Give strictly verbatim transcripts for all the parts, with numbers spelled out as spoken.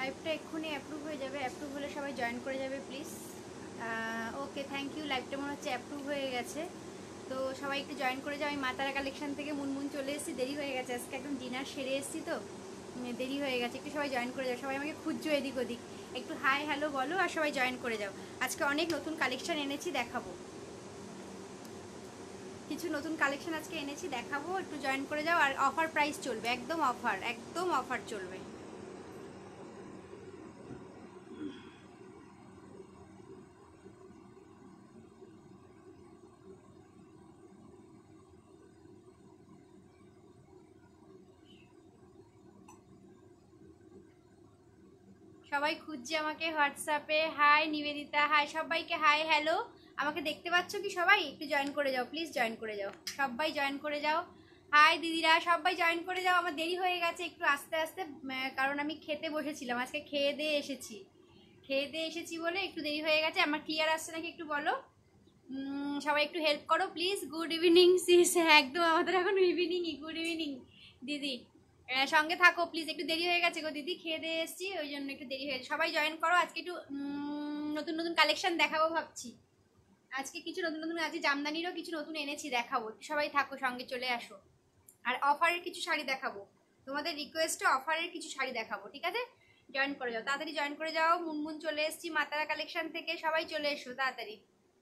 লাইভটা এক্ষুনি অ্যাপ্রুভ হয়ে যাবে, অ্যাপ্রুভ হলে সবাই জয়েন করে যাবে প্লিজ। Okay, thank you. লাইভটা মনে হচ্ছে অ্যাপ্রুভ হয়ে গেছে, তো সবাই একটু জয়েন করে যাও। আমি মাতারা কালেকশন থেকে মুনমুন চলে এসেছি, দেরি হয়ে গেছে আজকে, একদম ডিনার সেরে এসেছি তো দেরি হয়ে গেছে। একটু সবাই জয়েন করে যাও, সবাই আমাকে খুঁজছো এদিক ওদিক, একটু হাই হ্যালো বলো আর সবাই জয়েন করে যাও। আজকে অনেক নতুন কালেকশন এনেছি, দেখাবো কিছু নতুন কালেকশন আজকে এনেছি, দেখাবো, একটু জয়েন করে যাও। আর অফার প্রাইস চলবে, একদম অফার, একদম অফার চলবে। সবাই খুঁজছে আমাকে হোয়াটসঅ্যাপে। হাই নিবেদিতা, হাই সবাইকে, হাই হ্যালো। আমাকে দেখতে পাচ্ছ কি সবাই? একটু জয়েন করে যাও প্লিজ, জয়েন করে যাও, সবাই জয়েন করে যাও। হাই দিদিরা, সবাই জয়েন করে যাও। আমার দেরি হয়ে গেছে একটু আস্তে আস্তে, কারণ আমি খেতে বসেছিলাম, আজকে খেয়ে দিয়ে এসেছি, খেয়ে দিয়ে এসেছি বলে একটু দেরি হয়ে গেছে। আমার ক্লিয়ার আসছে নাকি একটু বলো, সবাই একটু হেল্প করো প্লিজ। গুড ইভিনিং সিস, একদম আমাদের এখন ইভিনিংই। গুড ইভিনিং দিদি, সঙ্গে থাকো প্লিজ। একটু দেরি হয়ে গেছে গো দিদি, খেয়ে দিয়ে এসেছি, ওই জন্য একটু দেরি হয়েছে। সবাই জয়েন করো। আজকে একটু নতুন নতুন কালেকশন দেখাবো ভাবছি, আজকে কিছু নতুন নতুন, আজকে জামদানিরও কিছু নতুন এনেছি, দেখাবো। সবাই থাকো, সঙ্গে চলে আসো। আর অফারের কিছু শাড়ি দেখাবো, তোমাদের রিকোয়েস্টে অফারের কিছু শাড়ি দেখাবো, ঠিক আছে? জয়েন করে যাও, তাড়াতাড়ি জয়েন করে যাও। মুনমুন চলে এসেছি মাতারা কালেকশন থেকে, সবাই চলে এসো তাড়াতাড়ি।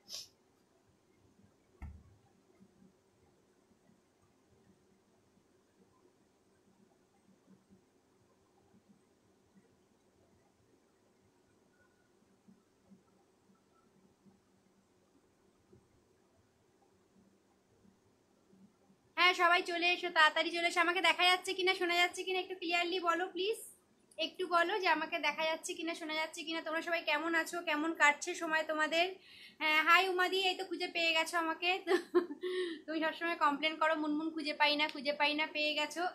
হ্যাঁ সবাই চলে এসো, তাড়াতাড়ি চলে এসো। আমাকে দেখা যাচ্ছে কিনা, শোনা যাচ্ছে কিনা একটু ক্লিয়ারলি বলো প্লিজ, একটু বলো যে আমাকে দেখা যাচ্ছে কিনা, শোনা যাচ্ছে কিনা। তোমরা সবাই কেমন আছো, কেমন কাটছে সময় তোমাদের? হ্যাঁ হাই উমাদি, এই তো খুঁজে পেয়ে গেছো আমাকে। তো তুমি সবসময় কমপ্লেন করো মুনমুন খুঁজে পাই না, খুঁজে পাই না, পেয়ে গেছো।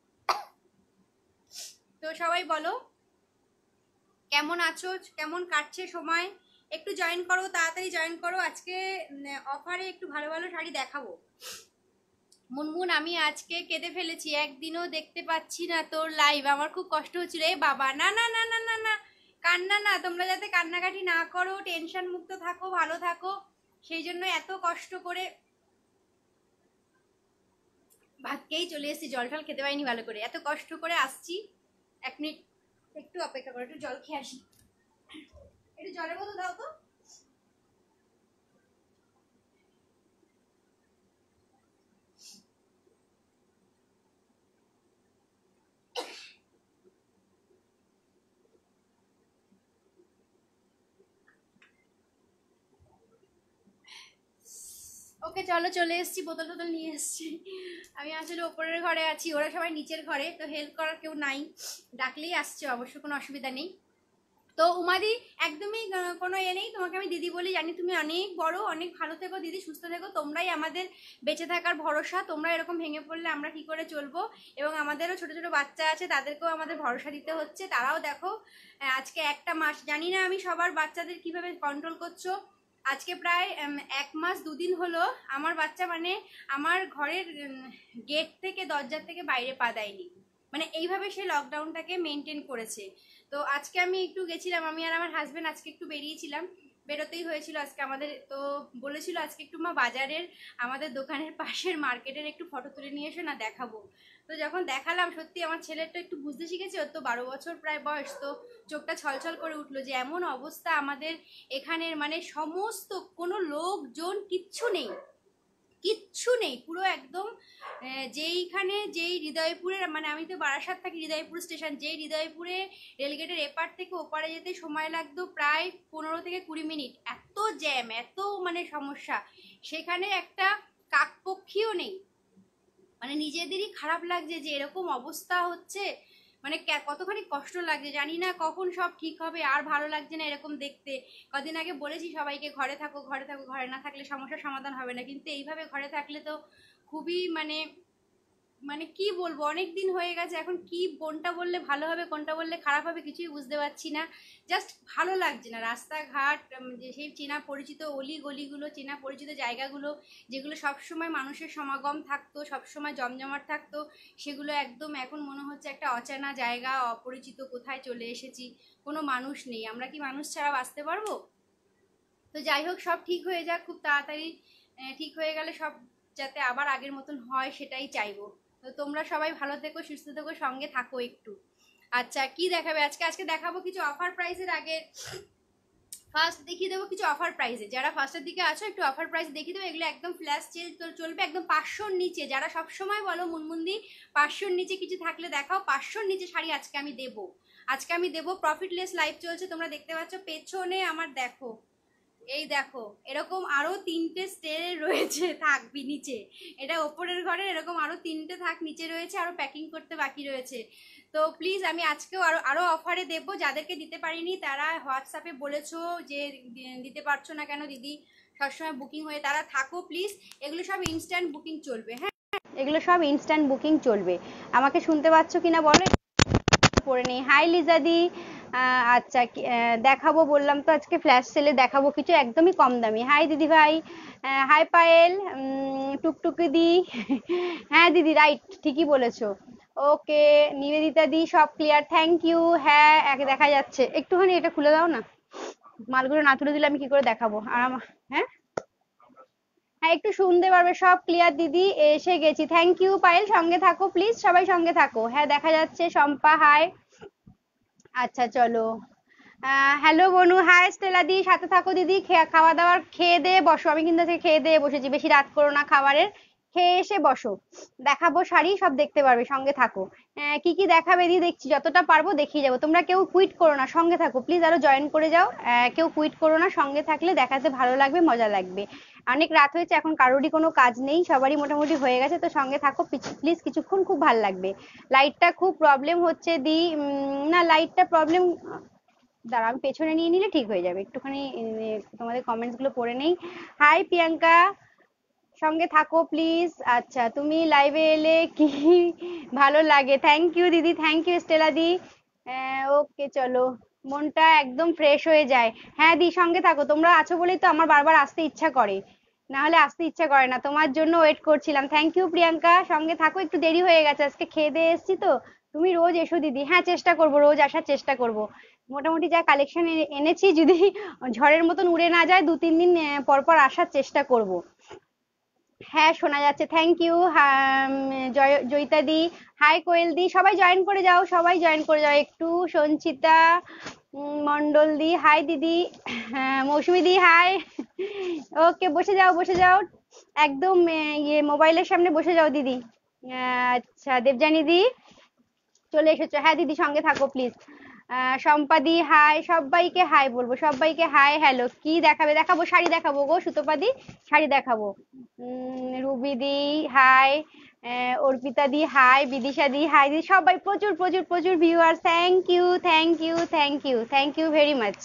তো সবাই বলো কেমন আছো, কেমন কাটছে সময়, একটু জয়েন করো, তাড়াতাড়ি জয়েন করো। আজকে অফারে একটু ভালো ভালো শাড়ি দেখাবো। মুনমুন আমি আজকে কেঁদে ফেলেছি, একদিনও দেখতে পাচ্ছি না তোর লাইভ, আমার খুব কষ্ট হচ্ছিল। এ বাবা, না না না না না না, কান্না না, তোমরা যাতে কান্নাকাটি না করো, টেনশন মুক্ত থাকো, ভালো থাকো, সেই জন্য এত কষ্ট করে ভাত খেয়েই চলে এসেছি, জল টল খেতে পারিনি ভালো করে, এত কষ্ট করে আসছি। এক মিনিট একটু অপেক্ষা করো, একটু জল খেয়ে আসি। একটু জলের বোতল দাও তো। ওকে চলো, চলে এসেছি, বোতল টোতল নিয়ে এসেছি। আমি আসলে ওপরের ঘরে আছি, ওরা সবাই নিচের ঘরে, তো হেল্প করার কেউ নাই, ডাকলেই আসছে, অবশ্য কোনো অসুবিধা নেই। তো উমাদি একদমই কোনো এ নেই, তোমাকে আমি দিদি বলি, জানি তুমি অনেক বড়, অনেক ভালো থেকো দিদি, সুস্থ থেকো, তোমরাই আমাদের বেঁচে থাকার ভরসা। তোমরা এরকম ভেঙে পড়লে আমরা কি করে চলবো? এবং আমাদেরও ছোট ছোট বাচ্চা আছে, তাদেরকেও আমাদের ভরসা দিতে হচ্ছে। তারাও দেখো আজকে একটা মাস, জানি না আমি সবার বাচ্চাদের কিভাবে কন্ট্রোল করছো। আজকে প্রায় এক মাস দুদিন হলো আমার বাচ্চা মানে আমার ঘরের গেট থেকে, দরজার থেকে বাইরে পা দেয়নি, মানে এইভাবে সে লকডাউনটাকে মেনটেন করেছে। তো আজকে আমি একটু গেছিলাম, আমি আর আমার হাজব্যান্ড আজকে একটু বেরিয়েছিলাম, বেরোতেই হয়েছিল আজকে আমাদের। তো বলেছিল আজকে একটু মা বাজারের, আমাদের দোকানের পাশের মার্কেটের একটু ফটো তুলে নিয়ে এসো না, দেখাবো। তো যখন দেখালাম, সত্যি আমার ছেলেটা একটু বুঝতে শিখেছে, ওর তো বারো বছর প্রায় বয়স, তো চোখটা ছলছল করে উঠলো যে এমন অবস্থা আমাদের এখানের, মানে সমস্ত কোনো লোকজন কিচ্ছু নেই, কিচ্ছু নেই পুরো একদম। যেইখানে যেই হৃদয়পুরের, মানে আমি তো বারাসাত থাকি, হৃদয়পুর স্টেশন, যেই হৃদয়পুরে রেলগেটের এপার থেকে ওপারে যেতে সময় লাগতো প্রায় পনেরো থেকে কুড়ি মিনিট, এত জ্যাম, এত মানে সমস্যা, সেখানে একটা কাকপক্ষীও নেই। মানে নিজেদেরই খারাপ লাগছে যে এরকম অবস্থা হচ্ছে, মানে কতখানি কষ্ট লাগছে, জানি না কখন সব ঠিক হবে। আর ভালো লাগছে না এরকম দেখতে। কদিন আগে বলেছি সবাইকে ঘরে থাকো, ঘরে থাকো, ঘরে না থাকলে সমস্যার সমাধান হবে না, কিন্তু এইভাবে ঘরে থাকলে তো খুবই মানে মানে কি বলবো, অনেক দিন হয়ে গেছে, এখন কি কোনটা বললে ভালো হবে কোনটা বললে খারাপ হবে কিছুই বুঝতে পারছি না। জাস্ট ভালো লাগছে না। রাস্তাঘাট যে সেই চেনা পরিচিত অলি গলিগুলো, চেনা পরিচিত জায়গাগুলো, যেগুলো সবসময় মানুষের সমাগম থাকতো, সবসময় জমজমাট থাকতো, সেগুলো একদম এখন মনে হচ্ছে একটা অচেনা জায়গা, অপরিচিত কোথায় চলে এসেছি, কোনো মানুষ নেই। আমরা কি মানুষ ছাড়া বাঁচতে পারবো? তো যাই হোক, সব ঠিক হয়ে যাক খুব তাড়াতাড়ি। ঠিক হয়ে গেলে সব যাতে আবার আগের মতন হয় সেটাই চাইবো। তো তোমরা সবাই ভালো থেকো, সুস্থ থেকো, সঙ্গে থাকো একটু। আচ্ছা, কি দেখাবে আজকে? আজকে দেখাবো কিছু অফার প্রাইসের আগে ফার্স্ট দেখিয়ে দেবো কিছু অফার প্রাইসে। যারা ফার্স্টের দিকে আছো একটু অফার প্রাইস দেখিয়ে দেবো। এগুলো একদম ফ্ল্যাশ সেল চলবে, একদম পাঁচশোর নিচে। যারা সবসময় বলো মুনমুন্দি পাঁচশোর নিচে কিছু থাকলে দেখাও, পাঁচশোর নিচে শাড়ি আজকে আমি দেবো। আজকে আমি দেবো। প্রফিটলেস লাইভ চলছে, তোমরা দেখতে পাচ্ছ পেছনে আমার। দেখো, এই দেখো, এরকম আরো তিনটে স্টে রয়েছে, থাকবি নিচে। এটা ওপরের ঘরে এরকম আরো তিনটে থাক নিচে রয়েছে, আরো প্যাকিং করতে বাকি রয়েছে। তো প্লিজ আমি আজকেও আরো আরো অফারে দেবো। যাদেরকে দিতে পারিনি তারা হোয়াটসঅ্যাপে বলেছো যে দিতে পারছো না কেন দিদি, সবসময় বুকিং হয়ে, তারা থাকো প্লিজ। এগুলো সব ইনস্ট্যান্ট বুকিং চলবে। হ্যাঁ, এগুলো সব ইনস্ট্যান্ট বুকিং চলবে। আমাকে শুনতে পাচ্ছ কিনা বলো, পড়ে নেই। হাই লিজাদি, আচ্ছা দেখাবো বললাম তো, আজকে ফ্ল্যাশ সেলে দেখাবো কিছু একদমই কম দামি। হাই দিদি ভাই, হাই পায়েল, টুকটুকি দি, হ্যাঁ দিদি রাইট, ঠিকই বলেছো। ওকে নিবেদিতা দি, সব ক্লিয়ার, থ্যাংক ইউ। হ্যাঁ দেখা যাচ্ছে, একটুখানি এটা খুলে দাও না, মালগুলো না তুলে দিলে আমি কি করে দেখাবো। আর হ্যাঁ হ্যাঁ একটু শুনতে পারবে, সব ক্লিয়ার দিদি, এসে গেছি। থ্যাংক ইউ পায়েল, সঙ্গে থাকো প্লিজ, সবাই সঙ্গে থাকো। হ্যাঁ দেখা যাচ্ছে। শম্পা হাই। আচ্ছা চলো, হ্যালো বনু, হাই স্টেলা দি, সাথে থাকো দিদি। খাওয়া দাওয়ার খেয়ে দিয়ে বসো, আমি কিন্তু আজকে খেয়ে দিয়ে বসেছি, বেশি রাত করো না খাবারের, খেয়ে এসে বসো। দেখাবো শাড়ি, সব দেখতে পারবে, সঙ্গে থাকো। কি কি দেখাবে দি দেখছি, যতটা পারবো দেখিয়ে যাবো। তোমরা কেউ কুইট করো না, সঙ্গে থাকো প্লিজ, আরো জয়েন করে যাও। কেউ কুইট করো না, সঙ্গে থাকলে দেখাতে ভালো লাগবে, মজা লাগবে। অনেক রাত হয়েছে, এখন কারোরই কোনো কাজ নেই, সবারই মোটামুটি হয়ে গেছে, তো সঙ্গে থাকো প্লিজ, কিছুক্ষণ, খুব ভালো লাগবে। লাইটটা খুব প্রবলেম হচ্ছে দি, না লাইটটা প্রবলেম, দাঁড়া আমি পেছনে নিয়ে নিলে ঠিক হয়ে যাবে। একটুখানি তোমাদের কমেন্টস গুলো পড়ে নেই। হাই প্রিয়াঙ্কা, সঙ্গে থাকো প্লিজ। আচ্ছা, তুমি লাইভে এলে কি ভালো লাগে। থ্যাংক ইউ দিদি, থ্যাংক ইউ স্টেলা দি। ওকে চলো, মনটা একদম ফ্রেশ হয়ে যায়। হ্যাঁ দি, সঙ্গে থাকো, তোমরা আছো বলেই তো আমার বারবার আসতে ইচ্ছা করে, না হলে আসতে ইচ্ছা করে না। তোমার জন্য ওয়েট করছিলাম। থ্যাংক ইউ প্রিয়াঙ্কা, সঙ্গে থাকো। একটু দেরি হয়ে গেছে, আজকে খেয়ে দিয়ে এসছি তো। তুমি রোজ এসো দিদি। হ্যাঁ চেষ্টা করবো, রোজ আসার চেষ্টা করবো। মোটামুটি যা কালেকশন এনেছি, যদি ঝড়ের মতন উড়ে না যায়, দু তিন দিন পর পর আসার চেষ্টা করব। হ্যাঁ শোনা যাচ্ছে, থ্যাংক ইউ। জয়িতা দি, হাই কোয়েল দি, সবাই জয়েন করে যাও, সবাই জয়েন করে যাও একটু। সঞ্চিতা মন্ডল দি, হাই দিদি। হ্যাঁ মৌসুমি দি, হাই। ওকে বসে যাও, বসে যাও, একদম ইয়ে মোবাইলের সামনে বসে যাও দিদি। আচ্ছা দেবজানী দি চলে এসেছো, হ্যাঁ দিদি সঙ্গে থাকো প্লিজ। সম্পাদি হাই, সবাইকে হাই বলবো, সবাইকে হাই হ্যালো। কি দেখাবে? দেখাবো শাড়ি দেখাবো গো সুতোপাদি, শাড়ি দেখাবো। রুবি দি হাই, অর্পিতা দি হাই, বিদিশা দি হাই। দি সবাই প্রচুর প্রচুর প্রচুর viewer, thank you thank you thank you thank you very much.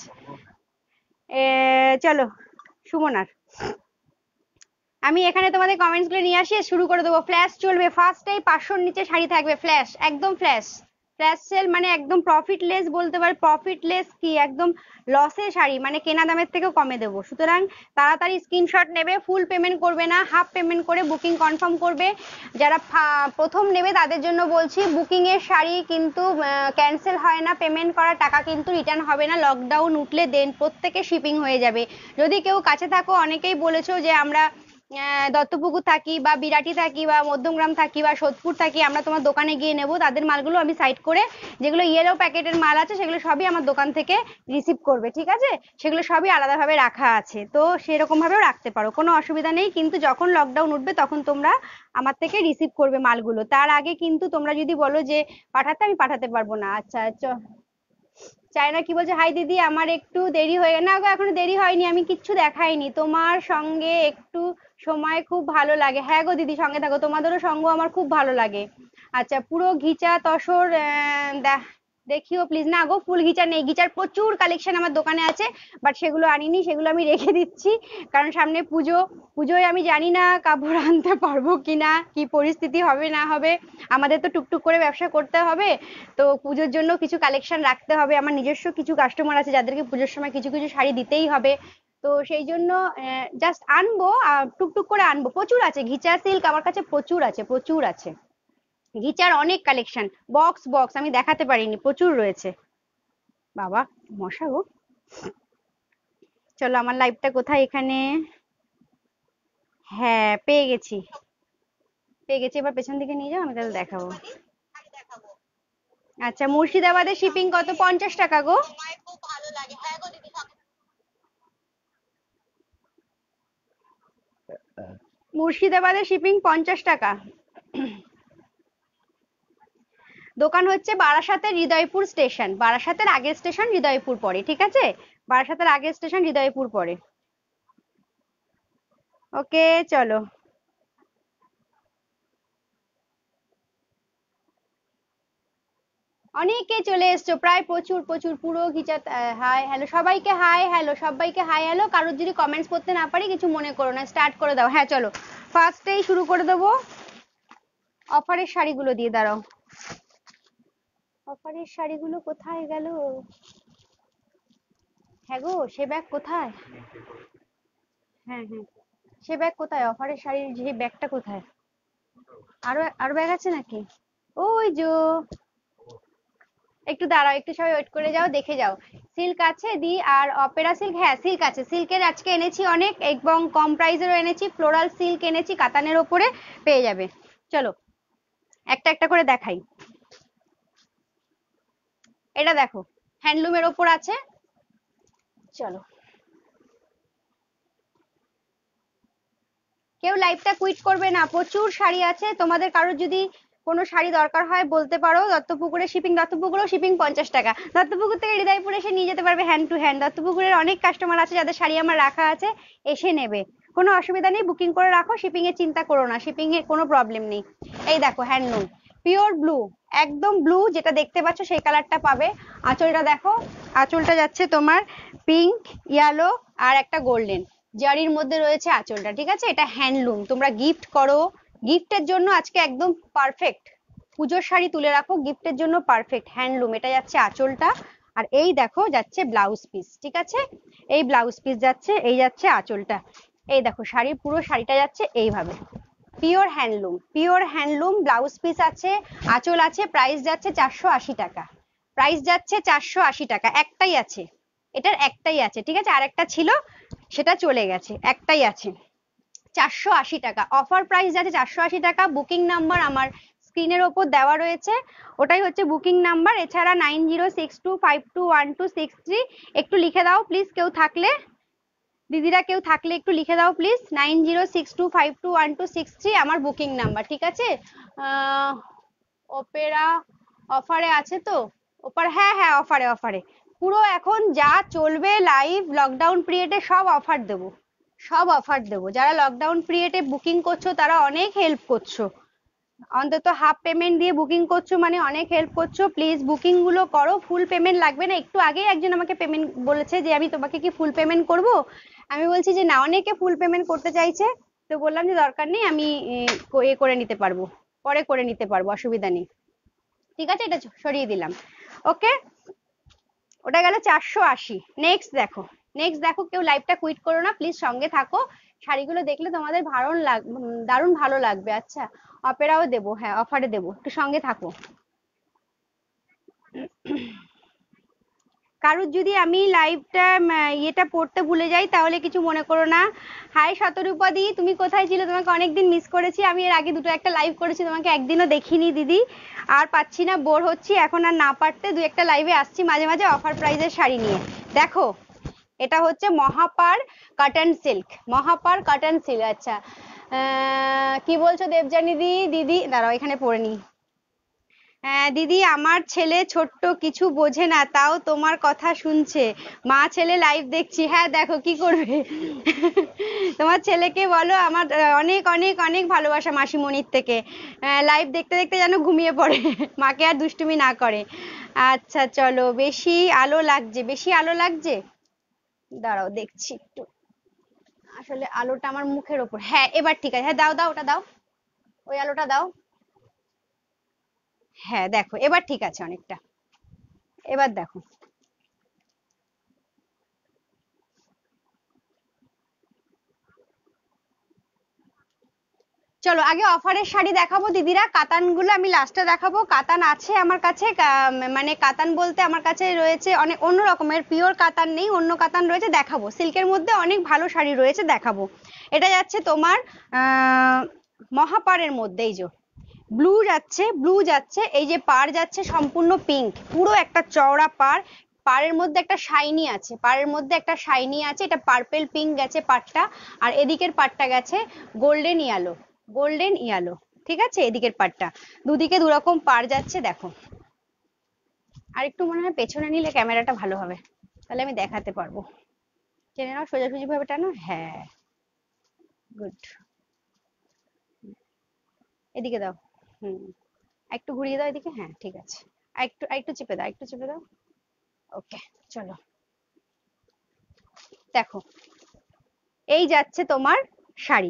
চলো সুমনার, আমি এখানে তোমাদের কমেন্টস গুলো নিয়ে আসি, শুরু করে দেবো। ফ্ল্যাশ চলবে, ফার্স্টেই পাঁচশোর নিচে শাড়ি থাকবে, ফ্ল্যাশ, একদম ফ্ল্যাশ। ফ্ল্যাশ সেল মানে একদম প্রফিটলেস বলতে পারি, প্রফিটলেস কি একদম লসে শাড়ি, মানে কেনা দামের থেকেও কমে দেবো। সুতরাং তাড়াতাড়ি স্ক্রিনশট নেবে, ফুল পেমেন্ট করবে না, হাফ পেমেন্ট করে বুকিং কনফার্ম করবে। যারা প্রথম নেবে তাদের জন্য বলছি, বুকিং এর শাড়ি কিন্তু ক্যান্সেল হয় না, পেমেন্ট করা টাকা কিন্তু রিটার্ন হবে না। লকডাউন উঠলে দেন প্রত্যেকে শিপিং হয়ে যাবে। যদি কেউ কাছে থাকো, অনেকেই বলেছো যে আমরা দত্তপুকুর থাকি বা বিরাটি থাকি বা মধ্যমগ্রাম থাকি বা সোদপুর থাকি, আমরা তোমার দোকানে গিয়ে নেবো, তাদের মালগুলো আমি সাইড করে, যেগুলো ইয়েলো প্যাকেটের মাল আছে সেগুলো সবই আমার দোকান থেকে রিসিভ করবে, ঠিক আছে? সেগুলো সবই আলাদাভাবে রাখা আছে, তো সেরকম ভাবেও রাখতে পারো, কোনো অসুবিধা নেই। কিন্তু যখন লকডাউন উঠবে তখন তোমরা আমার থেকে রিসিভ করবে মালগুলো, তার আগে কিন্তু তোমরা যদি বলো যে পাঠাতে, আমি পাঠাতে পারবো না। আচ্ছা আচ্ছা, চায়না কি বলছে? হাই দিদি, আমার একটু দেরি হয়ে গেল। না গো এখনো দেরি হয়নি, আমি কিচ্ছু দেখাইনি। তোমার সঙ্গে একটু সময় খুব ভালো লাগে। হ্যাঁ গো দিদি সঙ্গে থাকো, তোমাদেরও সঙ্গ আমার খুব ভালো লাগে। আচ্ছা পুরো ঘিচা তসর দেখিও প্লিজ। না গো, ফুল গিচার নেই, গিচার প্রচুর কালেকশন আমার দোকানে আছে, বাট সেগুলো আনিনি, সেগুলো আমি রেখে দিচ্ছি, কারণ সামনে পুজো। পুজোয় আমি জানি না কাপড় আনতে পারবো কিনা, কি পরিস্থিতি হবে না হবে। আমাদের তো টুকটুক করে ব্যবসা করতে হবে, তো পুজোর জন্য কিছু কালেকশন রাখতে হবে। আমার নিজস্ব কিছু কাস্টমার আছে যাদেরকে পুজোর সময় কিছু কিছু শাড়ি দিতেই হবে, তো সেই জন্য জাস্ট আনবো, আহ, টুকটুক করে আনবো। প্রচুর আছে ঘিচা সিল্ক আমার কাছে, প্রচুর আছে, প্রচুর আছে ঘিচার অনেক কালেকশন। বক্স বক্স আমি দেখাতে পারিনি, প্রচুর রয়েছে। বাবা, মশা গো। চলো, আমার লাইভটা কোথায়? এখানে। হ্যাঁ, পেয়ে গেছি, পেয়ে গেছি। এবার পেছন দিকে নিয়ে যাও, আমি তাহলে দেখাবো। আচ্ছা, মুর্শিদাবাদের শিপিং কত? পঞ্চাশ টাকা গো। মুর্শিদাবাদের শিপিং পঞ্চাশ টাকা। দোকান হচ্ছে বারাসাতের হৃদয়পুর স্টেশন, বারাসাতের আগের স্টেশন হৃদয়পুর পড়ে, ঠিক আছে? বারাসাতের আগের স্টেশন হৃদয়পুর পড়ে। ওকে, চলো। অনেকে চলে এসছো, প্রায় প্রচুর প্রচুর পুরো ঘিচা। হাই হ্যালো সবাইকে, হাই হ্যালো সবাইকে, হাই হ্যালো। কারোর যদি কমেন্টস করতে না পারি কিছু মনে করো না, স্টার্ট করে দাও। হ্যাঁ চলো, ফার্স্টেই শুরু করে দেবো অফারের শাড়িগুলো দিয়ে। দাঁড়াও, অফারের শাড়িগুলো কোথায় গেল? হ্যাঁ গো, সে ব্যাগ কোথায়? হ্যাঁ হ্যাঁ, সে ব্যাগ কোথায়? অফারের শাড়ির যে ব্যাগটা কোথায়? আরো আরো ব্যাগ আছে নাকি? ওই যে, একটু দাঁড়াও, একটু সবাই ওয়েট করে যাও, দেখে যাও। সিল্ক আছে দি, আর অপেরা সিল্ক, হ্যাঁ সিল্ক আছে। সিল্কের আজকে এনেছি অনেক, এবং কম প্রাইসেরও এনেছি। ফ্লোরাল সিল্ক এনেছি, কাতানের ওপরে পেয়ে যাবে। চলো, একটা একটা করে দেখাই। এটা দেখো, হ্যান্ডলুমের ওপর আছে। চলো, কেউ লাইভটা কুইট করবে না, প্রচুর শাড়ি আছে। তোমাদের কারোর যদি কোনো শাড়ি দরকার হয় বলতে পারো। দত্তপুকুরে শিপিং, দত্তপুকুরেও শিপিং পঞ্চাশ টাকা। দত্তপুকুর থেকে হৃদয়পুর এসে নিয়ে যেতে পারবে হ্যান্ড টু হ্যান্ড। দত্তপুকুরের অনেক কাস্টমার আছে যাদের শাড়ি আমার রাখা আছে, এসে নেবে, কোনো অসুবিধা নেই। বুকিং করে রাখো, শিপিং এর চিন্তা করো না, শিপিং এর কোনো প্রবলেম নেই। এই দেখো হ্যান্ডলুম, পিওর ব্লু, একদম ব্লু, যেটা দেখতে পাচ্ছ সেই কালারটা পাবে। আঁচলটা দেখো, আঁচলটা যাচ্ছে তোমার পিঙ্ক, ইয়েলো আর একটা গোল্ডেন, জারির মধ্যে রয়েছে আঁচলটা, ঠিক আছে? এটা হ্যান্ডলুম, তোমরা গিফট করো, গিফটের জন্য আজকে একদম পারফেক্ট। পুজোর শাড়ি তুলে রাখো, গিফটের জন্য পারফেক্ট হ্যান্ডলুম। এটা যাচ্ছে আঁচলটা, আর এই দেখো যাচ্ছে ব্লাউজ পিস, ঠিক আছে? এই ব্লাউজ পিস যাচ্ছে, এই যাচ্ছে আঁচলটা। এই দেখো শাড়ির পুরো শাড়িটা যাচ্ছে এইভাবে, pure handloom, pure handloom. Blouse piece আছে, আঁচল আছে। প্রাইস যাচ্ছে চারশো আশি টাকা, প্রাইস যাচ্ছে চারশো আশি টাকা। একটাই আছে, এটার একটাই আছে, ঠিক আছে? আরেকটা ছিল, সেটা চলে গেছে, একটাই আছে। চারশো আশি টাকা অফার প্রাইস যাচ্ছে, চারশো আশি টাকা। বুকিং নাম্বার আমার স্ক্রিনের ওপর দেওয়া রয়েছে, ওটাই হচ্ছে বুকিং নাম্বার। এছাড়া nine zero six two five two one two six three, একটু লিখে দাও প্লিজ, কেউ থাকলে, দিদিরা কেউ থাকলে একটু লিখে দাও please. Nine zero six two five two one two six three আমার বুকিং নাম্বার, ঠিক আছে? অপেরা অফারে আছে তো? অফার, হ্যাঁ হ্যাঁ, অফারে অফারে পুরো এখন যা চলবে লাইভ লকডাউন পিরিয়ডে সব অফার দেবো, সব অফার দেবো। যারা লকডাউন পিরিয়ডে বুকিং করছো তারা অনেক হেল্প করছো, অন্তত হাফ পেমেন্ট দিয়ে বুকিং করছো মানে অনেক হেল্প করছো। প্লিজ বুকিং গুলো করো, ফুল পেমেন্ট লাগবে না। একটু আগেই একজন আমাকে পেমেন্ট বলেছে যে আমি তোমাকে কি ফুল পেমেন্ট করব, আমি বলছি যে না, অনেকে ফুল পেমেন্ট করতে চাইছে, তো বললাম যে দরকার নেই, আমি এ করে নিতে পারবো, পরে করে নিতে পারবো, অসুবিধা নেই, ঠিক আছে? এটা সরিয়ে দিলাম, ওকে? ওটা গেল চারশো আশি। নেক্সট দেখো, নেক্সট দেখো, কেউ লাইভটা কুইট করো না প্লিজ, সঙ্গে থাকো। শাড়িগুলো দেখলে তোমাদের ভারণ লাগ দারুণ ভালো লাগবে। আচ্ছা, অপেরাও দেবো, হ্যাঁ অফারে দেবো, একটু সঙ্গে থাকো। কারুর যদি আমি লাইভটা ইয়েটা পড়তে ভুলে যাই তাহলে কিছু মনে করো না। হাই শতরূপা দি, তুমি কোথায় ছিলে? তোমাকে অনেকদিন মিস করেছি। আমি এর আগে দুটো একটা লাইভ করেছি, তোমাকে একদিনও দেখিনি দিদি। আর পাচ্ছি না, বোর হচ্ছি এখন, আর না পারতে দু একটা লাইভে আসছি মাঝে মাঝে অফার প্রাইজের শাড়ি নিয়ে। দেখো, এটা হচ্ছে মহাপার কটন সিল্ক, মহাপার কটন সিল্ক। আচ্ছা, কি বলছো দেবজানী দি? দিদি দাঁড়াও, এখানে পড়ে নি। হ্যাঁ দিদি, আমার ছেলে ছোট্ট, কিছু বোঝে না, তাও তোমার কথা শুনছে। মা ছেলে লাইভ দেখছি। হ্যাঁ দেখো, কি করবে? তোমার ছেলেকে বলো আমার অনেক অনেক অনেক ভালোবাসা মাসিমণির থেকে। লাইভ দেখতে দেখতে যেন ঘুমিয়ে পড়ে, মাকে আর দুষ্টুমি না করে। আচ্ছা চলো, বেশি আলো লাগছে, বেশি আলো লাগছে, দাঁড়াও দেখছি একটু। আসলে আলোটা আমার মুখের ওপর, হ্যাঁ এবার ঠিক আছে, হ্যাঁ দাও দাও ওটা দাও, ওই আলোটা দাও। হ্যাঁ দেখো এবার ঠিক আছে অনেকটা, এবার দেখো। চলো আগে অফারের শাড়ি দেখাবো দিদিরা, কাতান গুলো আমি লাস্টে দেখাবো। কাতান আছে আমার কাছে, মানে কাতান বলতে আমার কাছে রয়েছে অনেক অন্য রকমের, পিওর কাতান নেই, অন্য কাতান রয়েছে, দেখাবো। সিল্কের মধ্যে অনেক ভালো শাড়ি রয়েছে, দেখাবো। এটা যাচ্ছে তোমার আহ মহাপাড়ের মধ্যে, এই যে ব্লু যাচ্ছে, ব্লু যাচ্ছে, এই যে পাড় যাচ্ছে সম্পূর্ণ পিঙ্ক, পুরো একটা চওড়া পাড়, পাড়ের মধ্যে একটা শাইনি আছে, পাড়ের মধ্যে একটা শাইনি আছে, এটা পার্পেল পিঙ্ক গেছে পাড়টা, আর এদিকের পাড়টা গেছে গোল্ডেন ইয়ালো, গোল্ডেন ইয়ালো, ঠিক আছে, এদিকের পাড়টা, দুদিকে দুরকম পাড় যাচ্ছে, দেখো। আর একটু মনে হয় পেছনে নিলে ক্যামেরাটা ভালো হবে, তাহলে আমি দেখাতে পারবো। চেনে নাও সোজাসুজি ভাবে টানো, হ্যাঁ গুড, এদিকে দাও, হুম একটু ঘুরিয়ে দাও এদিকে, হ্যাঁ ঠিক আছে, আর একটু আর একটু চেপে দাও, একটু চেপে দাও, ওকে। চলো দেখো, এই যাচ্ছে তোমার শাড়ি,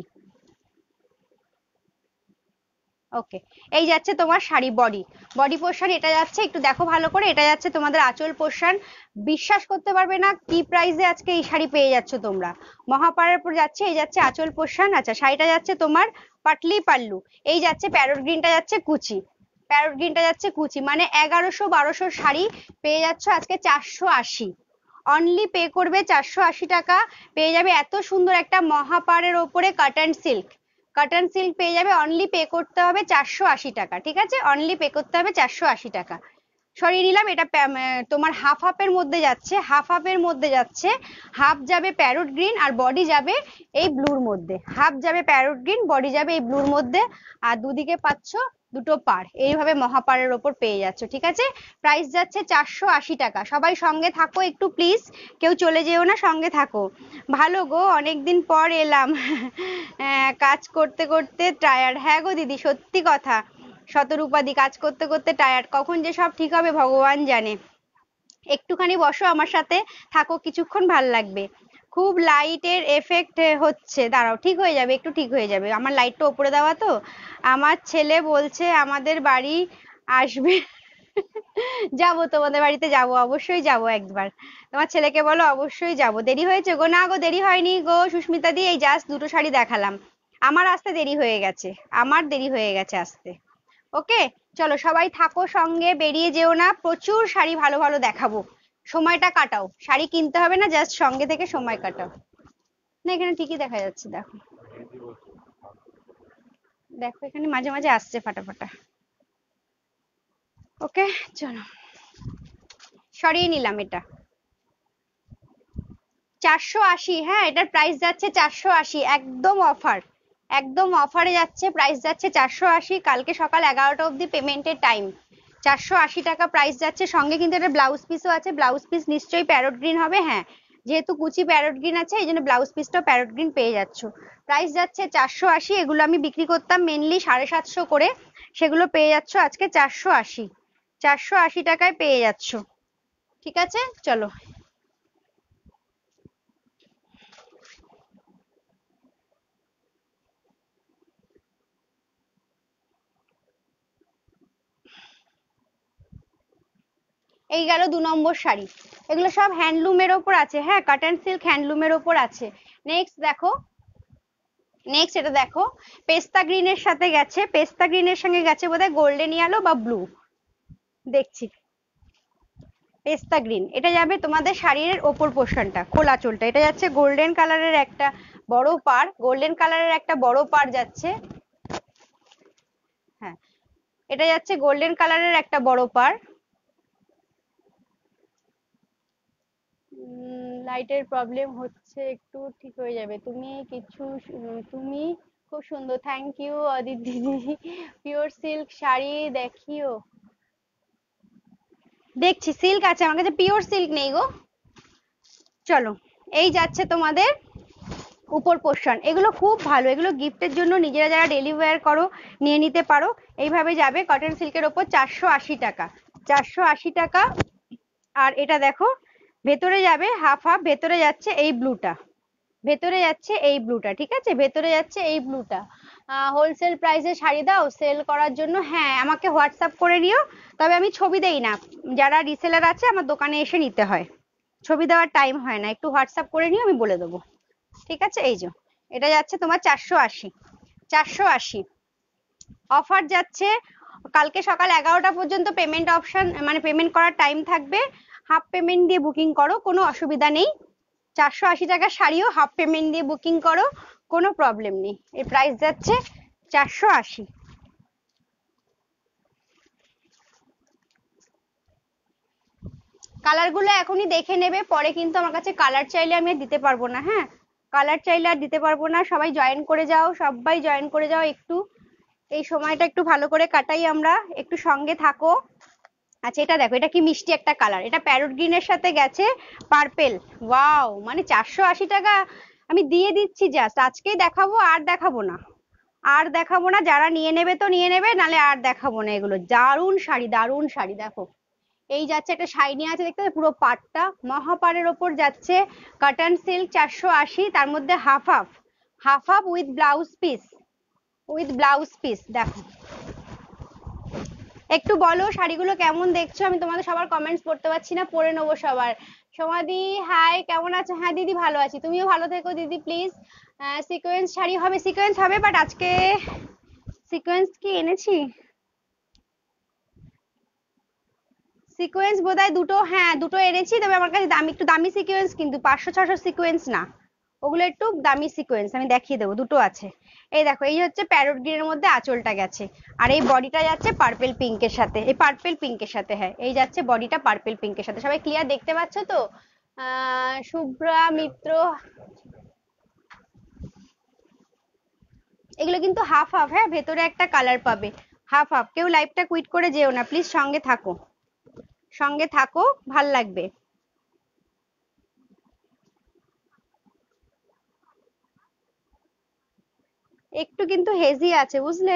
ওকে, এই যাচ্ছে তোমার শাড়ি, বডি বডি পোর্শন এটা যাচ্ছে, একটু দেখো ভালো করে, এটা যাচ্ছে তোমাদের আঁচল পোর্শন। বিশ্বাস করতে পারবে না কি প্রাইসে আজকে এই শাড়ি পেয়ে যাচ্ছ তোমরা, মহাপাড়ার পর যাচ্ছে, এই যাচ্ছে আঁচল পোর্শন। আচ্ছা শাড়িটা যাচ্ছে তোমার পাটলি পাল্লু, এই যাচ্ছে প্যারট গ্রিনটা যাচ্ছে কুচি, প্যারট গ্রিনটা যাচ্ছে কুচি, মানে এগারোশো বারোশো শাড়ি পেয়ে যাচ্ছ আজকে চারশো আশি, অনলি পে করবে চারশো আশি টাকা, পেয়ে যাবে এত সুন্দর একটা মহাপাড়ের ওপরে কাটন সিল্ক, কটন সিল্ক পেয়ে যাবে, অনলি পে করতে হবে চারশো আশি টাকা, ঠিক আছে, অনলি পে করতে হবে চারশো আশি টাকা। সরিয়ে নিলাম, এটা তোমার হাফ হাফের মধ্যে যাচ্ছে, হাফ হাফের মধ্যে যাচ্ছে, হাফ যাবে প্যারট গ্রিন আর বডি যাবে এই ব্লুর মধ্যে, হাফ যাবে প্যারট গ্রিন, বডি যাবে এই ব্লুর মধ্যে, আর দুদিকে পাচ্ছ দুটো পাড়, এইভাবে মহাপাড়ের ওপর পেয়ে যাচ্ছ, ঠিক আছে। প্রাইস যাচ্ছে চারশো আশি টাকা। সবাই সঙ্গে থাকো একটু প্লিজ, কেউ চলে যেও না, সঙ্গে থাকো। ভালো গো, অনেকদিন পর এলাম, কাজ করতে করতে টায়ার্ড, হ্যাঁ গো দিদি সত্যি কথা, শতরূপাদি কাজ করতে করতে টায়ার্ড, কখন যে সব ঠিক হবে ভগবান জানে। একটুখানি বসো আমার সাথে, থাকো কিছুক্ষণ, ভাল লাগবে। খুব লাইটের এফেক্ট হচ্ছে, দাঁড়াও ঠিক হয়ে যাবে, একটু ঠিক হয়ে যাবে, আমার লাইটটা উপরে দেওয়া তো। আমার ছেলে বলছে আমাদের বাড়ি আসবে, যাবো তোমাদের বাড়িতে, যাবো অবশ্যই যাবো একবার, তোমার ছেলেকে বলো অবশ্যই যাবো। দেরি হয়েছে গো? না গো দেরি হয়নি গো সুস্মিতা দি, এই জাস্ট দুটো শাড়ি দেখালাম, আমার আসতে দেরি হয়ে গেছে, আমার দেরি হয়ে গেছে আসতে। ওকে চলো সবাই থাকো সঙ্গে, বেরিয়ে যেও না, প্রচুর শাড়ি ভালো ভালো দেখাবো, সময়টা কাটাও, শাড়ি কিনতে হবে না, জাস্ট সঙ্গে থেকে সময় কাটাও। না এখানে ঠিকই দেখা যাচ্ছে, দেখো দেখো এখানে মাঝে মাঝে আসছে ফাটা ফাটা। ওকে চলো সরিয়ে নিলাম এটা, চারশো আশি, হ্যাঁ এটার প্রাইস যাচ্ছে চারশো আশি, একদম অফার, একদম অফারে যাচ্ছে, প্রাইস যাচ্ছে চারশো আশি, কালকে সকাল এগারোটা অবধি পেমেন্টের টাইম, চারশো আশি টাকা প্রাইস যাচ্ছে। সঙ্গে কিন্তু এটা ব্লাউজ পিসও আছে, ব্লাউজ পিস নিশ্চয়ই প্যারট গ্রিন হবে, হ্যাঁ যেহেতু কুচি প্যারট গ্রিন আছে এই জন্য ব্লাউজ পিসটাও প্যারট গ্রিন পেয়ে যাচ্ছ। প্রাইস যাচ্ছে চারশো আশি, এগুলো আমি বিক্রি করতাম মেনলি সাড়ে সাতশো করে, সেগুলো পেয়ে যাচ্ছ আজকে চারশো আশি, চারশো আশি টাকায় পেয়ে যাচ্ছ, ঠিক আছে চলো। এই গেল দু নম্বর শাড়ি, এগুলো সব হ্যান্ডলুমের ওপর আছে, হ্যাঁ কটন সিল্ক হ্যান্ডলুমের ওপর আছে। নেক্সট দেখো, নেক্সট এটা দেখো, পেস্তা গ্রিনের সাথে গেছে, পেস্তা গ্রিনের সঙ্গে গেছে বোধহয় গোল্ডেন ইয়েলো বা ব্লু, দেখছি পেস্তা গ্রিন, এটা যাবে তোমাদের শাড়ির ওপর পোর্শনটা, খোলা চোলটা, এটা যাচ্ছে গোল্ডেন কালারের একটা বড় পাড়, গোল্ডেন কালারের একটা বড় পাড় যাচ্ছে, হ্যাঁ এটা যাচ্ছে গোল্ডেন কালারের একটা বড় পাড়। লাইটের প্রবলেম হচ্ছে একটু, ঠিক হয়ে যাবে, তুমি কিছু তুমি খুব সুন্দর, থ্যাংক ইউ অদিত দিদি, পিওর সিল্ক শাড়ি দেখিও, দেখছি সিল্ক আছে আমার কাছে, পিওর সিল্ক নেই গো। চলো এই যাচ্ছে তোমাদের উপর পোর্শন, এগুলো খুব ভালো, এগুলো গিফটের জন্য নিজেরা যারা ডেলি ওয়্যার করো নিয়ে নিতে পারো, এইভাবে যাবে কটন সিল্কের ওপর চারশো আশি টাকা, চারশো আশি টাকা। আর এটা দেখো ভেতরে যাবে হাফ হাফ, ভেতরে যাচ্ছে এই ব্লুটা, ভেতরে যাচ্ছে এই ব্লুটা, ঠিক আছে, ভেতরে যাচ্ছে এই ব্লুটা। হোলসেল প্রাইসে শাড়ি দাও সেল করার জন্য, হ্যাঁ আমাকে হোয়াটসঅ্যাপ করে নিও। তবে আমি ছবি দেই না, যারা রিসেলার আছে আমার দোকানে এসে নিতে হয়, ছবি দেওয়ার টাইম হয় না, একটু হোয়াটসঅ্যাপ করে নিও আমি বলে দেবো, ঠিক আছে। এই যে এটা যাচ্ছে তোমার চারশো আশি, চারশো আশি অফার যাচ্ছে কালকে সকাল এগারোটা পর্যন্ত পেমেন্ট অপশন, মানে পেমেন্ট করার টাইম থাকবে, হাফ পেমেন্ট দিয়ে বুকিং করো কোনো অসুবিধা নেই। চারশো আশি টাকার শাড়িও হাফ পেমেন্ট দিয়ে বুকিং করো, কোনো প্রবলেম নেই। এর প্রাইস যাচ্ছে চারশো আশি। কালারগুলো এখনই দেখে নেবে, পরে কিন্তু আমার কাছে কালার চাইলে আমি আর দিতে পারবো না, হ্যাঁ কালার চাইলে আর দিতে পারবো না। সবাই জয়েন করে যাও, সবাই জয়েন করে যাও, একটু এই সময়টা একটু ভালো করে কাটাই আমরা, একটু সঙ্গে থাকো। আচ্ছা এটা দেখো, এটা কি মিষ্টি একটা কালার, এটা প্যারট গ্রিনের সাথে গেছে পার্পেল। ওয়াও, মানে চারশো আশি টাকা আমি দিয়ে দিচ্ছি, জাস্ট আজকেই দেখাবো আর দেখাবো না, আর দেখাবো না। যারা নিয়ে নেবে তো নিয়ে নেবে, নালে আর দেখাবো না। এগুলো দারুণ শাড়ি, দারুণ শাড়ি। দেখো এই যাচ্ছে একটা শাইনি আছে দেখতে, পুরো পাটটা মহাপাড়ের ওপর যাচ্ছে, কটন সিল্ক, চারশো আশি, তার মধ্যে half half, half half with blouse piece, with blouse piece. দেখো একটু বলো শাড়িগুলো কেমন দেখছো, আমি তোমাদের সবার কমেন্টস পড়তে পারছি না, পড়ে নেবো সবার। সমাধি হাই, কেমন আছো? হ্যাঁ দিদি ভালো আছি, তুমিও ভালো থেকো দিদি প্লিজ। সিকোয়েন্স শাড়ি হবে, সিকোয়েন্স হবে, বাট আজকে সিকোয়েন্স কি এনেছি, সিকোয়েন্স বোধহয় দুটো, হ্যাঁ দুটো এনেছি, তবে আমার কাছে দামি, একটু দামি সিকোয়েন্স, কিন্তু পাঁচশো ছশো সিকোয়েন্স না, ওগুলো একটু দামি সিকোয়েন্স, আমি দেখিয়ে দেবো, দুটো আছে। এই দেখো এই হচ্ছে প্যারট গ্রিনের মধ্যে আঁচলটা গেছে, আর এই বডিটা যাচ্ছে পার্পেল পিঙ্কের সাথে, এই পার্পেল পিঙ্কের সাথে, হ্যাঁ এই যাচ্ছে বডিটা পার্পেল পিঙ্কের সাথে। সবাই ক্লিয়ার দেখতে পাচ্ছ তো? আহ শুভ্রা মিত্র, এগুলো কিন্তু হাফ হাফ, হ্যাঁ ভেতরে একটা কালার পাবে, হাফ হাফ। কেউ লাইভটা কুইট করে যেও না প্লিজ, সঙ্গে থাকো, সঙ্গে থাকো, ভাল লাগবে। একটু কিন্তু হেজি আছে বুঝলে।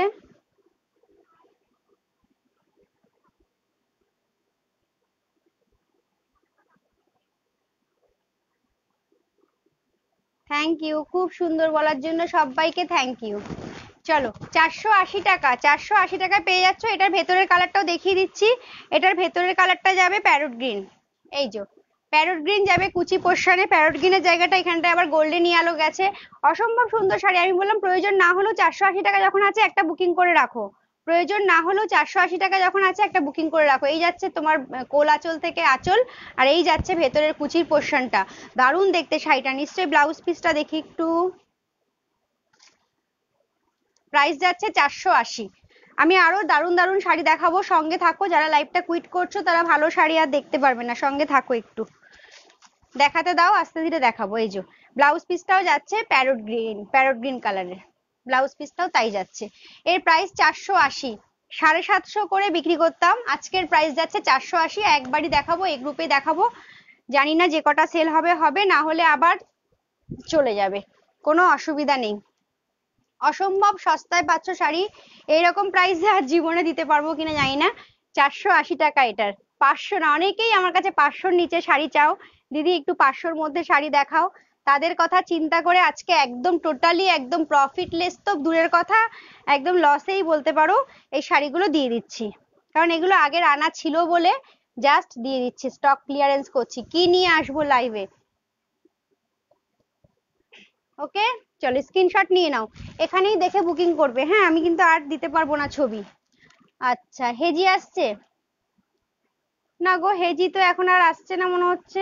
থ্যাংক ইউ, খুব সুন্দর বলার জন্য সবাইকে থ্যাংক ইউ। চলো চারশো আশি টাকা, চারশো আশি টাকায় পেয়ে যাচ্ছ। এটার ভেতরের কালারটাও দেখিয়ে দিচ্ছি, এটার ভেতরের কালারটা যাবে প্যারট গ্রিন, এই যে প্যারট গ্রিন যাবে কুচি পোর্শনে, প্যারট গ্রিনের জায়গাটা এখানটায় আবার গোল্ডেন ইয়ালো গেছে, অসম্ভব সুন্দর শাড়ি। আমি বললাম প্রয়োজন না হলেও চারশো আশি টাকা যখন আছে একটা বুকিং করে রাখো, প্রয়োজন না হলেও চারশো আশি টাকা যখন আছে একটা বুকিং করে রাখো। এই যাচ্ছে তোমার কোল আঁচল থেকে আঁচল, আর এই যাচ্ছে ভেতরের কুচির পোর্শনটা, দারুণ দেখতে শাড়িটা। নিশ্চয়ই ব্লাউজ পিসটা দেখি একটু, প্রাইস যাচ্ছে চারশো আশি। আমি আরো দারুণ দারুণ শাড়ি দেখাবো, সঙ্গে থাকো। যারা লাইভটা কুইট করছো তারা ভালো শাড়ি আর দেখতে পারবে না, সঙ্গে থাকো একটু, দেখাতে দাও, আস্তে ধীরে দেখাবো। এই যে ব্লাউজ পিসটাও যাচ্ছে প্যারট গ্রিন, প্যারট গ্রিন কালারের ব্লাউজ পিসটাও তাই যাচ্ছে। এর প্রাইস চারশো আশি, সাড়ে সাতশো করে বিক্রি করতাম, আজকের প্রাইস যাচ্ছে চারশো আশি। একবারই দেখাবো, এই গ্রুপে দেখাবো, জানি না যে কটা সেল হবে হবে, না হলে আবার চলে যাবে, কোনো অসুবিধা নেই। অসম্ভব সস্তায় পাচ্ছ শাড়ি, এইরকম প্রাইসে আর জীবনে দিতে পারবো কিনা জানি না। চারশো আশি টাকা এটার, পাঁচশো না, অনেকেই আমার কাছে পাঁচশোর নিচে শাড়ি চাও, দিদি একটু পাঁচশোর মধ্যে শাড়ি দেখাও। তাদের কথা চিন্তা করে আজকে একদম টোটালি একদম প্রফিটলেস তো দূরের কথা, একদম লসেই বলতে পারো, এই শাড়িগুলো দিয়ে দিচ্ছি, কারণ এগুলো আগের আনা ছিল বলে জাস্ট দিয়ে দিচ্ছি, স্টক ক্লিয়ারেন্স করছি। কি নিয়ে আসবো লাইভে, ওকে চলো স্ক্রিনশট নিয়ে নাও, এখানেই দেখে বুকিং করবে, হ্যাঁ আমি কিন্তু আর দিতে পারবো না ছবি। আচ্ছা হেজি আসছে না গো, হেজি তো এখন আর আসছে না মনে হচ্ছে।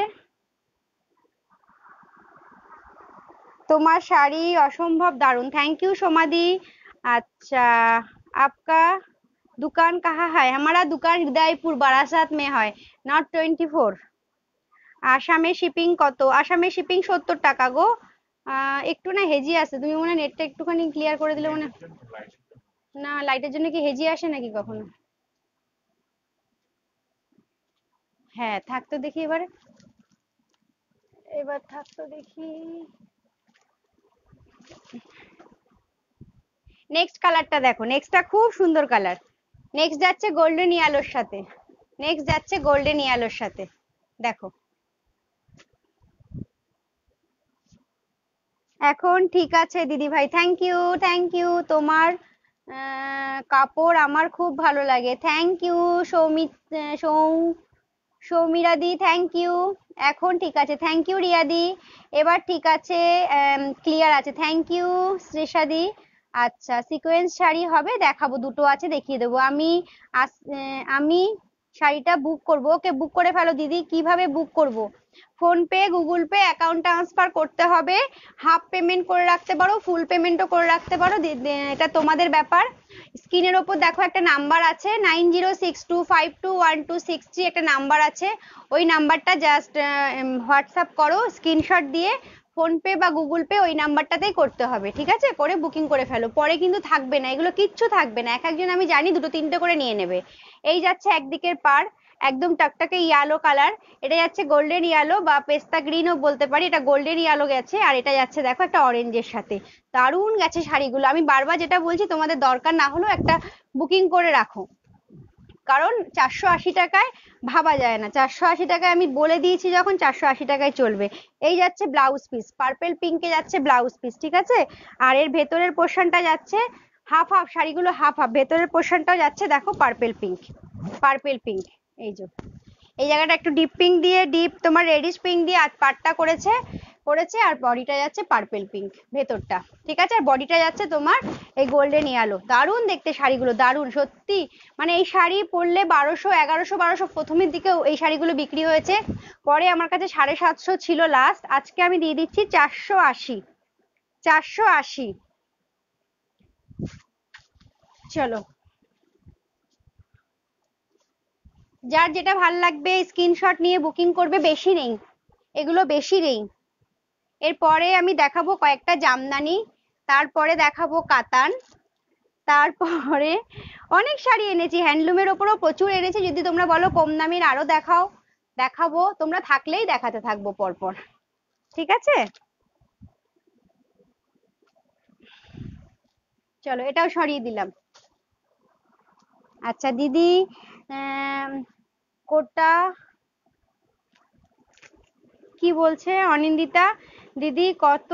তোমার শাড়ি অসম্ভব দারুণ, থ্যাংক ইউ সোমাদি। अच्छा आपका दुकान कहाँ है? हमारा दुकान हृदयपुर बारासात में है, नॉट টোয়েন্টি ফোর। আসামে শিপিং কত? আসামে শিপিং সত্তর টাকা গো। আহ একটু না হেজি আছে, তুমি মনে হয় নেটটা একটুখানি ক্লিয়ার করে দিলে মনে, না লাইটের জন্য কি হেজি আসে নাকি কখনো? হ্যাঁ থাকতো দেখি এবারে, এবার থাকতো দেখি। নেক্সট কালারটা দেখো, নেক্সটটা খুব সুন্দর কালার, নেক্সট যাচ্ছে গোল্ডেন ইয়ালোর সাথে, নেক্সট যাচ্ছে গোল্ডেন ইয়েলোর সাথে, দেখো এখন ঠিক আছে দিদি ভাই, থ্যাংক ইউ থ্যাংক ইউ। তোমার আহ, কাপড় আমার খুব ভালো লাগে, থ্যাংক ইউ সৌমিত, সৌ সৌমিরা দি, থ্যাংক ইউ। এখন ঠিক আছে, থ্যাংক ইউ রিয়া দি। এবার ঠিক আছে, ক্লিয়ার আছে, থ্যাংক ইউ শ্রেষা দি। আচ্ছা সিকোয়েন্স শাড়ি হবে, দেখাবো, দুটো আছে দেখিয়ে দেবো আমি। আস- আহ, আমি শাড়িটা বুক করবো, ওকে বুক করে ফেলো দিদি। কিভাবে বুক করব? PhonePe, Google Pay, account transfer করতে হবে। হাফ পেমেন্ট করে রাখতে পারো, ফুল পেমেন্টও করে রাখতে পারো, দি- দি- এটা তোমাদের ব্যাপার। স্ক্রিনের ওপর দেখো একটা নাম্বার আছে, nine zero six two five two one two six three, একটা নাম্বার আছে। ওই নাম্বারটা জাস্ট হোয়াটসঅ্যাপ করো স্ক্রিনশট দিয়ে। ফোন পে বা গুগল পে ওই নাম্বারটাতেই করতে হবে, ঠিক আছে? করে বুকিং করে ফেলো, পরে কিন্তু থাকবে না, এগুলো কিচ্ছু থাকবে না। এক একজন আমি জানি দুটো তিনটে করে নিয়ে নেবে। এই যাচ্ছে একদিকের পার, একদম টকটকে ইয়ালো কালার। এটা যাচ্ছে গোল্ডেন ইয়ালো বা পেস্তা গ্রিনও বলতে পারি, এটা গোল্ডেন ইয়ালো গেছে। আর এটা যাচ্ছে দেখো একটা অরেঞ্জের সাথে, দারুণ গেছে শাড়িগুলো। আমি বারবার যেটা বলছি, তোমাদের দরকার না হলেও একটা বুকিং করে রাখো, কারণ চারশো আশি টাকায় ভাবা যায় না। চারশো আশি টাকায় আমি বলে দিয়েছি যখন, চারশো আশি টাকায় চলবে। এই যাচ্ছে ব্লাউজ পিস, পার্পেল পিঙ্কে যাচ্ছে ব্লাউজ পিস, ঠিক আছে? আর এর ভেতরের পোর্শনটা যাচ্ছে হাফ হাফ, শাড়িগুলো হাফ হাফ, ভেতরের পোর্শনটাও যাচ্ছে দেখো পার্পেল পিঙ্ক, পার্পেল পিঙ্ক। এই যে এই জায়গাটা একটু ডিপ পিঙ্ক দিয়ে, ডিপ তোমার রেডিশ পিঙ্ক দিয়ে আর পাটটা করেছে করেছে আর বডিটা যাচ্ছে পার্পেল পিঙ্ক ভেতরটা, ঠিক আছে? আর বডিটা যাচ্ছে তোমার এই গোল্ডেন ইয়ালো। দারুণ দেখতে শাড়িগুলো, দারুণ সত্যি। মানে এই শাড়ি পরলে বারোশো এগারোশো বারোশো প্রথমের দিকে এই শাড়িগুলো বিক্রি হয়েছে, পরে আমার কাছে সাড়ে সাতশো ছিল লাস্ট, আজকে আমি দিয়ে দিচ্ছি চারশো আশি, চারশো আশি। চলো, যার যেটা ভাল লাগবে স্ক্রিনশট নিয়ে বুকিং করবে, বেশি নেই এগুলো, বেশি নেই। এরপরে আমি দেখাবো কয়েকটা জামদানি, তারপরে দেখাবো কাতান, তারপরে অনেক শাড়ি এনেছি, হ্যান্ডলুমের ওপরও প্রচুর এনেছি। যদি তোমরা বলো কম দামের আরো দেখাও, দেখাবো, তোমরা থাকলেই দেখাতে থাকবো পরপর, ঠিক আছে? চলো এটাও সরিয়ে দিলাম। আচ্ছা দিদি, আহ কোটা কি বলছে অনিন্দিতা দিদি, কত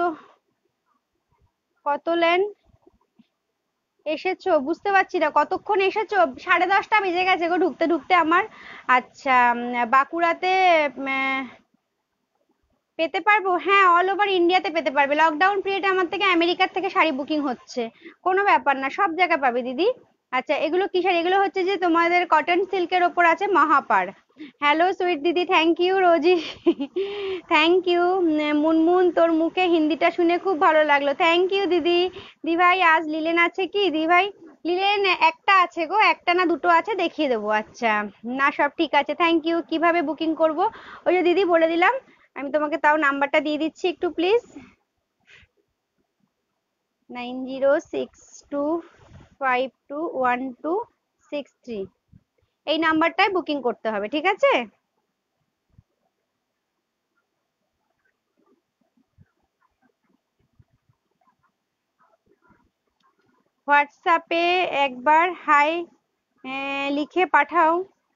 কত লেন এসেছো? বুঝতে পারছি না কতক্ষণ এসেছো, সাড়ে দশটা বেজে গেছে গো ঢুকতে ঢুকতে আমার। আচ্ছা, উম, বাঁকুড়াতে উম, আহ, পেতে পারবো, হ্যাঁ অল ওভার ইন্ডিয়াতে পেতে পারবে। লকডাউন পিরিয়ডে আমার থেকে আমেরিকার থেকে শাড়ি বুকিং হচ্ছে, কোনো ব্যাপার না, সব জায়গায় পাবে দিদি। আচ্ছা এগুলো কি শাড়ি? এগুলো হচ্ছে যে তোমাদের কটন সিল্কের ওপর আছে, মহাপাড়। হ্যালো সুইট দিদি, thank you. Rosie thank you. Munmun, তোর মুখে হিন্দিটা শুনে খুব ভালো লাগলো, থ্যাংক ইউ দিদি। দি ভাই আজ লিলেন আছে কি? দি ভাই লিলেন একটা আছে গো, একটা না দুটো আছে, দেখিয়ে দেবো। আচ্ছা না সব ঠিক আছে, থ্যাংক ইউ। কিভাবে বুকিং করব? ওই যে দিদি বলে দিলাম, আমি তোমাকে তাও নাম্বারটা দিয়ে দিচ্ছি একটু please, nine zero six two five two one two six three, এই নাম্বারটায় বুকিং করতে হবে, ঠিক আছে? হোয়াটসঅ্যাপে একবার হাই লিখে পাঠাও।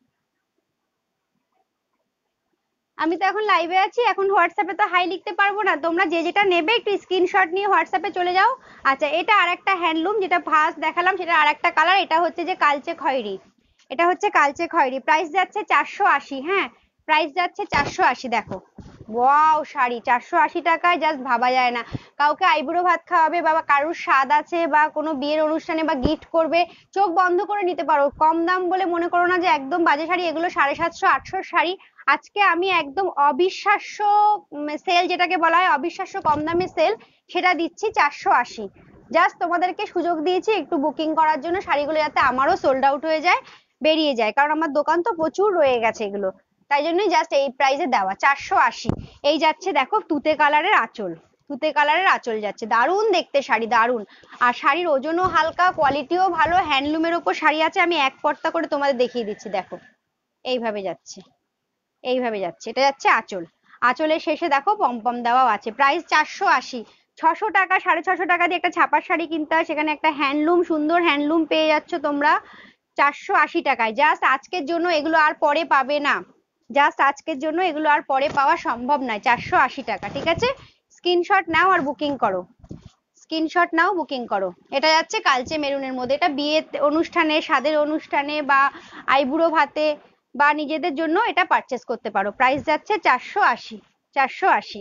আমি তো এখন লাইভে আছি, এখন হোয়াটসঅ্যাপে তো হাই লিখতে পারবো না। তোমরা যে যেটা নেবে একটু স্ক্রিনশট নিয়ে হোয়াটসঅ্যাপে চলে যাও। আচ্ছা এটা আরেকটা হ্যান্ডলুম, যেটা ফার্স্ট দেখালাম সেটা আরেকটা কালার, এটা হচ্ছে যে কালচে খয়েরি, এটা হচ্ছে কালচে খয়েরি। প্রাইস যাচ্ছে চারশো আশি, হ্যাঁ প্রাইস যাচ্ছে চারশো আশি। দেখো ওয়াও শাড়ি চারশো আশি টাকায় জাস্ট ভাবা যায় না। কাউকে আইবুড়ো ভাত খাওয়াবে বা কারুর স্বাদ আছে বা কোনো বিয়ের অনুষ্ঠানে বা গিফট করবে, চোখ বন্ধ করে নিতে পারো। কম দাম বলে মনে করো না যে একদম বাজে শাড়ি, এগুলো সাড়ে সাতশো আটশোর শাড়ি। আজকে আমি একদম অবিশ্বাস্য সেল, যেটাকে বলা হয় অবিশ্বাস্য কম দামে সেল, সেটা দিচ্ছি চারশো আশি। জাস্ট তোমাদেরকে সুযোগ দিয়েছি একটু বুকিং করার জন্য, শাড়িগুলো যাতে আমারও সোল্ড আউট হয়ে যায়, বেরিয়ে যায়, কারণ আমার দোকান তো প্রচুর রয়ে গেছে এগুলো, তাই জন্যই জাস্ট এই প্রাইসে দেওয়া চারশো আশি। এই যাচ্ছে দেখো তুতে কালারের আঁচল, তুতে কালারের আঁচল যাচ্ছে, দারুণ দেখতে শাড়ি, দারুণ। আর শাড়ির ওজনও হালকা, কোয়ালিটিও ভালো, হ্যান্ডলুমের ওপর শাড়ি আছে। আমি এক পর্দা করে তোমাদের দেখিয়ে দিচ্ছি, দেখো এইভাবে যাচ্ছে, এইভাবে যাচ্ছে, এটা যাচ্ছে আঁচল। আঁচলের শেষে দেখো পমপম দেওয়াও আছে। প্রাইস চারশো আশি। ছশো টাকা, সাড়ে ছশো টাকা দিয়ে একটা ছাপার শাড়ি কিনতে হয়, সেখানে একটা হ্যান্ডলুম, সুন্দর হ্যান্ডলুম পেয়ে যাচ্ছ তোমরা। চারশো আশি টাকায়। জাস্ট আজকের জন্য, এগুলো আর পরে পাবে না, জাস্ট আজকের জন্য, এগুলো আর পরে পাওয়া সম্ভব নয়। চারশো আশি টাকা, ঠিক আছে? স্ক্রিনশট নাও আর বুকিং করো, স্ক্রিনশট নাও, বুকিং করো। এটা যাচ্ছে কালচে মেরুনের মধ্যে, এটা বিয়ে অনুষ্ঠানে, স্বাদের অনুষ্ঠানে বা আইবুড়ো ভাতে বা নিজেদের জন্য এটা পারচেস করতে পারো। প্রাইস যাচ্ছে চারশো আশি, চারশো আশি।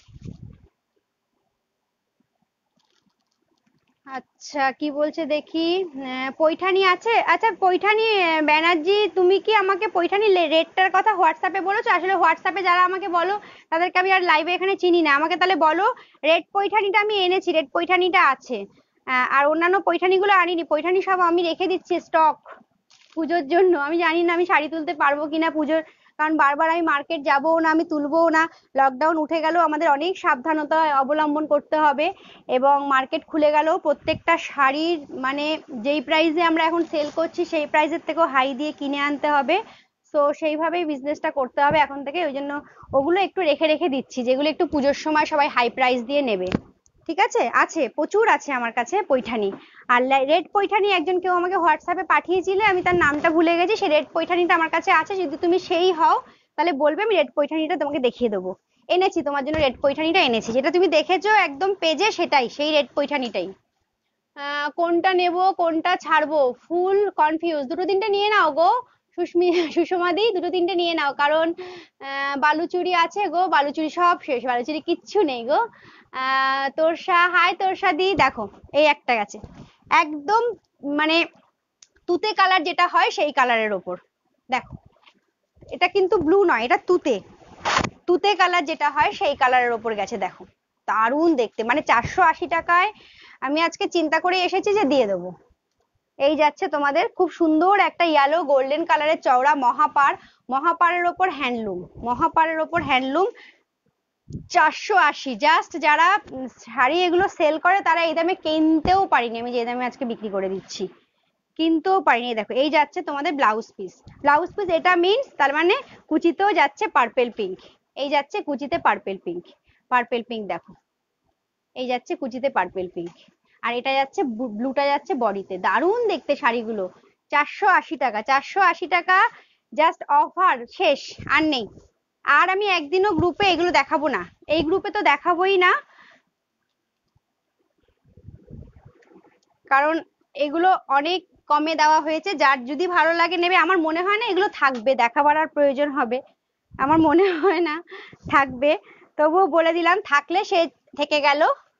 আচ্ছা কি বলছে দেখি, আহ, পৈঠানি আছে? আচ্ছা পৈঠানি, আহ, ব্যানার্জি তুমি কি আমাকে পৈঠানি রেটটার কথা হোয়াটসঅ্যাপে বলেছো? আসলে হোয়াটসঅ্যাপে যারা আমাকে বলো তাদেরকে আমি আর লাইভে এখানে চিনি না, আমাকে তাহলে বলো। রেড পৈঠানিটা আমি এনেছি, রেড পৈঠানিটা আছে, আহ, আর অন্যান্য পৈঠানিগুলো আনিনি। পৈঠানি সব আমি রেখে দিচ্ছি স্টক পুজোর জন্য। আমি জানি না আমি শাড়ি তুলতে পারবো কিনা পুজোর, কারণ বারবার আমি মার্কেট যাবো না, আমি তুলবো না। লকডাউন উঠে গেল, আমাদের অনেক সাবধানতা অবলম্বন করতে হবে, এবং মার্কেট খুলে গেল, প্রত্যেকটা শাড়ির মানে যেই প্রাইসে আমরা এখন সেল করছি সেই প্রাইসের থেকেও হাই দিয়ে কিনে আনতে হবে। তো সেইভাবেই বিজনেসটা করতে হবে এখন থেকে, ওই জন্য ওগুলো একটু রেখে রেখে দিচ্ছি, যেগুলো একটু পুজোর সময় সবাই হাই প্রাইস দিয়ে নেবে। ঠিক আছে, আছে প্রচুর আছে আমার কাছে পৈঠানি। আর রেড পৈঠানি একজন কেউ আমাকে হোয়াটসঅ্যাপে পাঠিয়েছিলে, আমি তার নামটা ভুলে গেছি, সেই রেড পৈঠানিটা আমার কাছে আছে। যদি তুমি সেই হও তাহলে বলবে, আমি রেড পৈঠানিটা তোমাকে দেখিয়ে দেবো। এনেছি তোমার জন্য রেড পৈঠানিটা এনেছি, যেটা তুমি দেখেছো একদম পেজে, সেটাই, সেই রেড পৈঠানিটাই। আহ কোনটা নেব কোনটা ছাড়বো, ফুল কনফিউজ। দুটো তিনটে নিয়ে নাও গো সুস্মি, সুষমাদি, দুটো তিনটে নিয়ে নাও, কারণ আহ বালুচুরি আছে গো, বালুচুরি সব শেষ, বালুচুরি কিচ্ছু নেই গো। আহ তোরসা, হাই তোরসা দি, দেখো এই একটা গেছে, একদম মানে তুতে কালার যেটা হয় সেই কালারের ওপর, দেখো এটা কিন্তু ব্লু নয়, এটা তুতে, তুতে কালার যেটা হয় সেই কালারের ওপর গেছে, দেখো দারুণ দেখতে। মানে চারশো আশি টাকায় আমি আজকে চিন্তা করে এসেছি যে দিয়ে দেবো। এই যাচ্ছে তোমাদের খুব সুন্দর একটা ইয়েলো গোল্ডেন কালারের চওড়া মহাপার, মহাপারের ওপর হ্যান্ডলুম, মহাপারের ওপর হ্যান্ডলুম, চারশো আশি। জাস্ট যারা শাড়ি এগুলো সেল করে তারা এই দামে কিনতেও পারিনি, আমি যে দামে আজকে বিক্রি করে দিচ্ছি, কিনতেও পারিনি। দেখো এই যাচ্ছে তোমাদের ব্লাউজ পিস, ব্লাউজ পিস এটা মিনস তার মানে কুচিতেও যাচ্ছে পার্পেল পিঙ্ক, এই যাচ্ছে কুচিতে পার্পেল পিঙ্ক, পার্পেল পিঙ্ক দেখো, এই যাচ্ছে কুচিতে পার্পেল পিঙ্ক, আর এটা যাচ্ছে ব্লুটা যাচ্ছে বডিতে। দারুণ দেখতে শাড়িগুলো, চারশো আশি টাকা, চারশো আশি টাকা, জাস্ট অফার, শেষ আর নেই। আর আমি একদিনও গ্রুপে এগুলো দেখাবো না, এই গ্রুপে তো দেখাবোই না, কারণ এগুলো অনেক কমে দেওয়া হয়েছে, যার যদি ভালো লাগে নেবে। আমার মনে হয় না এগুলো থাকবে, দেখাবার আর প্রয়োজন হবে, আমার মনে হয় না থাকবে, তবুও বলে দিলাম, থাকলে সে থেকে গেল।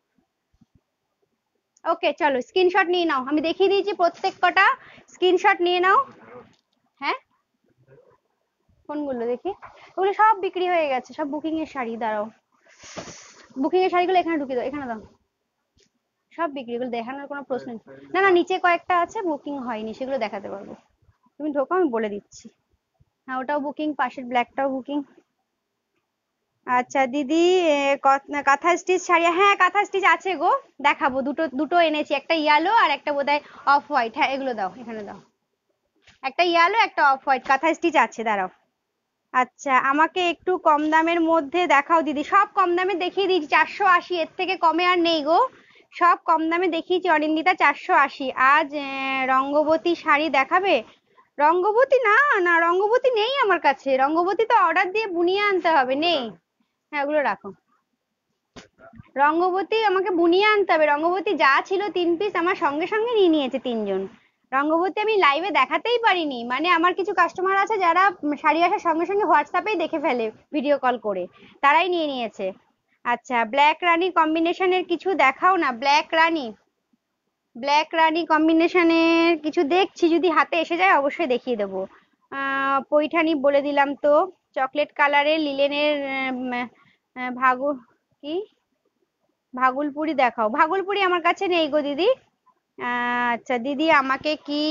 ওকে চলো স্ক্রিনশট নিয়ে নাও, আমি দেখিয়ে দিয়েছি প্রত্যেক কটা, স্ক্রিনশট নিয়ে নাও। হ্যাঁ কোনগুলো দেখি, ওগুলো সব বিক্রি হয়ে গেছে, সব বুকিং এর শাড়ি। দাঁড়াও, বুকিং এর শাড়িগুলো এখানে ঢুকিয়ে দাও, এখানে দাও, সব বিক্রি, এগুলো দেখানোর কোনো প্রশ্ন নেই। না না নিচে কয়েকটা আছে বুকিং হয়নি, সেগুলো দেখাতে পারবো, তুমি ঢোকো আমি বলে দিচ্ছি। হ্যাঁ ওটাও বুকিং, পাশের ব্ল্যাকটাও বুকিং। আচ্ছা দিদি, কাঁথা স্টিচ শাড়ি, হ্যাঁ কাঁথা স্টিচ আছে গো, দেখাবো, দুটো দুটো এনেছি, একটা ইয়েলো আর একটা বোধহয় অফ হোয়াইট। হ্যাঁ এগুলো দাও, এখানে দাও, একটা ইয়েলো একটা অফ হোয়াইট কাঁথা স্টিচ আছে, দাঁড়াও। আচ্ছা আমাকে একটু কম দামের মধ্যে দেখাও দিদি, সব কম দামে দেখিয়ে দিয়েছি, চারশো আশি, এর থেকে কমে আর নেই গো, সব কম দামে দেখিয়েছি অরিন্দিতা, চারশো আশি। আজ রঙ্গবতী শাড়ি দেখাবে? রঙ্গবতী না, না রঙ্গবতী নেই আমার কাছে, রঙ্গবতী তো অর্ডার দিয়ে বুনিয়ে আনতে হবে, নেই। হ্যাঁ ওগুলো রাখো, রঙ্গবতী আমাকে বুনিয়ে আনতে হবে, রঙ্গবতী যা ছিল তিন পিস আমার সঙ্গে সঙ্গে নিয়ে নিয়েছে তিনজন। রঙ্গবতী আমি লাইভে দেখাতেই পারিনি, মানে আমার কিছু কাস্টমার আছে যারা শাড়ি আসার সঙ্গে সঙ্গে হোয়াটসঅ্যাপেই দেখে ফেলে ভিডিও কল করে, তারাই নিয়ে নিয়েছে। আচ্ছা ব্ল্যাক রানী কম্বিনেশনের কিছু দেখাও না, ব্ল্যাক রানী, ব্ল্যাক রানী কম্বিনেশনের কিছু দেখছি, যদি হাতে এসে যায় অবশ্যই দেখিয়ে দেবো। আহ পৈঠানি বলে দিলাম তো, চকলেট কালারের লিলেনের ভাগু কি, ভাগলপুরি দেখাও, ভাগলপুরি আমার কাছে নেই গো দিদি। আচ্ছা দিদি আমাকে কি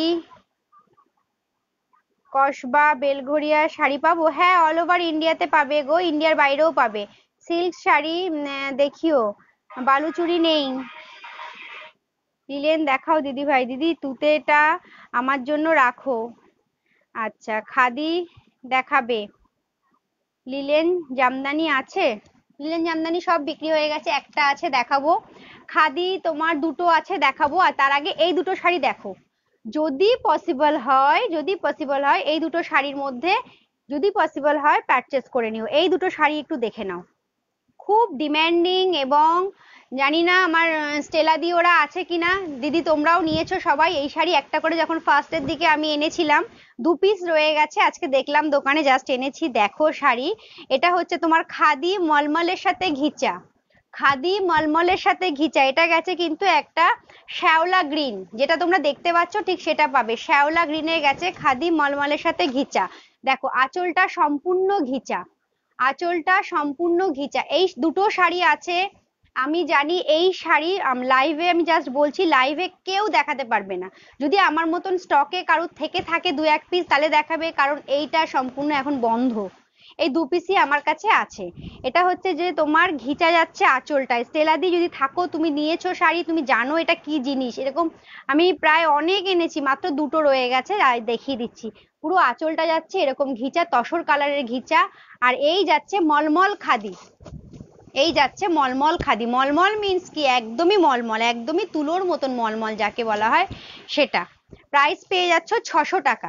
কসবা বেলঘরিয়া শাড়ি পাবো? হ্যাঁ অল ওভার ইন্ডিয়াতে পাবে গো, ইন্ডিয়ার বাইরেও পাবে সিল্ক শাড়ি, দেখিও, বালুচুরি নেই। লিলেন দেখাও দিদি ভাই, দিদি তুতেটা আমার জন্য রাখো। আচ্ছা খাদি দেখাবে? লিলেন জামদানি আছে? লিলেন জামদানি সব বিক্রি হয়ে গেছে, একটা আছে দেখাবো। খাদি তোমার দুটো আছে দেখাবো, আর তার আগে এই দুটো শাড়ি দেখো, যদি পসিবল হয় যদি পসিবল হয় এই দুটো শাড়ির মধ্যে যদি পসিবল হয় পারচেস করে নিও। এই দুটো শাড়ি একটু দেখে নাও, খুব ডিম্যান্ডিং। এবং জানি না আমার স্টেলা দি ওরা আছে কিনা, দিদি তোমরাও নিয়েছো সবাই এই শাড়ি। একটা করে যখন ফার্স্টের দিকে আমি এনেছিলাম দু পিস রয়ে গেছে, আজকে দেখলাম দোকানে, জাস্ট এনেছি। দেখো শাড়ি, এটা হচ্ছে তোমার খাদি মলমলের সাথে ঘিচা, খাদি মলমলের সাথে ঘিচা। এটা গেছে কিন্তু একটা শ্যাওলা গ্রিন, যেটা তোমরা দেখতে পাচ্ছ ঠিক সেটা পাবে, শ্যাওলা গ্রিনে গেছে খাদি মলমলের সাথে ঘিচা। দেখো আঁচলটা সম্পূর্ণ ঘিচা, আঁচলটা সম্পূর্ণ ঘিচা। এই দুটো শাড়ি আছে, আমি জানি এই শাড়ি লাইভে, আমি জাস্ট বলছি লাইভে কেউ দেখাতে পারবে না। যদি আমার মতন স্টকে কারোর থেকে থাকে দু এক পিস তাহলে দেখাবে, কারণ এইটা সম্পূর্ণ এখন বন্ধ। এই দু পিসই আমার কাছে আছে। এটা হচ্ছে যে তোমার ঘিচা যাচ্ছে আঁচলটায়। স্টেলা দি যদি থাকো, তুমি নিয়েছো শাড়ি, তুমি জানো এটা কি জিনিস। এরকম আমি প্রায় অনেক এনেছি, মাত্র দুটো রয়ে গেছে, আর দেখিয়ে দিচ্ছি। পুরো আঁচলটা যাচ্ছে এরকম ঘিচা, তসর কালারের ঘিচা। আর এই যাচ্ছে মলমল খাদি, এই যাচ্ছে মলমল খাদি। মলমল মিন্স কি, একদমই মলমল, একদমই তুলোর মতন মলমল যাকে বলা হয় সেটা। প্রাইস পেয়ে যাচ্ছ ছশো টাকা,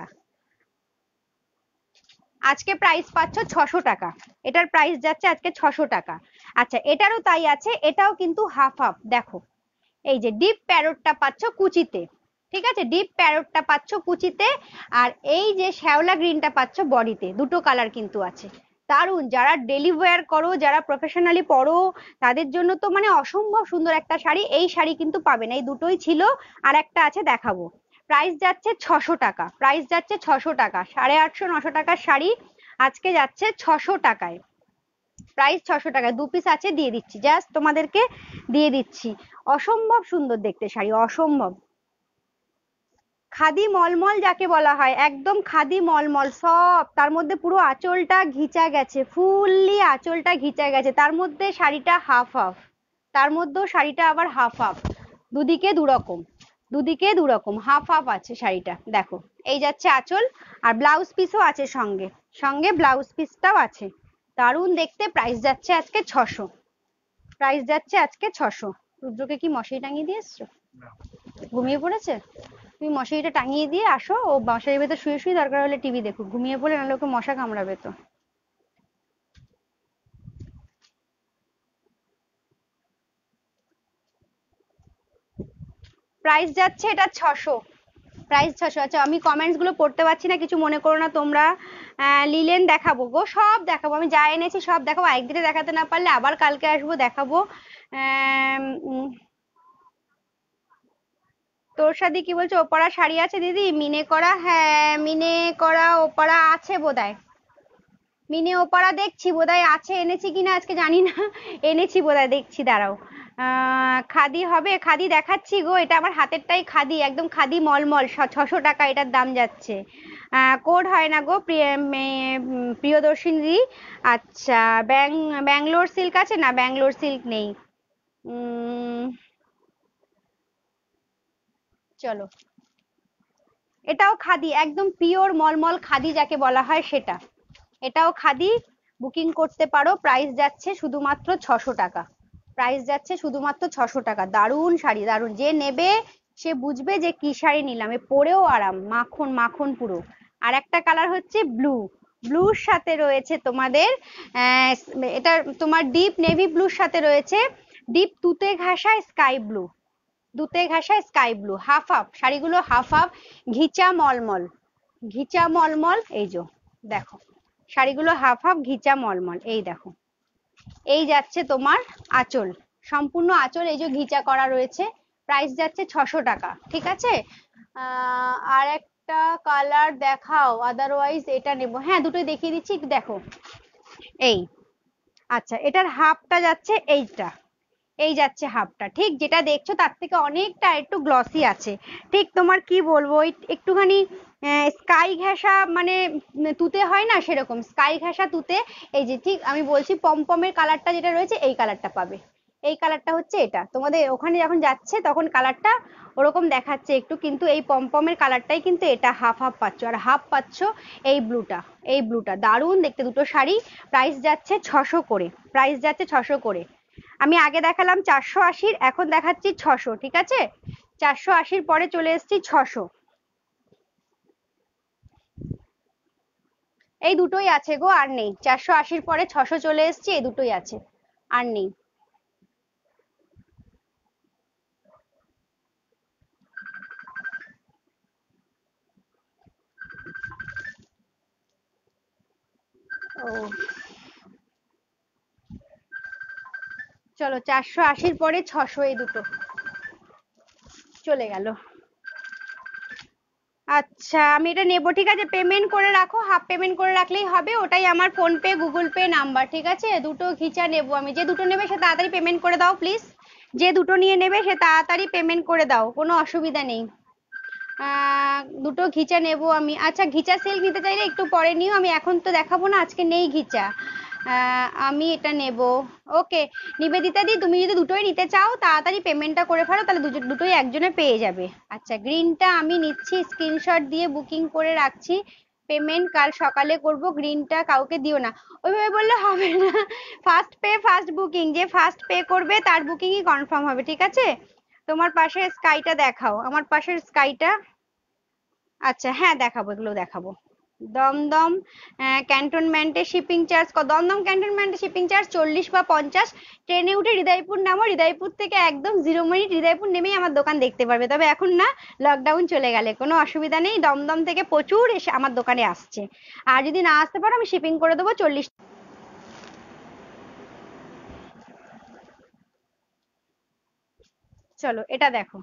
আজকে প্রাইস পাচ্ছ ছশো টাকা। এটার প্রাইস যাচ্ছে আজকে ছশো টাকা। আচ্ছা এটারও তাই আছে, এটাও কিন্তু হাফ হাফ। দেখো এই যে ডিপ প্যারোটটা পাচ্ছ কুচিতে, ঠিক আছে, ডিপ প্যারোটটা পাচ্ছ কুচিতে। আর এই যে শ্যাওলা গ্রিনটা পাচ্ছ বডিতে, দুটো কালার কিন্তু আছে। দারুন, যারা ডেলি ওয়্যার করো, যারা প্রফেশনালি পরো, তাদের জন্য তো মানে অসম্ভব সুন্দর একটা শাড়ি। এই শাড়ি কিন্তু পাবে না, এই দুটোই ছিল, আর একটা আছে দেখাবো। প্রাইস যাচ্ছে ছশো টাকা, প্রাইস যাচ্ছে ছশো টাকা। সাড়ে আটশো নশো টাকার শাড়ি আজকে যাচ্ছে ছশো টাকায়, প্রাইস ছশো টাকা। দু পিস আছে, দিয়ে দিচ্ছি, জাস্ট তোমাদেরকে দিয়ে দিচ্ছি। অসম্ভব সুন্দর দেখতে শাড়ি, অসম্ভব। খাদি মলমল যাকে বলা হয়, একদম খাদি মলমল সব। তার মধ্যে পুরো আঁচলটা ঘিচা গেছে, ফুললি আঁচলটা ঘিচা গেছে। তার মধ্যে শাড়িটা হাফ হাফ, তার মধ্যেও শাড়িটা আবার হাফ হাফ, দুদিকে দুরকম, দুদিকে দুরকম হাফ হাফ আছে শাড়িটা। দেখো এই যাচ্ছে আঁচল, আর ব্লাউজ পিসও আছে সঙ্গে, সঙ্গে ব্লাউজ পিসটাও আছে। দারুণ দেখতে। প্রাইস যাচ্ছে আজকে ছশো, প্রাইস যাচ্ছে আজকে ছশো। রুদ্রকে কি মশারি টাঙিয়ে দিয়ে এসছো? ঘুমিয়ে পড়েছে? তুমি মশারিটা টাঙিয়ে দিয়ে আসো, ও মশারির ভেতর শুয়ে শুয়ে দরকার হলে টিভি দেখুক, ঘুমিয়ে পড়লে নাহলে ওকে মশা কামড়াবে তো। প্রাইস যাচ্ছে এটা ছশো, প্রাইস ছশো। আচ্ছা আমি কমেন্টস গুলো পড়তে পারছি না, কিছু মনে করো না তোমরা। লিলেন দেখাবো গো, সব দেখাবো, আমি যা এনেছি সব দেখাবো। একদিনে দেখাতে না পারলে আবার কালকে আসবো, দেখাবো। উম, তোর সাথে কি বলছো, ওপাড়া শাড়ি আছে দিদি মিনে করা? হ্যাঁ মিনে করা ওপাড়া আছে বোধহয়, মিনে ওপাড়া দেখছি বোধহয় আছে, এনেছি কিনা আজকে জানি না, এনেছি বোধহয়, দেখছি দাঁড়াও। আহ খাদি হবে, খাদি দেখাচ্ছি গো, এটা আমার হাতেরটাই খাদি, একদম খাদি মলমল। ছশো টাকা এটার দাম যাচ্ছে। আহ কোড হয় না গো প্রিয়দর্শিনী। আচ্ছা ব্যাং ব্যাঙ্গালোর সিল্ক আছে না? ব্যাঙ্গালোর সিল্ক নেই। উম চলো, এটাও খাদি, একদম পিওর মলমল খাদি যাকে বলা হয় সেটা, এটাও খাদি। বুকিং করতে পারো। প্রাইস যাচ্ছে শুধুমাত্র ছশো টাকা, প্রাইস যাচ্ছে শুধুমাত্র ছশো টাকা। দারুণ শাড়ি, দারুণ। যে নেবে সে বুঝবে যে কি শাড়ি নিলাম, এ পরেও আরাম, মাখন মাখন পুরো। আর একটা কালার হচ্ছে ব্লু, ব্লুর সাথে রয়েছে তোমাদের আহ এটা তোমার ডিপ নেভি ব্লুর সাথে রয়েছে ডিপ তুতে ঘাসা স্কাই ব্লু, দুতে ঘাসা স্কাই ব্লু। হাফ হাফ শাড়িগুলো, হাফ হাফ ঘিচা মলমল, ঘিচা মলমল। এই যে দেখো শাড়িগুলো হাফ হাফ ঘিচা মলমল। এই দেখো এই যাচ্ছে তোমার আঁচল, সম্পূর্ণ আঁচল এই যে ঘিচা করা রয়েছে। প্রাইস যাচ্ছে ছশো টাকা, ঠিক আছে। আহ আর একটা কালার দেখাও, আদারওয়াইজ এটা নেবো। হ্যাঁ দুটোই দেখিয়ে দিচ্ছি, একটু দেখো। এই আচ্ছা এটার হাফটা যাচ্ছে এইটা, এই যাচ্ছে হাফটা, ঠিক যেটা দেখছো তার থেকে অনেকটা একটু গ্লসি আছে। ঠিক তোমার কি বলবো, ওই একটুখানি স্কাই ঘেঁষা, মানে তুতে হয় না সেরকম স্কাই ঘেঁষা তুতে। এই যে ঠিক আমি বলছি পমপমের কালারটা যেটা রয়েছে এই কালারটা পাবে, এই কালারটা হচ্ছে এটা। তোমাদের ওখানে যখন যাচ্ছে তখন কালারটা ওরকম দেখাচ্ছে একটু, কিন্তু এই পমপমের কালারটাই কিন্তু এটা। হাফ হাফ পাচ্ছ, আর হাফ পাচ্ছ এই ব্লুটা, এই ব্লুটা। দারুণ দেখতে দুটো শাড়ি। প্রাইস যাচ্ছে ছশো করে, প্রাইস যাচ্ছে ছশো করে। আমি আগে দেখালাম চারশো আশির, এখন দেখাচ্ছি ছশো, ঠিক আছে। চারশো আশির পরে চলে এসেছি ছশো। এই দুটোই আছে গো, আর নেই। চারশো আশির পরে ছশো চলে এসেছি, এই দুটোই আছে, আর নেই। ও চলো, চারশো আশির পরে ছশো, এই দুটো চলে গেল। আচ্ছা আমি এটা নেবো, ঠিক আছে। পেমেন্ট করে রাখো, হাফ পেমেন্ট করে রাখলেই হবে, ওটাই আমার PhonePe Google Pay number, ঠিক আছে। দুটো ঘিচা নেবো আমি, যে দুটো নেবে সে তাড়াতাড়ি পেমেন্ট করে দাও প্লিজ। যে দুটো নিয়ে নেবে সে তাড়াতাড়ি পেমেন্ট করে দাও, কোনো অসুবিধা নেই। আহ দুটো ঘিচা নেবো আমি। আচ্ছা ঘিচা সিল্ক নিতে চাইলে একটু পরে নিও, আমি এখন তো দেখাবো না, আজকে নেই ঘিচা। আহ আমি এটা নেব। ওকে নিবেদিতা দি, তুমি যদি দুটোই নিতে চাও তাড়াতাড়ি পেমেন্টটা করে ফেলো, তাহলে দুটো দুটোই একজনে পেয়ে যাবে। আচ্ছা গ্রিনটা আমি নিচ্ছি, স্ক্রিনশট দিয়ে বুকিং করে রাখছি। পেমেন্ট কাল সকালে করব, গ্রিনটা কাউকে দিও না। ওইভাবে বললে হবে না, ফার্স্ট পে ফার্স্ট বুকিং, যে ফার্স্ট পে করবে তার বুকিংই কনফার্ম হবে, ঠিক আছে। তোমার পাশের স্কাইটা দেখাও, আমার পাশের স্কাইটা। আচ্ছা হ্যাঁ দেখাবো, এগুলো দেখাবো। দমদম ক্যান্টনমেন্টে শিপিং চার্জ, দমদম ক্যান্টনমেন্টে শিপিং চার্জ চল্লিশ বা পঞ্চাশ। ট্রেনে উঠে হৃদয়পুর নামো, হৃদয়পুর থেকে একদম জিরো মিনিট হৃদয়পুর নেমেই আমার দোকান দেখতে পারবে, তবে এখন না, লকডাউন চলে গেলে কোনো অসুবিধা নেই, দমদম থেকে প্রচুর এসে আমার দোকানে আসছে। আর যদি না আসতে পারো আমি শিপিং করে দেবো চল্লিশ। চলো এটা দেখো,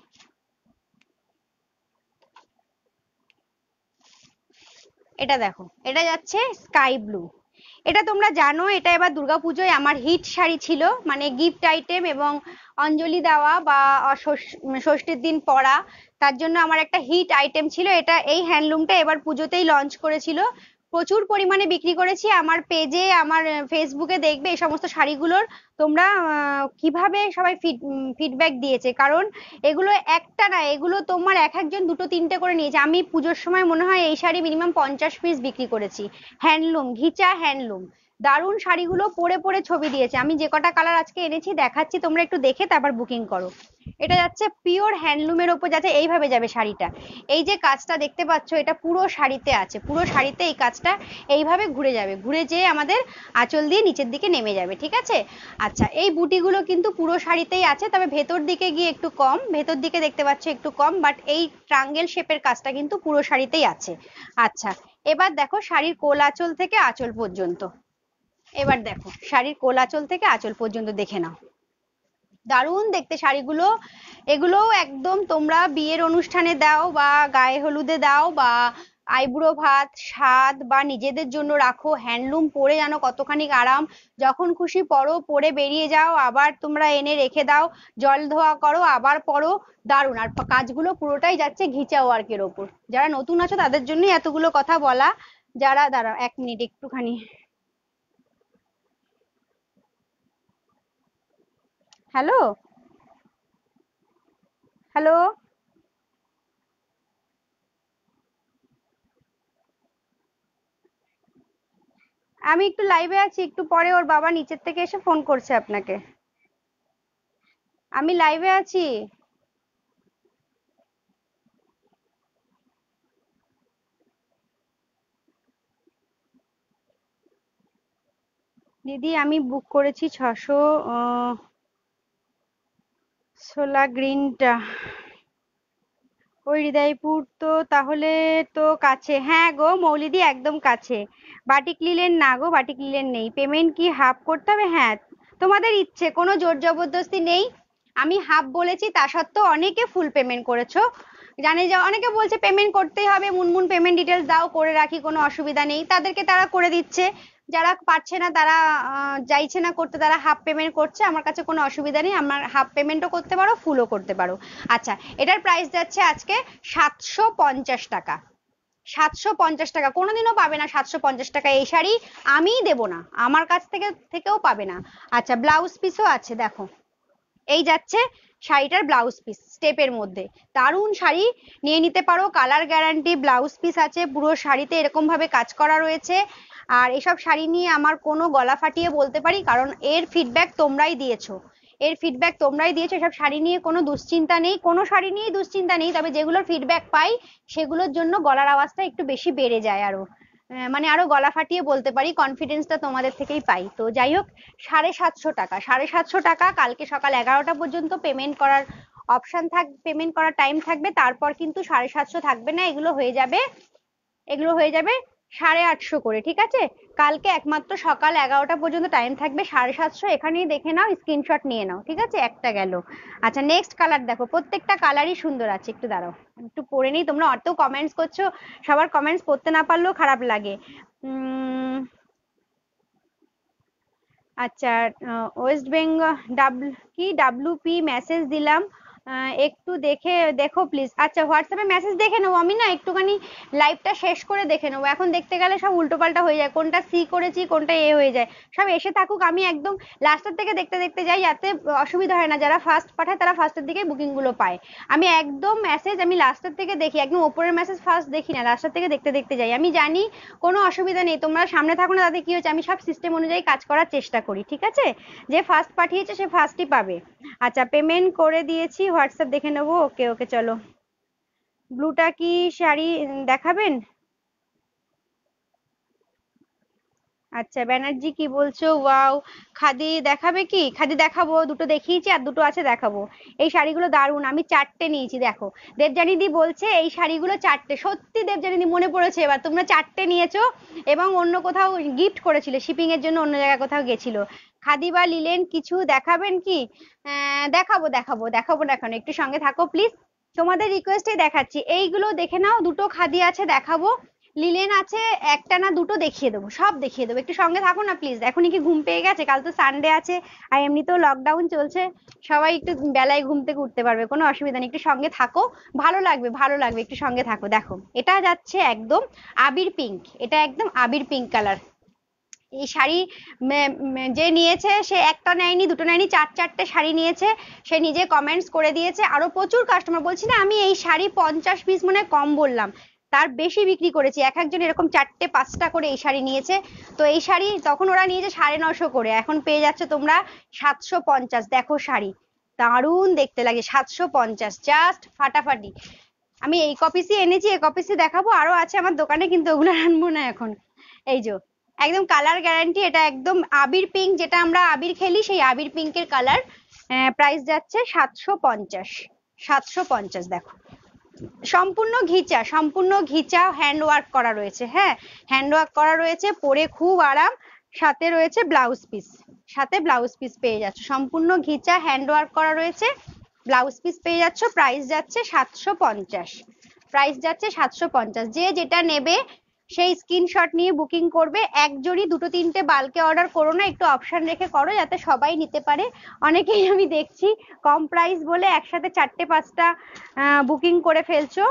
এটা দেখো, এটা যাচ্ছে স্কাই ব্লু। এটা তোমরা জানো, এটা এবার দুর্গাপুজোয় আমার হিট শাড়ি ছিল, মানে গিফট আইটেম এবং অঞ্জলি দেওয়া বা ষষ- ষষ্ঠীর দিন পরা, তার জন্য আমার একটা হিট আইটেম ছিল এটা। এই হ্যান্ডলুমটা এবার পুজোতেই লঞ্চ করেছিল, প্রচুর পরিমাণে বিক্রি করেছি। আমার পেজে, আমার ফেসবুকে দেখবে এই সমস্ত শাড়িগুলোর তোমরা আহ, কিভাবে সবাই ফিডব্যাক দিয়েছে, কারণ এগুলো একটা না, এগুলো তোমার এক একজন দুটো তিনটে করে নিয়েছে। আমি পুজোর সময় মনে হয় এই শাড়ি মিনিমাম পঞ্চাশ পিস বিক্রি করেছি। হ্যান্ডলুম, ঘিচা হ্যান্ডলুম, দারুণ শাড়িগুলো পরে পরে ছবি দিয়েছে। আমি যে কটা কালার আজকে এনেছি দেখাচ্ছি, তোমরা একটু দেখে তারপর বুকিং করো। এটা যাচ্ছে পিওর হ্যান্ডলুমের ওপর, যাচ্ছে এইভাবে যাবে শাড়িটা। এই যে কাজটা দেখতে পাচ্ছ, এটা পুরো শাড়িতে আছে, পুরো শাড়িতে এই কাজটা এইভাবে ঘুরে যাবে, ঘুরে যেয়ে আমাদের আঁচল দিয়ে নিচের দিকে নেমে যাবে, ঠিক আছে। আচ্ছা এই বুটিগুলো কিন্তু পুরো শাড়িতেই আছে, তবে ভেতর দিকে গিয়ে একটু কম, ভেতর দিকে দেখতে পাচ্ছ একটু কম, বাট এই ট্রাঙ্গেল শেপের কাজটা কিন্তু পুরো শাড়িতেই আছে। আচ্ছা এবার দেখো শাড়ির কোল আঁচল থেকে আঁচল পর্যন্ত, এবার দেখো শাড়ির কোল আঁচল থেকে আঁচল পর্যন্ত দেখে নাও, দারুণ দেখতে শাড়িগুলো। এগুলো একদম তোমরা বিয়ের অনুষ্ঠানে দাও বা গায়ে হলুদে দাও বা আইবুড়ো ভাত স্বাদ বা নিজেদের জন্য রাখো, হ্যান্ডলুম পরে জানো কতখানি আরাম, যখন খুশি পরো, পরে বেরিয়ে যাও, আবার তোমরা এনে রেখে দাও, জল ধোয়া করো আবার পরো, দারুণ। আর কাজগুলো পুরোটাই যাচ্ছে ঘিচা ওয়ার্কের ওপর। যারা নতুন আছো তাদের জন্যই এতগুলো কথা বলা। যারা, দাঁড়াও এক মিনিট একটুখানি, হ্যালো, হ্যালো, আমি একটু লাইভে আছি, একটু পরে ওর বাবা নিচের থেকে এসে ফোন করছে আপনাকে। আমি লাইভে আছি। দিদি আমি বুক করেছি ছশো সোলা গ্রিনটা, ওই হৃদয়পুর তো তাহলে তো কাছে। হ্যাঁ গো মৌলিদি একদম কাছে। বাটিক লিলেন না গো, বাটিক লিলেন নেই। পেমেন্ট কি হাফ করতে হবে? হ্যাঁ তোমাদের ইচ্ছে, কোনো জোর জবরদস্তি নেই। আমি হাফ বলেছি, তা সত্ত্বেও অনেকে ফুল পেমেন্ট করেছো, জানে যে অনেকে বলছে পেমেন্ট করতেই হবে, মুনমুন পেমেন্ট ডিটেলস দাও, করে রাখি, কোনো অসুবিধা নেই, তাদেরকে তারা করে দিচ্ছে। যারা পারছে না, তারা আহ, চাইছে না করতে, তারা হাফ পেমেন্ট করছে, আমার কাছে কোনো অসুবিধা নেই, আমার হাফ পেমেন্টও করতে পারো ফুলও করতে পারো। আচ্ছা এটার প্রাইস যাচ্ছে আজকে সাতশো পঞ্চাশ টাকা। সাতশো পঞ্চাশ টাকা, কোনোদিনও পাবে না সাতশো পঞ্চাশ টাকা এই শাড়ি, আমিই দেবো না, আমার কাছ থেকে থেকেও পাবে না। আচ্ছা ব্লাউজ পিসও আছে দেখো, এই যাচ্ছে শাড়িটার ব্লাউজ পিস স্টেপের মধ্যে, দারুণ শাড়ি, নিয়ে নিতে পারো, কালার গ্যারান্টি, ব্লাউজ পিস আছে, পুরো শাড়িতে এরকম ভাবে কাজ করা রয়েছে। আর এসব শাড়ি নিয়ে আমার কোনো গলা ফাটিয়ে বলতে পারি, কারণ এর ফিডব্যাক তোমরাই দিয়েছো, এর ফিডব্যাক তোমরাই দিয়েছো, এসব শাড়ি নিয়ে কোনো দুশ্চিন্তা নেই, কোনো শাড়ি নিয়েই দুশ্চিন্তা নেই, তবে যেগুলোর ফিডব্যাক পাই সেগুলোর জন্য গলার আওয়াজটা একটু বেশি বেড়ে যায় আরো। মানে আরো গলা ফাটিয়ে বলতে পারি, কনফিডেন্সটা তোমাদের থেকেই পাই। তো যাই হোক, সাড়ে সাতশো টাকা সাড়ে সাতশো টাকা কালকে সকাল এগারোটা পর্যন্ত পেমেন্ট করার অপশন থাক পেমেন্ট করার টাইম থাকবে, তারপর কিন্তু সাড়ে সাতশো থাকবে না, এগুলো হয়ে যাবে এগুলো হয়ে যাবে সাড়ে আটশো করে, ঠিক আছে? কালকে একমাত্র সকাল এগারোটা পর্যন্ত টাইম থাকবে, সাড়ে সাতশো এখানেই দেখে নাও, স্ক্রিনশট নিয়ে নাও, ঠিক আছে? একটা গেল। আচ্ছা, নেক্সট কালার দেখো, প্রত্যেকটা কালারই সুন্দর আছে। একটু দাঁড়াও, একটু পড়ে নিই, তোমরা অত কমেন্টস করছো, সবার কমেন্টস পড়তে না পারলেও খারাপ লাগে। উম আচ্ছা, ওয়েস্ট বেঙ্গল ডাব্লু কি ডাব্লু পি মেসেজ দিলাম, আহ, একটু দেখে দেখো প্লিজ। আচ্ছা, হোয়াটসঅ্যাপে মেসেজ দেখে নেবো, আমি না একটুখানি লাইভটা শেষ করে দেখে নেবো, এখন দেখতে গেলে সব উল্টোপাল্টা হয়ে যায়, কোনটা সি করেছি কোনটা এ হয়ে যায়। সব এসে থাকুক, আমি একদম লাস্টের থেকে দেখতে দেখতে যাই, যাতে অসুবিধা হয় না, যারা ফার্স্ট পাঠায় তারা ফার্স্টের দিকে বুকিং গুলো পায়। আমি একদম মেসেজ আমি লাস্টের থেকে দেখি, একদম ওপরের মেসেজ ফার্স্ট দেখি না, লাস্টের থেকে দেখতে দেখতে যাই। আমি জানি কোনো অসুবিধা নেই, তোমরা সামনে থাকো না, তাতে কি হচ্ছে, আমি সব সিস্টেম অনুযায়ী কাজ করার চেষ্টা করি, ঠিক আছে? যে ফার্স্ট পাঠিয়েছে সে ফার্স্টই পাবে। আচ্ছা, পেমেন্ট করে দিয়েছি, হোয়াটসঅ্যাপ দেখে নেবো। ওকে ওকে, চলো। ব্লুটা কি শাড়ি দেখাবেন? আচ্ছা, ব্যানার্জি কি বলছো? ওয়াও, খাদি দেখাবে কি? খাদি দেখাবো, দুটো দেখিয়েছি আর দুটো আছে দেখাবো। এই শাড়িগুলো দারুণ, আমি চারটে নিয়েছি দেখো। দেবযানীদি বলছে এই শাড়িগুলো চারটে, সত্যি দেবযানীদি মনে পড়েছে এবার, তোমরা চারটে নিয়েছো এবং অন্য কোথাও গিফট করেছিলে, শিপিং এর জন্য অন্য জায়গায় কোথাও গেছিল। খাদি বা লিলেন কিছু দেখাবেন কি? আহ দেখাবো দেখাবো দেখাবো না কেন, একটু সঙ্গে থাকো প্লিজ, তোমাদের রিকোয়েস্টে দেখাচ্ছি। এইগুলো দেখে নাও, দুটো খাদি আছে দেখাবো, লিলেন আছে একটা না দুটো দেখিয়ে দেবো, সব দেখিয়ে দেবো, একটু সঙ্গে থাকো না প্লিজ। এখনই কি ঘুম পেয়ে গেছে? কাল তো সানডে আছে, আর এমনিতেও লকডাউন চলছে, সবাই একটু বেলায় ঘুম থেকে উঠতে পারবে, কোনো অসুবিধা নেই, একটু সঙ্গে থাকো, ভালো লাগবে ভালো লাগবে, একটু সঙ্গে থাকো। দেখো, এটা যাচ্ছে একদম আবির পিঙ্ক, এটা একদম আবির পিঙ্ক কালার। এই শাড়ি যে নিয়েছে সে একটা নেয়নি, দুটো নেয়নি, চার চারটে শাড়ি নিয়েছে, সে নিজে কমেন্টস করে দিয়েছে। আরো প্রচুর কাস্টমার, বলছি না আমি এই শাড়ি পঞ্চাশ পিস মনে কম বললাম, তার বেশি বিক্রি করেছি, এক একজন এরকম চারটে পাঁচটা করে এই শাড়ি নিয়েছে। তো এই শাড়ি তখন ওরা নিয়েছে সাড়ে নশো করে, এখন পেয়ে যাচ্ছে তোমরা সাতশো পঞ্চাশ। দেখো শাড়ি দারুণ দেখতে লাগে, সাতশো পঞ্চাশ, জাস্ট ফাটাফাটি। আমি এই কপিসই এনেছি, এই কপিসই দেখাবো, আরো আছে আমার দোকানে, কিন্তু ওগুলো আনবো না এখন। এই যে একদম কালার গ্যারান্টি, এটা একদম আবির পিঙ্ক, যেটা আমরা আবির খেলি সেই আবির পিঙ্কের কালার। প্রাইস যাচ্ছে সাতশো পঞ্চাশ, সাতশো পঞ্চাশ। দেখো, সম্পূর্ণ ঘিচা, সম্পূর্ণ ঘিচা, হ্যান্ড ওয়ার্ক করা রয়েছে, হ্যাঁ হ্যান্ড ওয়ার্ক করা রয়েছে, পরে খুব আরাম। সাথে রয়েছে ব্লাউজ পিস, সাথে ব্লাউজ পিস পেয়ে যাচ্ছে, সম্পূর্ণ ঘিচা হ্যান্ড ওয়ার্ক করা রয়েছে, ব্লাউজ পিস পেয়ে যাচ্ছ। প্রাইস যাচ্ছে সাতশো পঞ্চাশ, প্রাইস যাচ্ছে সাতশো পঞ্চাশ। যে যেটা নেবে সেই স্ক্রিনশট নিয়ে বুকিং করবে। এক জোড়ি দুটো তিনটে বাল্কে অর্ডার করো না, একটু অপশন রেখে করো যাতে সবাই নিতে পারে। অনেকেই আমি দেখছি কম প্রাইস বলে একসাথে চারটে পাঁচটা বুকিং করে ফেলছো,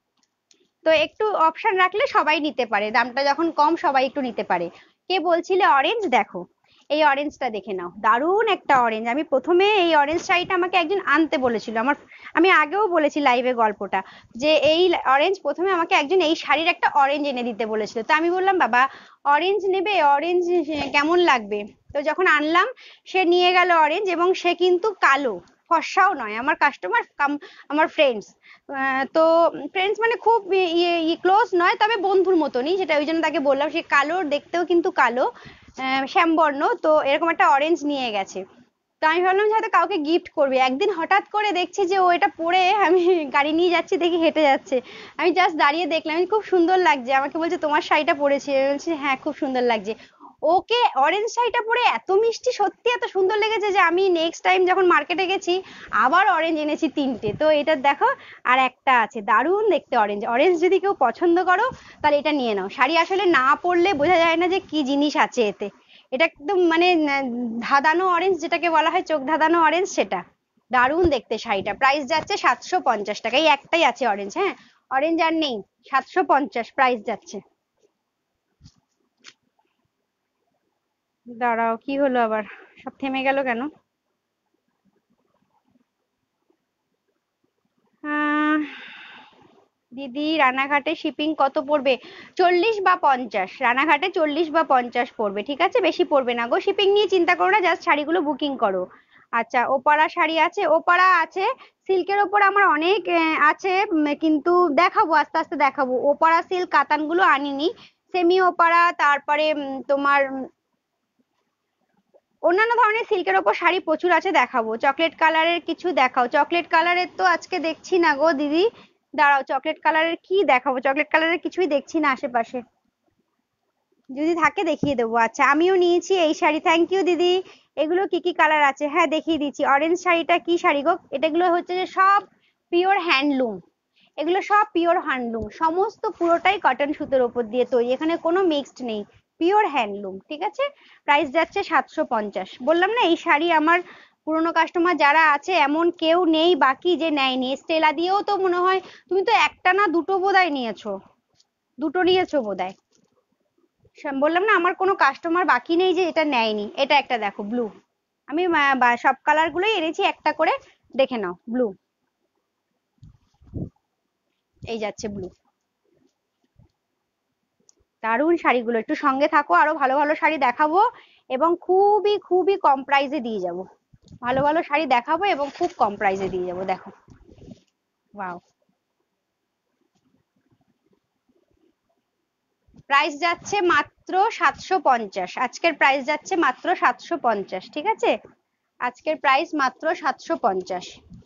তো একটু অপশন রাখলে সবাই নিতে পারে, দামটা যখন কম সবাই একটু নিতে পারে। কে বলছিলে অরেঞ্জ? দেখো এই অরেঞ্জটা দেখে নাও, দারুণ একটা অরেঞ্জ। আমি প্রথমে এই অরেঞ্জ শাড়িটা আমাকে একজন আনতে বলেছিল, আমার আমি আগেও বলেছি লাইভে গল্পটা, যে এই অরেঞ্জ প্রথমে আমাকে একজন এই শাড়ির একটা অরেঞ্জ এনে দিতে বলেছিল। তো আমি বললাম বাবা অরেঞ্জ নেবে, অরেঞ্জ কেমন লাগবে? তো যখন আনলাম সে নিয়ে গেল অরেঞ্জ, এবং সে কিন্তু কালো, ফর্সাও নয়, আমার কাস্টমার কাম আমার ফ্রেন্ডস। তো ফ্রেন্ডস মানে খুব ইয়ে ক্লোজ নয়, তবে বন্ধুর মতনই, সেটা ওই জন্য তাকে বললাম। সে কালো, দেখতেও কিন্তু কালো, শ্যামবর্ণ, তো এরকম একটা অরেঞ্জ নিয়ে গেছে। তো আমি ভাবলাম যে হয়তো কাউকে গিফট করবে। একদিন হঠাৎ করে দেখছি যে ও এটা পরে, আমি গাড়ি নিয়ে যাচ্ছি দেখি হেঁটে যাচ্ছে, আমি জাস্ট দাঁড়িয়ে দেখলাম, খুব সুন্দর লাগছে, আমাকে বলছে তোমার শাড়িটা পরেছি, আমি বলছি হ্যাঁ খুব সুন্দর লাগছে। ওকে অরেঞ্জ শাড়িটা পরে এত মিষ্টি, সত্যি এত সুন্দর লেগেছে যে আমি নেক্সট টাইম যখন মার্কেটে গেছি আবার অরেঞ্জ এনেছি তিনটে। তো এটা দেখো, আর একটা আছে দারুণ দেখতে অরেঞ্জ। অরেঞ্জ যদি কেউ পছন্দ করো তাহলে এটা নিয়ে নাও। শাড়ি আসলে না পরলে বোঝা যায় না যে কি জিনিস আছে এতে, এটা একদম মানে ধাঁধানো অরেঞ্জ, যেটাকে বলা হয় চোখ ধাঁধানো অরেঞ্জ, সেটা দারুণ দেখতে শাড়িটা। প্রাইস যাচ্ছে সাতশো পঞ্চাশ টাকা, এই একটাই আছে অরেঞ্জ, হ্যাঁ অরেঞ্জ আর নেই, সাতশো পঞ্চাশ প্রাইস যাচ্ছে। দাঁড়াও, কি হলো আবার, সব থেমে গেল কেন? আহ দিদি রানাঘাটে শিপিং কত পড়বে? চল্লিশ বা পঞ্চাশ, রানাঘাটে চল্লিশ বা পঞ্চাশ পড়বে, ঠিক আছে? বেশি পড়বে না গো, শিপিং নিয়ে চিন্তা করো না, জাস্ট শাড়িগুলো বুকিং করো। আচ্ছা, ওপাড়া শাড়ি আছে? ওপাড়া আছে, সিল্কের ওপর আমার অনেক আছে, কিন্তু দেখাবো আস্তে আস্তে দেখাবো। ওপাড়া সিল্ক কাতানগুলো আনিনি, সেমি ওপারা, তারপরে তোমার অন্যান্য ধরনের সিল্কের ওপর শাড়ি প্রচুর আছে, দেখাবো। চকলেট কালারের কিছু দেখাও। চকলেট কালারের তো আজকে দেখছি না গো দিদি, দাঁড়াও চকলেট কালারের কি দেখাবো, চকলেট কালারের কিছুই দেখছি না আশেপাশে, যদি থাকে দেখিয়ে দেবো। আচ্ছা আমিও নিয়েছি এই শাড়ি, থ্যাংক ইউ দিদি। এগুলো কি কি কালার আছে, হ্যাঁ দেখিয়ে দিচ্ছি। অরেঞ্জ শাড়িটা কি শাড়ি গো, এটাগুলো হচ্ছে যে সব পিওর হ্যান্ডলুম, এগুলো সব পিওর হ্যান্ডলুম, সমস্ত পুরোটাই কটন সুতোর উপর দিয়ে তৈরি, এখানে কোনো মিক্সড নেই, পিওর হ্যান্ডলুম, ঠিক আছে। প্রাইস যাচ্ছে সাতশো পঞ্চাশ। বললাম না এই শাড়ি আমার পুরনো কাস্টমার যারা আছে এমন কেউ নেই বাকি যে নেয়নি। স্টেলা দিয়েও তো মনে হয় তুমি তো একটা না দুটো বোধহয় নিয়েছো, দুটো নিয়েছো বোধহয়। বললাম না আমার কোনো কাস্টমার বাকি নেই যে এটা নেয়নি। এটা একটা দেখো ব্লু, আমি সব কালার গুলোই এনেছি একটা করে, দেখে নাও। ব্লু, এই যাচ্ছে ব্লু, দারুণ শাড়িগুলো, একটু সঙ্গে থাকো, আরো ভালো ভালো শাড়ি দেখাবো এবং খুবই খুবই কম প্রাইসে দিয়ে যাব। ভালো ভালো শাড়ি দেখাবো এবং খুব কম প্রাইসে দিয়ে যাব। দেখো ওয়াও, প্রাইস যাচ্ছে মাত্র সাতশো পঞ্চাশ, আজকের প্রাইস যাচ্ছে মাত্র সাতশো পঞ্চাশ, ঠিক আছে। আজকের প্রাইস মাত্র সাতশো পঞ্চাশ।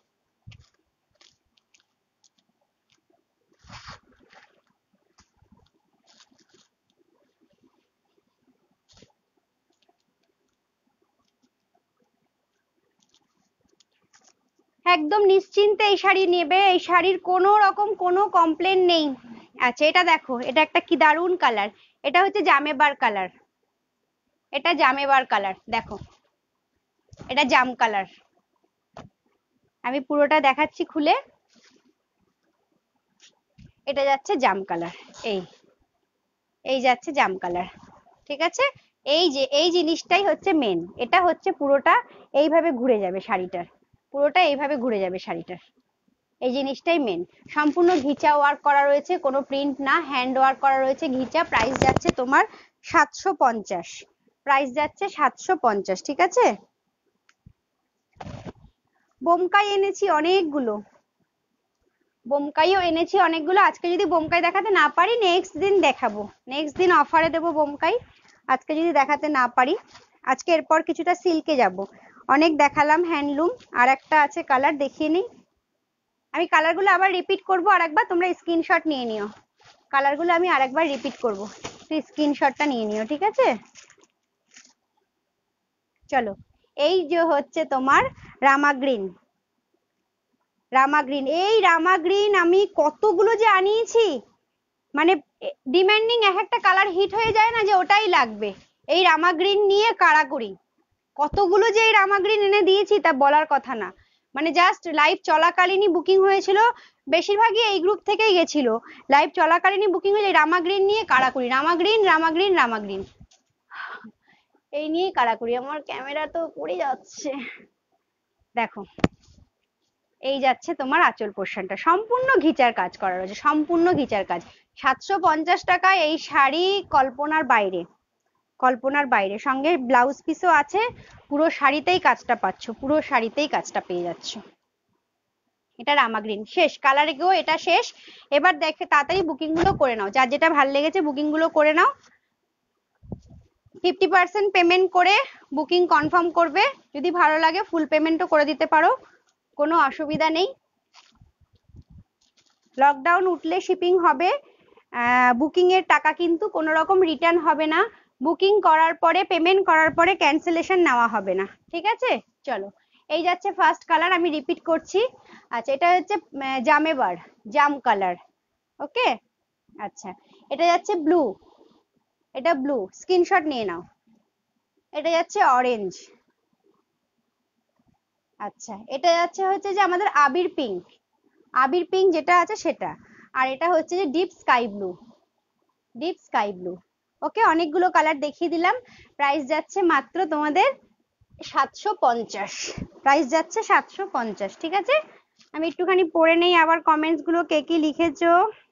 একদম নিশ্চিন্তে এই শাড়ি নেবে, এই শাড়ির কোনো রকম কোনো কমপ্লেন নেই। আচ্ছা এটা দেখো, এটা একটা কি দারুণ কালার, এটা হচ্ছে জামেবার কালার, এটা জামেবার কালার, দেখো এটা জাম কালার। আমি পুরোটা দেখাচ্ছি খুলে, এটা যাচ্ছে জাম কালার, এই এই যাচ্ছে জাম কালার, ঠিক আছে। এই যে এই জিনিসটাই হচ্ছে মেন, এটা হচ্ছে পুরোটা এইভাবে ঘুরে যাবে শাড়িটার, পুরোটা এইভাবে ঘুরে যাবে শাড়িটার, এই জিনিসটাই মেন। সম্পূর্ণ ঘিচা ওয়ার্ক করা রয়েছে, কোনো প্রিন্ট না, হ্যান্ড ওয়ার্ক করা রয়েছে ঘিচা। প্রাইস যাচ্ছে তোমার সাতশো পঞ্চাশ, প্রাইস যাচ্ছে সাতশো পঞ্চাশ, ঠিক আছে। বোমকাই এনেছি অনেকগুলো, বোমকাইও এনেছি অনেকগুলো। আজকে যদি বোমকাই দেখাতে না পারি নেক্সট দিন দেখাবো, নেক্সট দিন অফারে দেবো বোমকাই, আজকে যদি দেখাতে না পারি। আজকে এরপর কিছুটা সিল্কে যাব, অনেক দেখালাম হ্যান্ডলুম, আর একটা আছে কালার দেখিয়ে নিই। আমি কালারগুলো আবার রিপিট করবো আরেকবার, তোমরা স্ক্রিনশট নিয়ে নিও। কালারগুলো আমি আরেকবার রিপিট করবো, তুই স্ক্রিনশটটা নিয়ে নিও, ঠিক আছে। চলো, এই যে হচ্ছে তোমার রামা গ্রিন, রামা গ্রিন, এই রামা গ্রিন আমি কতগুলো যে আনিয়েছি, মানে ডিমান্ডিং এক একটা কালার হিট হয়ে যায় না যে ওটাই লাগবে। এই রামা গ্রিন নিয়ে কাড়াকড়ি, কতগুলো যে এই রামা গ্রিন এনে দিয়েছি তা বলার কথা না, মানে জাস্ট লাইভ চলাকালীনই বুকিং হয়েছিল, বেশিরভাগই এই গ্রুপ থেকেই গেছিল। লাইভ চলাকালীনই বুকিং হয়েছে, রামা গ্রিন নিয়ে কাড়াকড়ি, রামা গ্রিন রামা গ্রিন রামা গ্রিন, এই নিয়ে কাড়াকড়ি। আমার ক্যামেরা তো পড়ে যাচ্ছে, দেখো এই যাচ্ছে তোমার আঁচল পোর্শনটা, সম্পূর্ণ ঘিচার কাজ করা রয়েছে, সম্পূর্ণ ঘিচার কাজ। সাতশো পঞ্চাশ টাকায় এই শাড়ি কল্পনার বাইরে, কল্পনার বাইরে। সঙ্গে ব্লাউজ পিসও আছে, পুরো শাড়িতেই কাজটা পাচ্ছ, পুরো শাড়িতেই কাজটা পেয়ে যাচ্ছ। এটা রামা গ্রিন শেষ, কালারে গো এটা শেষ। এবার দেখে তাড়াতাড়ি বুকিং গুলো করে নাও, যার যেটা ভালো লেগেছে বুকিং গুলো করে নাও। ফিফটি পার্সেন্ট পেমেন্ট করে বুকিং কনফার্ম করবে, যদি ভালো লাগে ফুল পেমেন্টও করে দিতে পারো, কোনো অসুবিধা নেই। লকডাউন উঠলে শিপিং হবে, বুকিং এর টাকা কিন্তু কোনো রকম রিটার্ন হবে না, বুকিং করার পরে পেমেন্ট করার পরে ক্যান্সেলেশন নেওয়া হবে না, ঠিক আছে। চলো, এই যাচ্ছে ফার্স্ট কালার, আমি রিপিট করছি। আচ্ছা এটা হচ্ছে জামেবার, জাম কালার, ওকে। আচ্ছা এটা যাচ্ছে ব্লু, এটা ব্লু, স্ক্রিনশট নিয়ে নাও। এটা যাচ্ছে অরেঞ্জ, আচ্ছা এটা যাচ্ছে হচ্ছে যে আমাদের আবির পিঙ্ক, আবির পিঙ্ক যেটা আছে সেটা, আর এটা হচ্ছে যে deep sky blue, deep sky blue, okay. অনেকগুলো কালার দেখিয়ে দিলাম। প্রাইস যাচ্ছে মাত্র তোমাদের সাতশো পঞ্চাশ, প্রাইস যাচ্ছে সাতশো পঞ্চাশ, ঠিক আছে। আমি একটুখানি পড়ে নেই আবার কমেন্টস গুলো, কে কি লিখেছো।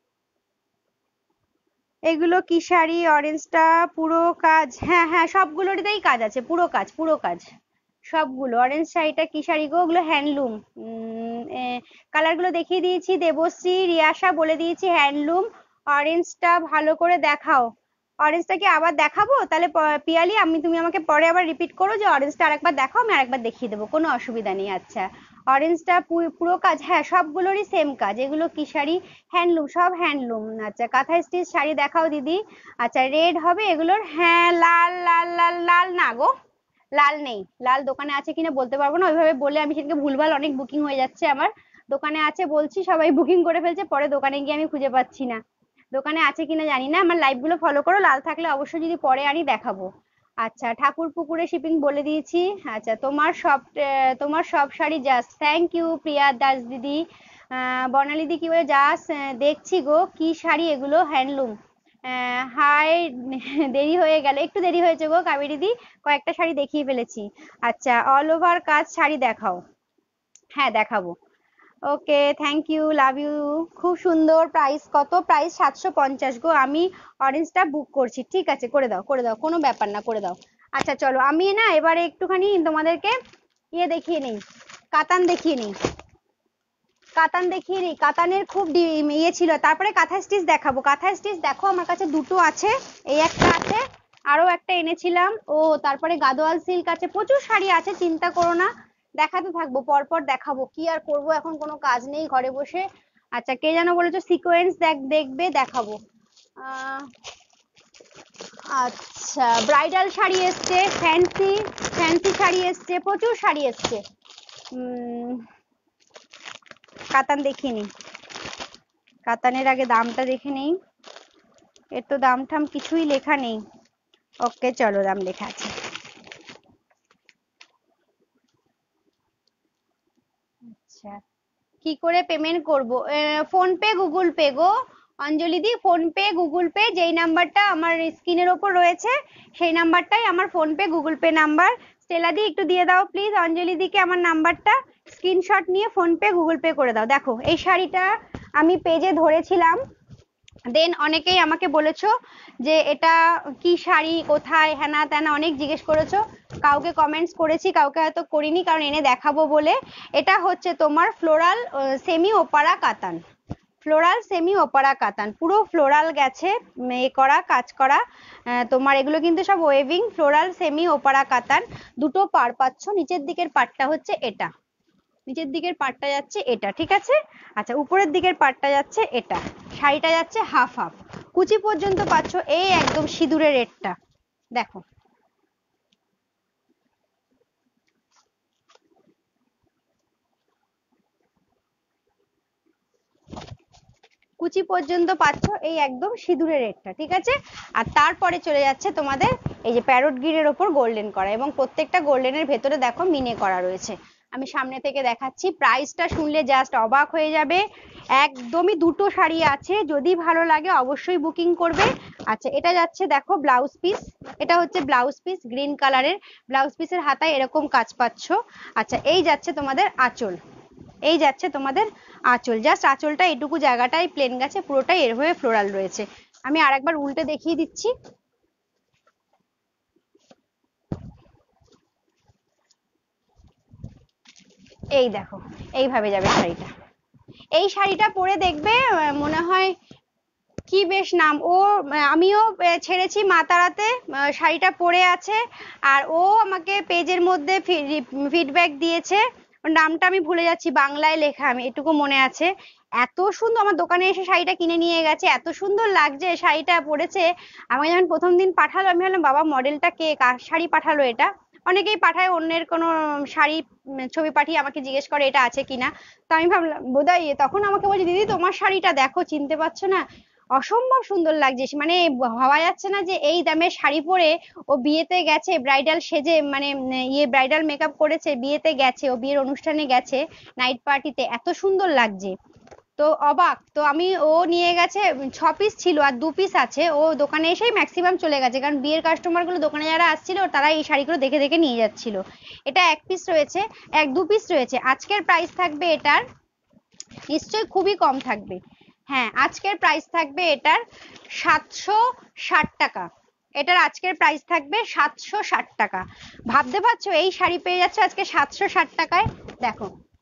এগুলো কি শাড়ি, অরেঞ্জটা পুরো কাজ, হ্যাঁ হ্যাঁ সবগুলোরই কাজ আছে, পুরো কাজ পুরো কাজ সবগুলো। অরেঞ্জ শাড়িটা কি শাড়ি গো, ওগুলো হ্যান্ডলুম, কালার গুলো দেখিয়ে দিয়েছি। দেবশ্রী রিয়াসা বলে দিয়েছি হ্যান্ডলুম। অরেঞ্জটা ভালো করে দেখাও, অরেঞ্জটা কি আবার দেখাবো তাহলে? পিয়ালি আমি, তুমি আমাকে পরে আবার রিপিট করো যে অরেঞ্জটা আরেকবার দেখাও, আমি আরেকবার দেখিয়ে দেবো, কোনো অসুবিধা নেই। আচ্ছা, অরেঞ্জটা পুরো কাজ, হ্যাঁ সবগুলোরই সেম কাজ। এগুলো কি শাড়ি? হ্যান্ডলুম, সব হ্যান্ডলুম। আচ্ছা, কাঁথা স্টিচ শাড়ি দেখাও দিদি। আচ্ছা, রেড হবে এগুলোর? হ্যাঁ, লাল লাল লাল লাল না গো, লাল নেই। লাল দোকানে আছে কিনা বলতে পারবো না, ওইভাবে বলে আমি সেদিনকে ভুলভাল অনেক বুকিং হয়ে যাচ্ছে আমার। দোকানে আছে বলছি, সবাই বুকিং করে ফেলছে, পরে দোকানে গিয়ে আমি খুঁজে পাচ্ছি না। দোকানে আছে কিনা জানি না। আমার লাইভ গুলো ফলো করো, লাল থাকলে অবশ্যই যদি পরে আনি দেখাবো। আচ্ছা, ঠাকুর পুকুরে শিপিং বলে দিয়েছি। আচ্ছা, তোমার সব তোমার সব sari just, thank you Priya Das দিদি। আহ বর্ণালী দি কি বলে? জাস্ট দেখছি গো, কি শাড়ি এগুলো? হ্যান্ডলুম। হাই, দেরি হয়ে গেল, একটু দেরি হয়েছে গো কাবেরী দি, কয়েকটা শাড়ি দেখিয়ে ফেলেছি। আচ্ছা, অল ওভার কাজ শাড়ি দেখাও। হ্যাঁ দেখাবো। Okay, thank you, love you. খুব সুন্দর। প্রাইস কত? প্রাইস সাতশো পঞ্চাশ গো। আমি অরেঞ্জটা বুক করছি। ঠিক আছে, করে দাও করে দাও, কোনো ব্যাপার না, করে দাও। আচ্ছা চলো, আমি না এবারে একটুখানি তোমাদেরকে ইয়ে দেখিয়ে নিই, কাতান দেখিয়ে নিই, কাতান দেখিয়ে নিই। কাতানের খুব ইয়ে ছিল, তারপরে কাঁথা স্টিচ দেখাবো। কাঁথা স্টিচ দেখো আমার কাছে দুটো আছে, এই একটা আছে, আরো একটা এনেছিলাম। ও তারপরে গাদোয়াল সিল্ক আছে, প্রচুর শাড়ি আছে, চিন্তা করো না, দেখাতে থাকবো, পরপর দেখাবো। কি আর করব, এখন কোনো কাজ নেই ঘরে বসে। আচ্ছা, কে যেন বলেছো সিকোয়েন্স দেখ দেখবে, দেখাবো। আহ আচ্ছা, ব্রাইডাল শাড়ি এসছে, ফ্যান্সি ফ্যান্সি শাড়ি এসছে, প্রচুর শাড়ি এসছে। উম কাতান দেখিয়ে নিই, কাতানের আগে দামটা দেখে নেই। এর তো দাম ঠাম কিছুই লেখা নেই। ওকে চলো, দাম লেখা আছে। আচ্ছা, কি করে পেমেন্ট করব? ফোন পে গুগল পে গো অঞ্জলি দি, ফোন পে গুগল পে, যেই নাম্বারটা আমার স্ক্রিনের ওপর রয়েছে সেই নাম্বারটাই আমার PhonePe Google Pay number. Stella দি একটু দিয়ে দাও প্লিজ অঞ্জলি দিকে আমার নাম্বারটা, স্ক্রিনশট নিয়ে ফোন পে গুগল পে করে দাও। দেখো এই শাড়িটা আমি পেজে ধরেছিলাম, দেন অনেকেই আমাকে বলেছো যে এটা কি শাড়ি, কোথায়, হ্যানা ত্যানা অনেক জিজ্ঞেস করেছো। কাউকে কমেন্টস করেছি, কাউকে হয়তো করিনি, কারণ এনে দেখাবো বলে। এটা হচ্ছে তোমার ফ্লোরাল সেমি ওপারা কাতান, ফ্লোরাল সেমি ওপারা কাতান, পুরো ফ্লোরাল গেছে এ করা, কাজ করা। তোমার এগুলো কিন্তু সব ওয়েভিং ফ্লোরাল সেমি ওপারা কাতান। দুটো পার পাচ্ছ, নিচের দিকের পাটটা হচ্ছে এটা, নিচের দিকের পাটটা যাচ্ছে এটা, ঠিক আছে। আচ্ছা, উপরের দিকের পাটটা যাচ্ছে এটা, শাড়িটা যাচ্ছে হাফ হাফ, কুচি পর্যন্ত পাচ্ছ এই একদম সিঁদুরের রেটটা। দেখো কুচি পর্যন্ত পাচ্ছ এই একদম সিঁদুরের রেটটা, ঠিক আছে। আর তারপরে চলে যাচ্ছে তোমাদের এই যে প্যারট গ্রিনের ওপর গোল্ডেন করা, এবং প্রত্যেকটা গোল্ডেনের ভেতরে দেখো মিনে করা রয়েছে। আমি সামনে থেকে দেখাচ্ছি, প্রাইসটা শুনলে জাস্ট অবাক হয়ে যাবে। একদমই দুটো শাড়ি আছে, যদি ভালো লাগে অবশ্যই বুকিং করবে। আচ্ছা, এটা যাচ্ছে দেখো ব্লাউজ পিস, এটা হচ্ছে ব্লাউজ পিস গ্রিন কালারের, ব্লাউজ পিসের হাতায় এরকম কাজ পাচ্ছ। আচ্ছা, এই যাচ্ছে তোমাদের আঁচল, এই যাচ্ছে তোমাদের আঁচল, জাস্ট আঁচলটা এটুকু জায়গাটাই প্লেন গেছে, পুরোটাই এর হয়ে ফ্লোরাল রয়েছে। আমি আরেকবার উল্টে দেখিয়ে দিচ্ছি। এই দেখো, এইভাবে যাবে শাড়িটা। এই শাড়িটা পরে দেখবে মনে হয় কি বেশ নাম, ও আমিও ছেড়েছি মা তারাতে, শাড়িটা পরে আছে, আর ও আমাকে পেজের মধ্যে ফিডব্যাক দিয়েছে, নামটা আমি ভুলে যাচ্ছি, বাংলায় লেখা, আমি এটুকু মনে আছে। এত সুন্দর, আমার দোকানে এসে শাড়িটা কিনে নিয়ে গেছে, এত সুন্দর লাগছে শাড়িটা পরেছে। আমি যখন প্রথম দিন পাঠালো, আমি ভাবলাম বাবা মডেলটা কে, কার শাড়ি পাঠালো এটা। অনেকেই পাঠায় অন্যের কোনো শাড়ি ছবি পাঠিয়ে আমাকে জিজ্ঞেস করে এটা আছে কিনা, তো আমি ভাবলাম বোধহয়, তখন আমাকে বলছে দিদি তোমার শাড়িটা দেখো, চিনতে পারছো না? অসম্ভব সুন্দর লাগছে, মানে ভাবা যাচ্ছে না যে এই দামের শাড়ি পরে ও বিয়েতে গেছে, ব্রাইডাল সেজে, মানে ইয়ে ব্রাইডাল মেকআপ করেছে, বিয়েতে গেছে, ও বিয়ের অনুষ্ঠানে গেছে, নাইট পার্টিতে, এত সুন্দর লাগছে। তো অবাক, তো আমি, ও নিয়ে গেছে, ছ পিস ছিল আর দু পিস আছে, ও দোকানে এসেই ম্যাক্সিমাম চলে গেছে, কারণ বিয়ের কাস্টমার গুলো দোকানে যারা আসছিল তারা এই শাড়িগুলো দেখে দেখে নিয়ে যাচ্ছিল। এটা এক পিস রয়েছে, এক দু পিস রয়েছে। আজকের প্রাইস থাকবে এটার নিশ্চয়ই খুবই কম থাকবে, হ্যাঁ আজকের প্রাইস থাকবে এটার সাতশো ষাট টাকা, এটার আজকের প্রাইস থাকবে সাতশো ষাট টাকা। ভাবতে পারছো এই শাড়ি পেয়ে যাচ্ছে আজকে সাতশো ষাট টাকায়? দেখো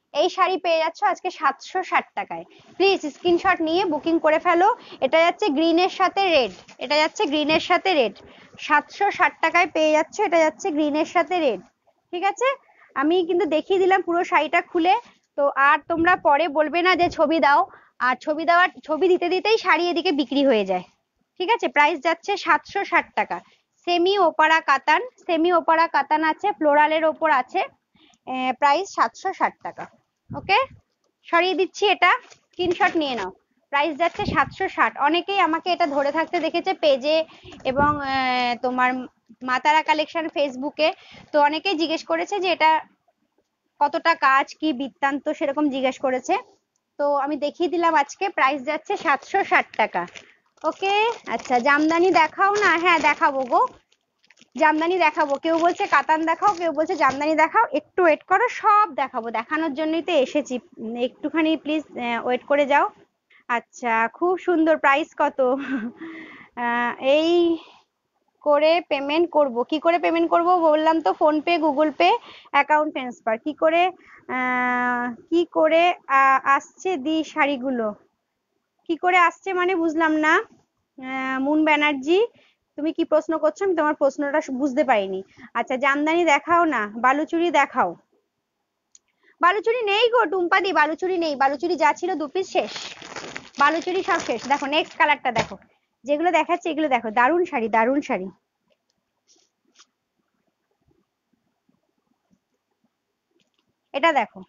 এই শাড়ি পেয়ে যাচ্ছ আজকে সাতশো ষাট টাকায়। প্লিজ স্ক্রিনশট নিয়ে বুকিং করে ফেলো। এটা যাচ্ছে গ্রিনের সাথে রেড, এটা যাচ্ছে গ্রিনের সাথে রেড, সাতশো ষাট টাকায় পেয়ে যাচ্ছ। এটা যাচ্ছে গ্রিনের সাথে রেড, ঠিক আছে। আমি কিন্তু দেখিয়ে দিলাম পুরো শাড়িটা খুলে, তো আর তোমরা পরে বলবে না যে ছবি দাও, আর ছবি দেওয়ার ছবি দিতে দিতেই শাড়ি এদিকে বিক্রি হয়ে যায়, ঠিক আছে। প্রাইস যাচ্ছে সাতশো ষাট টাকা। সেমি ওপারা কাতান, সেমি ওপারা কাতান আছে, ফ্লোরালের ওপর আছে, প্রাইস সাতশো ষাট টাকা। ওকে, সরিয়ে দিচ্ছি, এটা স্ক্রিনশট নিয়ে নাও। প্রাইস যাচ্ছে সাতশো ষাট। অনেকেই আমাকে এটা ধরে থাকতে দেখেছে পেজে এবং তোমার মাতারা কালেকশন ফেসবুকে, তো অনেকেই জিজ্ঞেস করেছে যে এটা কতটা কাজ কি বৃত্তান্ত সেরকম জিজ্ঞেস করেছে, তো আমি দেখিয়ে দিলাম আজকে। প্রাইস যাচ্ছে সাতশো ষাট টাকা। ওকে, আচ্ছা জামদানি দেখাও না, হ্যাঁ দেখাবো গো, জামদানি দেখাবো। কেউ বলছে কাতান দেখাও, কেউ বলছে জামদানি দেখাও, একটু ওয়েট করো, সব দেখাবো, দেখানোর জন্যই তো এসেছি, একটুখানি প্লিজ ওয়েট করে যাও। আচ্ছা খুব সুন্দর, প্রাইস কত? এই করে পেমেন্ট করব, কি করে পেমেন্ট করব বললাম তো, PhonePe, Google Pay, account transfer. কি করে কি করে আসছে দি শাড়িগুলো, কি করে আসছে মানে বুঝলাম না। মুন ব্যানার্জি তুমি কি প্রশ্ন করছো, আমি তোমার প্রশ্নটা বুঝতে পারিনি। আচ্ছা জামদানি দেখাও না, বালুচুরি দেখাও। বালুচুরি নেই গো টুম্পাদি, বালুচুরি নেই, বালুচুরি যা ছিল দু পিস শেষ, বালুচুরি সব শেষ। দেখো নেক্সট কালারটা দেখো, যেগুলো দেখাচ্ছে এগুলো দেখো, দারুণ শাড়ি, দারুণ শাড়ি। এটা দেখো,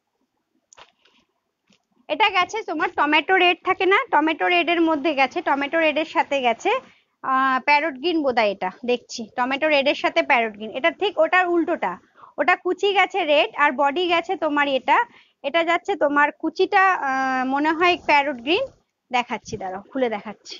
এটা গেছে তোমার টমেটো রেড থাকে না, টমেটো রেড এর মধ্যে গেছে, টমেটো রেড এর সাথে গেছে প্যারট গ্রিন বোধহয়, এটা দেখছি টমেটো রেড এর সাথে প্যারট গ্রিন, এটা ঠিক ওটার উল্টোটা, ওটা কুচি গেছে রেড আর বডি গেছে তোমার এটা, এটা যাচ্ছে তোমার কুচিটা মনে হয় প্যারট গ্রিন, দেখাচ্ছি দাঁড়াও খুলে দেখাচ্ছি।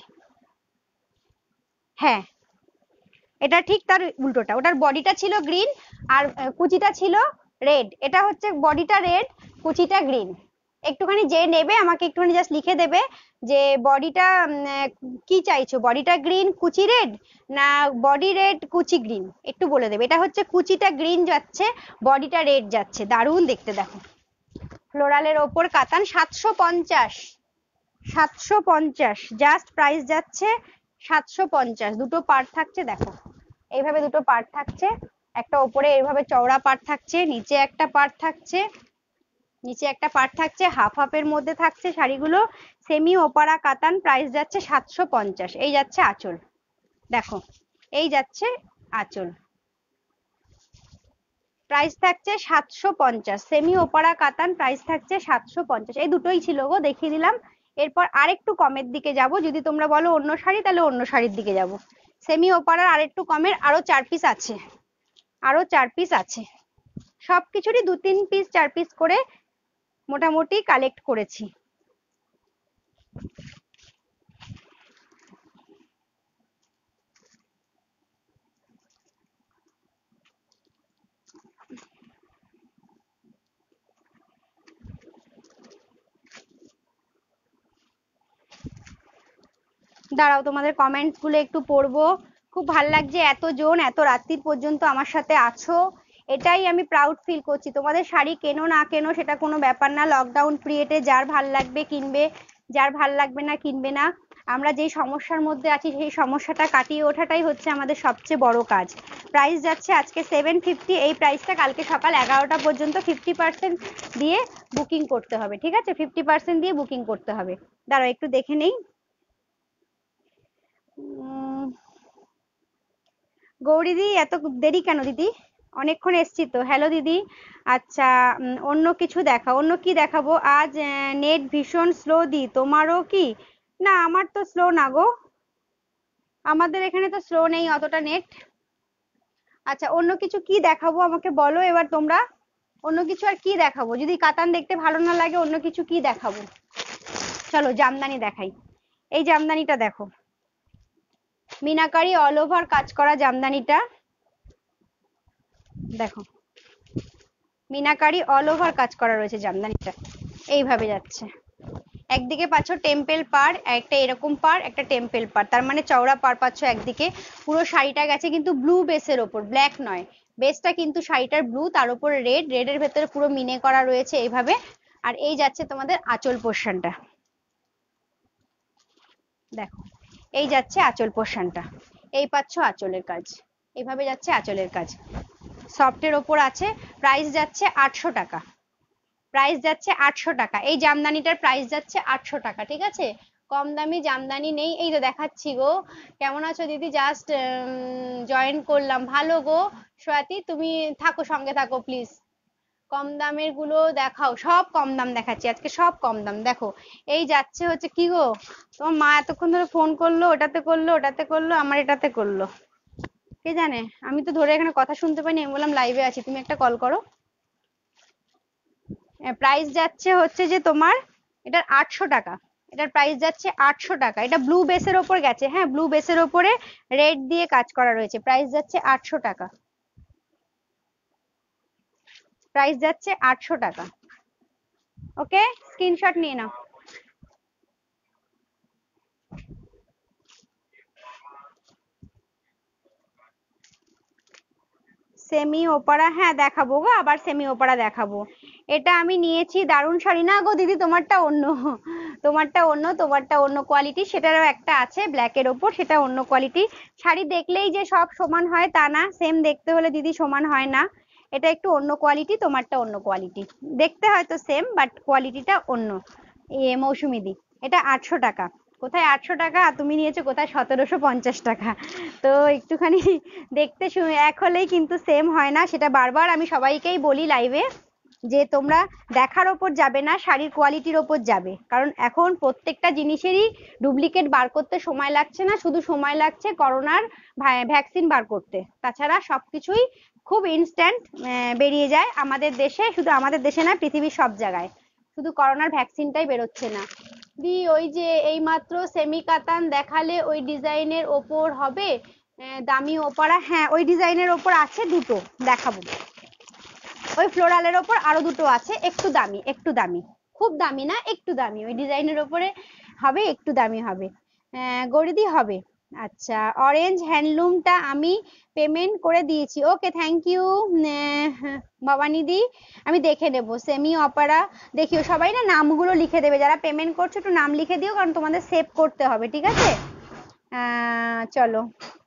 হ্যাঁ এটা ঠিক তার উল্টোটা, ওটার বডিটা ছিল গ্রিন আর কুচিটা ছিল রেড, এটা হচ্ছে বডিটা রেড কুচিটা গ্রিন। একটুখানি যে নেবে আমাকে একটুখানি জাস্ট লিখে দেবে যে বডিটা কি চাইছো, বডিটা গ্রিন কুচি রেড না বডি রেড কুচি গ্রিন, একটু বলে দেবে। এটা হচ্ছে কুচিটা গ্রিন যাচ্ছে, বডিটা রেড যাচ্ছে, দারুণ দেখতে। দেখো ফ্লোরালের ওপর কাতান, সাতশো পঞ্চাশ, সাতশো পঞ্চাশ জাস্ট, প্রাইস যাচ্ছে সাতশো পঞ্চাশ। দুটো পার্ট থাকছে, দেখো এইভাবে দুটো পার্ট থাকছে, একটা ওপরে এইভাবে চওড়া পার্ট থাকছে, নিচে একটা পার্ট থাকছে, নিচে একটা পার্ট থাকছে, হাফ হাফের মধ্যে থাকছে শাড়িগুলো, সেমি ওপারা কাতান, প্রাইস যাচ্ছে সাতশো পঞ্চাশ। এই যাচ্ছে আঁচল, দেখো এই যাচ্ছে আঁচল, প্রাইস থাকছে সাতশো পঞ্চাশ, সেমি ওপারা কাতান, প্রাইস থাকছে সাতশো পঞ্চাশ। এই দুটোই ছিল গো, দেখিয়ে দিলাম। এরপর আরেকটু কমের দিকে যাব, যদি তোমরা বলো অন্য শাড়ি তাহলে অন্য শাড়ির দিকে যাব। সেমি ওপারার আরেকটু কমের আরো চার পিস আছে, আরো চার পিস আছে, সবকিছুরই দু তিন পিস চার পিস করে মোটামুটি কালেক্ট করেছি। দাঁড়াও তোমাদের কমেন্টস গুলো একটু পড়বো, খুব ভাল লাগছে এতজন এত রাত্রির পর্যন্ত আমার সাথে আছো, এটাই আমি প্রাউড ফিল করছি। তোমাদের শাড়ি কেনো না কেনো সেটা কোনো ব্যাপার না, লকডাউন পিরিয়ডে যার ভাল লাগবে কিনবে, যার ভাল লাগবে না কিনবে না। আমরা যেই সমস্যার মধ্যে আছি সেই সমস্যাটা কাটিয়ে ওঠাটাই হচ্ছে আমাদের সবচেয়ে বড় কাজ। প্রাইস যাচ্ছে আজকে সেভেন ফিফটি, এই প্রাইসটা কালকে সকাল এগারোটা পর্যন্ত ফিফটি পার্সেন্ট দিয়ে বুকিং করতে হবে, ঠিক আছে, ফিফটি পার্সেন্ট দিয়ে বুকিং করতে হবে। দাঁড়াও একটু দেখে নেই। গৌরী দি এত দেরি কেন দিদি, অনেকক্ষণ এসছি তো। হ্যালো দিদি, আচ্ছা অন্য কিছু দেখা, অন্য কি দেখাবো? আজ নেট ভীষণ স্লো দি, তোমারও কি? না আমার তো স্লো না গো, আমাদের এখানে তো স্লো নেই অতটা নেট। আচ্ছা অন্য কিছু কি দেখাবো আমাকে বলো এবার তোমরা, অন্য কিছু আর কি দেখাবো? যদি কাতান দেখতে ভালো না লাগে অন্য কিছু কি দেখাবো? চলো জামদানি দেখাই, এই জামদানিটা দেখো, মিনাকারি অল ওভার কাজ করা জামদানিটা দেখো, মিনাকারি অল ওভার কাজ করা রয়েছে জামদানিটা, এইভাবে যাচ্ছে। একদিকে পাচ্ছ টেম্পেল পার, একটা এরকম পার, একটা টেম্পেল পার, তার মানে চওড়া পার পাচ্ছ একদিকে। পুরো শাড়িটা গেছে কিন্তু ব্লু বেসের ওপর, ব্ল্যাক নয়, বেসটা কিন্তু শাড়িটার ব্লু, তার উপরে রেড, রেডের ভেতরে পুরো মিনে করা রয়েছে এইভাবে। আর এই যাচ্ছে তোমাদের আঁচল পোর্শনটা, দেখো এই যাচ্ছে আঁচল পোর্শনটা, এই পাচ্ছ আঁচলের কাজ, এইভাবে যাচ্ছে আঁচলের কাজ। সফটের ওপর আছে, প্রাইস যাচ্ছে আটশো টাকা, প্রাইস যাচ্ছে আটশো টাকা। এই জামদানিটার প্রাইস যাচ্ছে আটশো টাকা, ঠিক আছে? কম দামি জামদানি নেই। এই তো দেখাচ্ছি গো। কেমন আছো দিদি? জাস্ট জয়েন করলাম। ভালো গো সোয়াতি, তুমি থাকো, সঙ্গে থাকো প্লিজ। কম দামের গুলো দেখাও, সব কম দাম দেখাচ্ছি আজকে, সব কম দাম। দেখো এই যাচ্ছে হচ্ছে কি গো, তোমার মা এতক্ষণ ধরে ফোন করলো, ওটাতে করলো, ওটাতে করলো, আমার এটাতে করলো, কে জানে। আমি তো ধরে এখানে কথা শুনতে পাইনি, আমি বললাম লাইভে আছি, তুমি একটা কল করো। প্রাইস যাচ্ছে হচ্ছে যে তোমার এটার আটশো টাকা, এটার প্রাইস যাচ্ছে আটশো টাকা। এটা ব্লু বেসের ওপর গেছে, হ্যাঁ ব্লু বেসের ওপরে রেড দিয়ে কাজ করা রয়েছে, প্রাইস যাচ্ছে আটশো টাকা, প্রাইস যাচ্ছে আটশো টাকা। ওকে, স্ক্রিনশট নিয়ে নাও। সেমি ওপারা, হ্যাঁ দেখাবো গো, আবার সেমি ওপারা দেখাবো। এটা আমি নিয়েছি, দারুণ শাড়ি না গো দিদি, তোমারটা অন্য, তোমারটা অন্য, তোমারটা অন্য কোয়ালিটি, সেটারও একটা আছে ব্ল্যাকের ওপর, সেটা অন্য কোয়ালিটি। শাড়ি দেখলেই যে সব সমান হয় তা না, সেম দেখতে হলে দিদি সমান হয় না। এটা একটু অন্য কোয়ালিটি, তোমারটা অন্য কোয়ালিটি, দেখতে হয়তো সেম বাট কোয়ালিটিটা অন্য। এ মৌসুমি দি, এটা আটশো টাকা। কোথায় আটশো টাকা, আর তুমি নিয়েছো কোথায় সতেরোশো পঞ্চাশ টাকা। তো একটুখানি দেখতে এক হলেই কিন্তু সেম হয় না, সেটা বারবার আমি সবাইকেই বলি লাইভে, যে তোমরা দেখার ওপর যাবে না, শাড়ির কোয়ালিটির ওপর যাবে। কারণ এখন প্রত্যেকটা জিনিসেরই ডুপ্লিকেট বার করতে সময় লাগছে না, শুধু সময় লাগছে করোনার ভ্যাকসিন বার করতে, তাছাড়া সবকিছুই খুব ইনস্ট্যান্ট বেরিয়ে যায় আমাদের দেশে, শুধু আমাদের দেশে না, পৃথিবীর সব জায়গায়, শুধু করোনার ভ্যাকসিনটাই বেরোচ্ছে না। দি ওই যে এই মাত্র সেমি কাতান দেখালে, ওই ডিজাইনের ওপর হবে দামি ওপারা? হ্যাঁ ওই ডিজাইনের ওপর আছে দুটো, দেখাবো। ওই ফ্লোরালের ওপর আরো দুটো আছে, একটু দামি, একটু দামি, খুব দামি না, একটু দামি, ওই ডিজাইনের ওপরে হবে, একটু দামি হবে। গরিদি হবে। আচ্ছা, অরেঞ্জ হ্যান্ডলুমটা আমি পেমেন্ট করে দিয়েছি। ওকে, থ্যাংক ইউ ভবানী দি, আমি দেখে নেবো। সেমি অপারা দেখিও, সবাই না নামগুলো লিখে দেবে, যারা পেমেন্ট করছো একটু নাম লিখে দিও, কারণ তোমাদের সেভ করতে হবে, ঠিক আছে? আহ চলো,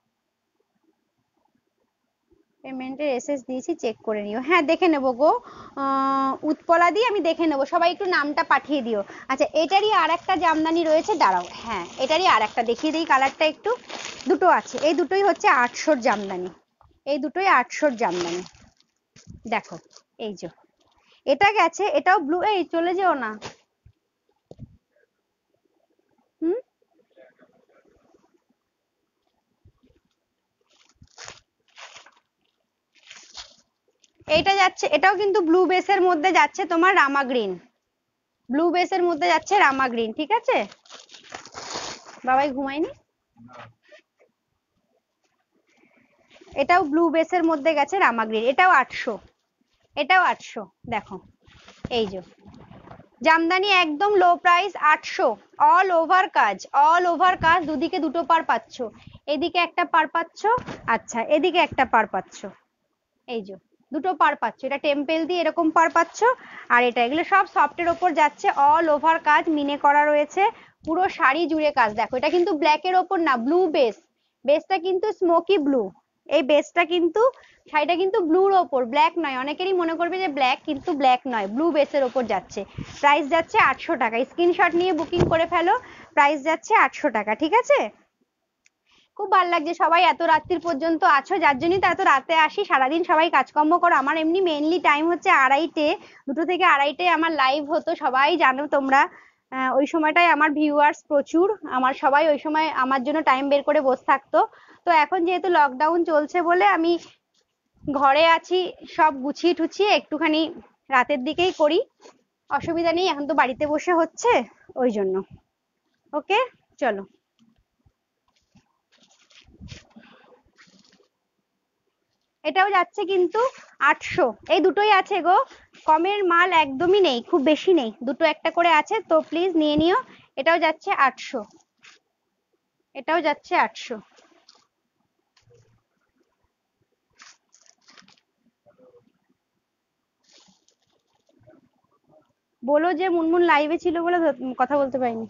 পেমেন্টের এসএস দিয়েছি, চেক করে নিও। হ্যাঁ দেখে নেবো গো উৎপলা দি, আমি দেখে নেবো, সবাই একটু নামটা পাঠিয়ে দিও। আচ্ছা, এটারই আর একটা জামদানি রয়েছে, দাঁড়াও, হ্যাঁ এটারই আর একটা দেখিয়ে দিই, কালারটা একটু, দুটো আছে, এই দুটোই হচ্ছে আটশোর জামদানি, এই দুটোই আটশোর জামদানি। দেখো এই যে এটা গেছে, এটাও ব্লু, এই চলে যেও না। হুম, এইটা যাচ্ছে, এটাও কিন্তু ব্লু বেসের মধ্যে যাচ্ছে তোমার রামা গ্রিন, ব্লু বেসের মধ্যে যাচ্ছে রামা গ্রিন, ঠিক আছে? বাবাই ঘুমায়নি? এটাও ব্লু বেসের মধ্যে গেছে রামা গ্রিন, এটাও আটশো, এটাও আটশো। দেখো এই যে জামদানি একদম লো প্রাইস, আটশো, অল ওভার কাজ, অল ওভার কাজ, দুদিকে দুটো পার পাচ্ছ, এদিকে একটা পার পাচ্ছ, আচ্ছা এদিকে একটা পার পাচ্ছ, এই যে দুটো পার পাচ্ছ, এটা টেম্পেল দিয়ে এরকম পার পাচ্ছ, আর এটা, এগুলো সব সফটের ওপর যাচ্ছে, অল ওভার কাজ মিনে করা রয়েছে, পুরো শাড়ি জুড়ে কাজ। দেখো এটা কিন্তু ব্ল্যাকের ওপর না, ব্লু বেস, বেসটা কিন্তু স্মোকি ব্লু, এই বেসটা কিন্তু, শাড়িটা কিন্তু ব্লুর ওপর, ব্ল্যাক নয়, অনেকেরই মনে করবে যে ব্ল্যাক, কিন্তু ব্ল্যাক নয়, ব্লু বেসের ওপর যাচ্ছে। প্রাইস যাচ্ছে আটশো টাকা, স্ক্রিনশট নিয়ে বুকিং করে ফেলো, প্রাইস যাচ্ছে আটশো টাকা, ঠিক আছে? খুব ভালো লাগছে সবাই এত রাত্রির পর্যন্ত আছো, যার জন্যই তো এত রাতে আসি, সারাদিন সবাই কাজকর্ম করো। আমার এমনি মেইনলি টাইম হচ্ছে আড়াইটে, দুটো থেকে আড়াইটে আমার লাইভ হতো, সবাই জানো তোমরা, ওই সময়টায় আমার ভিউয়ার্স প্রচুর, আমার সবাই ওই সময় আমার জন্য টাইম বের করে বসে থাকতো। তো এখন যেহেতু লকডাউন চলছে বলে আমি ঘরে আছি, সব গুছিয়ে টুছিয়ে একটুখানি রাতের দিকেই করি, অসুবিধা নেই, এখন তো বাড়িতে বসে হচ্ছে, ওই জন্য। ওকে চলো, এটাও যাচ্ছে কিন্তু আটশো, এই দুটোই আছে গো, কমের মাল একদমই নেই, খুব বেশি নেই, দুটো একটা করে আছে, তো প্লিজ নিয়ে নিও। এটাও যাচ্ছে আটশো, এটাও যাচ্ছে আটশো। বলো যে মুনমুন লাইভে ছিল বলে ধ- কথা বলতে পারিনি।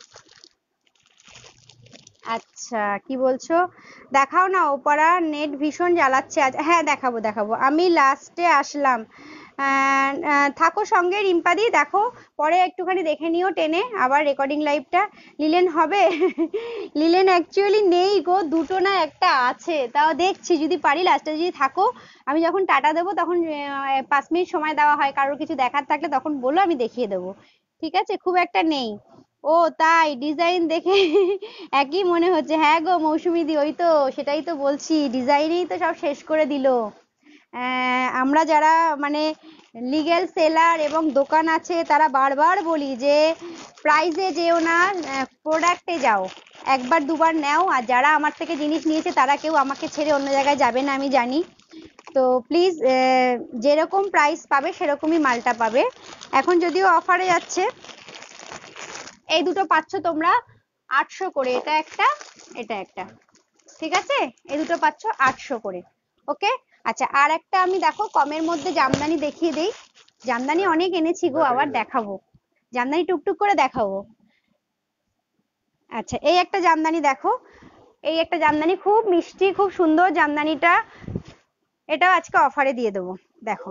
আচ্ছা, কি বলছো? দেখাও না, ওপারা নেট ভীষণ জ্বালাচ্ছে আজ। হ্যাঁ, দেখাবো দেখাবো, আমি লাস্টে আসলাম। আহ, আহ, থাকো সঙ্গে রিম্পাদি, দেখো পরে একটুখানি দেখে নিও টেনে আবার রেকর্ডিং লাইভটা। লিলেন হবে? লিলেন অ্যাকচুয়ালি নেই গো, দুটো না একটা আছে, তাও দেখছি যদি পারি লাস্টে যদি থাকো। আমি যখন টাটা দেবো তখন আহ, পাঁচ মিনিট সময় দেওয়া হয়, কারোর কিছু দেখার থাকলে তখন বলো, আমি দেখিয়ে দেবো। ঠিক আছে, খুব একটা নেই। ও তাই, ডিজাইন দেখে একই মনে হচ্ছে। হ্যাঁ গো মৌসুমী দি, ওই তো সেটাই তো বলছি, ডিজাইনেই তো সব শেষ করে দিল। আহ, আমরা যারা মানে লিগ্যাল সেলার এবং দোকান আছে তারা বারবার বলি যে প্রাইজে যেও না, প্রোডাক্টে যাও। একবার দুবার নাও, আর যারা আমার থেকে জিনিস নিয়েছে তারা কেউ আমাকে ছেড়ে অন্য জায়গায় যাবে না, আমি জানি। তো প্লিজ যেরকম প্রাইস পাবে সেরকমই মালটা পাবে। এখন যদিও অফারে যাচ্ছে। এই দুটো পাচ্ছ তোমরা আটশো করে, এটা একটা এটা একটা, ঠিক আছে? এই দুটো পাচ্ছ আটশো করে। ওকে। আচ্ছা, আর একটা আমি দেখো কমের মধ্যে জামদানি দেখিয়ে দেই। জামদানি অনেক এনেছি গো, আবার দেখাবো। জামদানি টুকটুক করে দেখাবো। আচ্ছা, এই একটা জামদানি দেখো, এই একটা জামদানি খুব মিষ্টি, খুব সুন্দর জামদানিটা। এটাও আজকে অফারে দিয়ে দেবো, দেখো।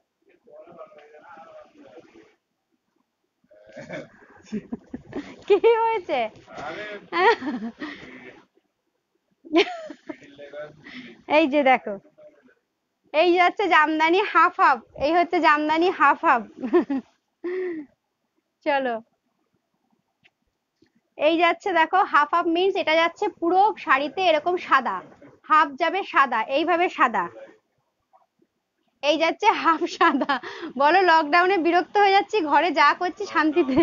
কি হয়েছে? এই যে দেখো, এই যাচ্ছে জামদানি হাফ হাফ, এই হচ্ছে জামদানি হাফ হাফ। চলো, এই যাচ্ছে দেখো হাফ হাফ মিন্স এটা যাচ্ছে পুরো শাড়িতে এরকম সাদা, হাফ যাবে সাদা, এইভাবে সাদা। এই যাচ্ছে হাফ সাদা। বলো লকডাউনে বিরক্ত হয়ে যাচ্ছি, ঘরে যা করছি শান্তিতে।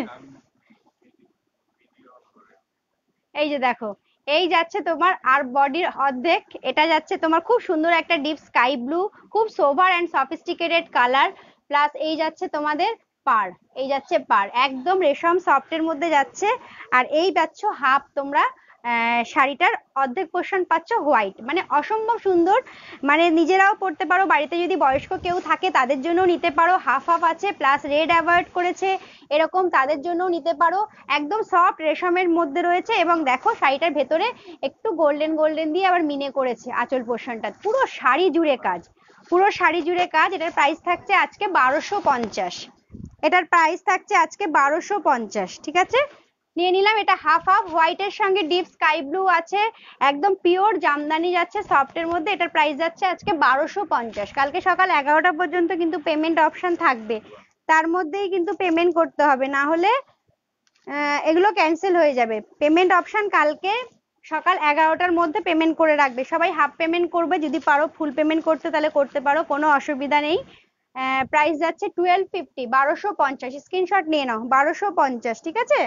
এই যে দেখো, এই যাচ্ছে তোমার আর বডির অর্ধেক, এটা যাচ্ছে তোমার খুব সুন্দর একটা ডিপ স্কাই ব্লু, খুব sober and sophisticated colour. Plus এই যাচ্ছে তোমাদের পার, এই যাচ্ছে পার একদম রেশম সফটের মধ্যে যাচ্ছে। আর এই পাচ্ছ হাফ তোমরা, আহ, শাড়িটার অর্ধেক পোর্শন পাচ্ছ হোয়াইট, মানে অসম্ভব সুন্দর। মানে নিজেরাও পরতে পারো, বাড়িতে যদি বয়স্ক কেউ থাকে তাদের জন্য নিতে পারো। হাফ হাফ আছে, প্লাস রেড অ্যাভয়েড করেছে এরকম, তাদের জন্য নিতে পারো। একদম সফট রেশমের মধ্যে রয়েছে, এবং দেখো শাড়িটার ভেতরে একটু গোল্ডেন গোল্ডেন দিয়ে আবার মিনে করেছে আঁচল পোর্শনটা, পুরো শাড়ি জুড়ে কাজ, পুরো শাড়ি জুড়ে কাজ। এটার প্রাইস থাকছে আজকে বারোশো পঞ্চাশ। এটার প্রাইস থাকছে আজকে বারোশো পঞ্চাশ, ঠিক আছে? নিয়ে নিলাম। এটা হাফ হাফ, হোয়াইটের সঙ্গে ডিপ স্কাই ব্লু আছে, একদম পিওর জামদানি যাচ্ছে সফটের মধ্যে। এটার প্রাইস যাচ্ছে আজকে বারোশো পঞ্চাশ। কালকে সকাল এগারোটা পর্যন্ত কিন্তু পেমেন্ট অপশন থাকবে, তার মধ্যেই কিন্তু পেমেন্ট করতে হবে, না হলে আহ, এগুলো ক্যান্সেল হয়ে যাবে। পেমেন্ট অপশন কালকে সকাল এগারোটার মধ্যে পেমেন্ট করে রাখবে সবাই। হাফ পেমেন্ট করবে, যদি পারো ফুল পেমেন্ট করতে তাহলে করতে পারো, কোনো অসুবিধা নেই। প্রাইস যাচ্ছে টুয়েলভ ফিফটি, বারোশো পঞ্চাশ। স্ক্রিনশট নিয়ে নাও, বারোশো পঞ্চাশ, ঠিক আছে?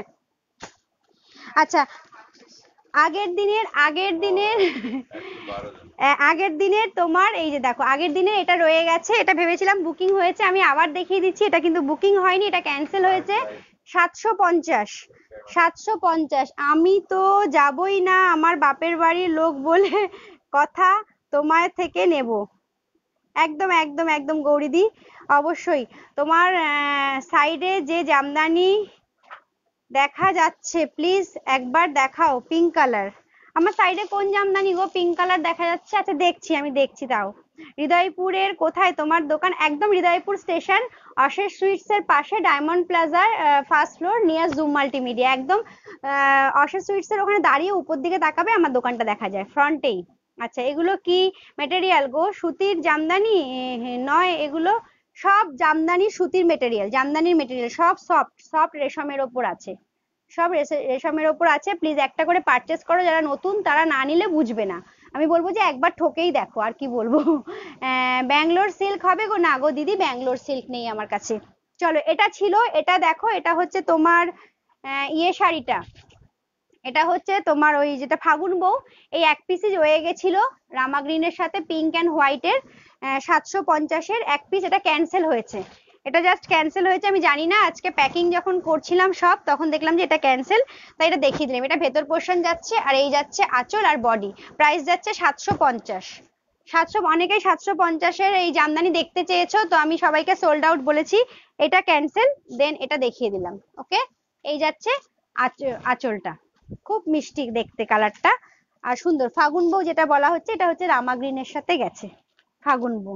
আচ্ছা, আগের দিনের আগের দিনের আহ, আগের দিনের তোমার এই যে দেখো, আগের দিনে এটা রয়ে গেছে, এটা ভেবেছিলাম বুকিং হয়েছে, আমি আবার দেখিয়ে দিচ্ছি, এটা কিন্তু বুকিং হয়নি, এটা ক্যান্সেল হয়েছে। সাতশো পঞ্চাশ, সাতশো পঞ্চাশ। আমি তো যাবই না, আমার বাপের বাড়ির লোক বলে কথা, তোমার থেকে নেব। একদম একদম একদম গৌরীদি, অবশ্যই। তোমার সাইডে যে জামদানি দেখা যাচ্ছে প্লিজ একবার দেখাও, পিঙ্ক কালার। আমার সাইডে কোন জামদানি গো পিঙ্ক কালার দেখা যাচ্ছে? আচ্ছা দেখছি, আমি দেখছি তাও। হৃদয়পুরের কোথায় তোমার দোকান? একদম হৃদয়পুর স্টেশন, অশেষ সুইটস এর পাশে, ডায়মন্ড প্লাজার first floor, near Zoom Multimedia. একদম আহ, অশেষ সুইটস এর ওখানে দাঁড়িয়ে উপর দিকে তাকাবে, আমার দোকানটা দেখা যায় ফ্রন্টেই। আচ্ছা, এগুলো কি মেটেরিয়াল গো? সুতির জামদানি? এ, হে, নয়, এগুলো সব জামদানি সুতির মেটেরিয়াল, জামদানির মেটেরিয়াল সব সফট সফট রেশমের ওপর আছে, সব রেশে- রেশমের ওপর আছে। প্লিজ একটা করে পারচেস করো, যারা নতুন তারা না নিলে বুঝবে না। আমি বলবো যে একবার ঠকেই দেখো, আর কি বলবো। আহ, ব্যাঙ্গালোর সিল্ক হবে গো? না গো দিদি, ব্যাঙ্গালোর সিল্ক নেই আমার কাছে। চলো, এটা ছিল, এটা দেখো, এটা হচ্ছে তোমার আহ, ইয়ে শাড়িটা, এটা হচ্ছে তোমার ওই যেটা ফাগুন বউ, এই এক পিসই রয়ে গেছিল রামা গ্রিনের সাথে, পিঙ্ক অ্যান্ড হোয়াইটের, সাতশো পঞ্চাশের এক পিস, এটা ক্যান্সেল হয়েছে। এটা জাস্ট ক্যান্সেল হয়েছে, আমি জানি না, আজকে প্যাকিং যখন করছিলাম সব তখন দেখলাম যে এটা ক্যান্সেল, তাই এটা দেখিয়ে দিলাম। এটা ভেতর পোর্শন যাচ্ছে, আর এই যাচ্ছে আঁচল আর বডি। প্রাইস যাচ্ছে সাতশো পঞ্চাশ, সাতশো, অনেকেই সাতশো পঞ্চাশের এই জামদানি দেখতে চেয়েছো, তো আমি সবাইকে সোল্ড আউট বলেছি, এটা ক্যান্সেল। দেন এটা দেখিয়ে দিলাম। ওকে, এই যাচ্ছে আঁচলটা, খুব মিষ্টি দেখতে কালারটা আর সুন্দর। ফাগুন বউ যেটা বলা হচ্ছে, এটা হচ্ছে রামা গ্রিনের সাথে গেছে ফাগুন বউ।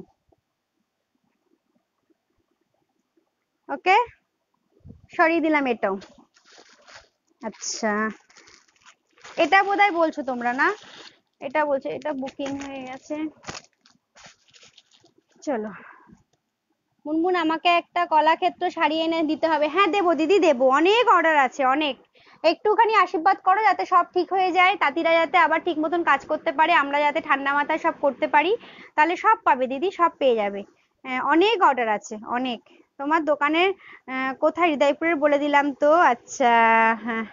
ওকে, সরিয়ে দিলাম এটাও। আচ্ছা, এটা বোধহয় বলছো তোমরা না, এটা বলছো, এটা বুকিং হয়ে গেছে। চলো মুনমুন, আমাকে একটা কলাক্ষেত্র শাড়ি এনে দিতে হবে। হ্যাঁ দেবো দিদি, দেবো, অনেক অর্ডার আছে অনেক। একটুখানি আশীর্বাদ করো যাতে সব ঠিক হয়ে যায়, তাঁতিরা যাতে আবার ঠিক মতন কাজ করতে পারে, আমরা যাতে ঠান্ডা মাথায় সব করতে পারি, তাহলে সব পাবে দিদি, সব পেয়ে যাবে। অনেক অর্ডার আছে অনেক। তোমার দোকানের কোথায়? হৃদয়পুরের বলে দিলাম তো। আচ্ছা হ্যাঁ,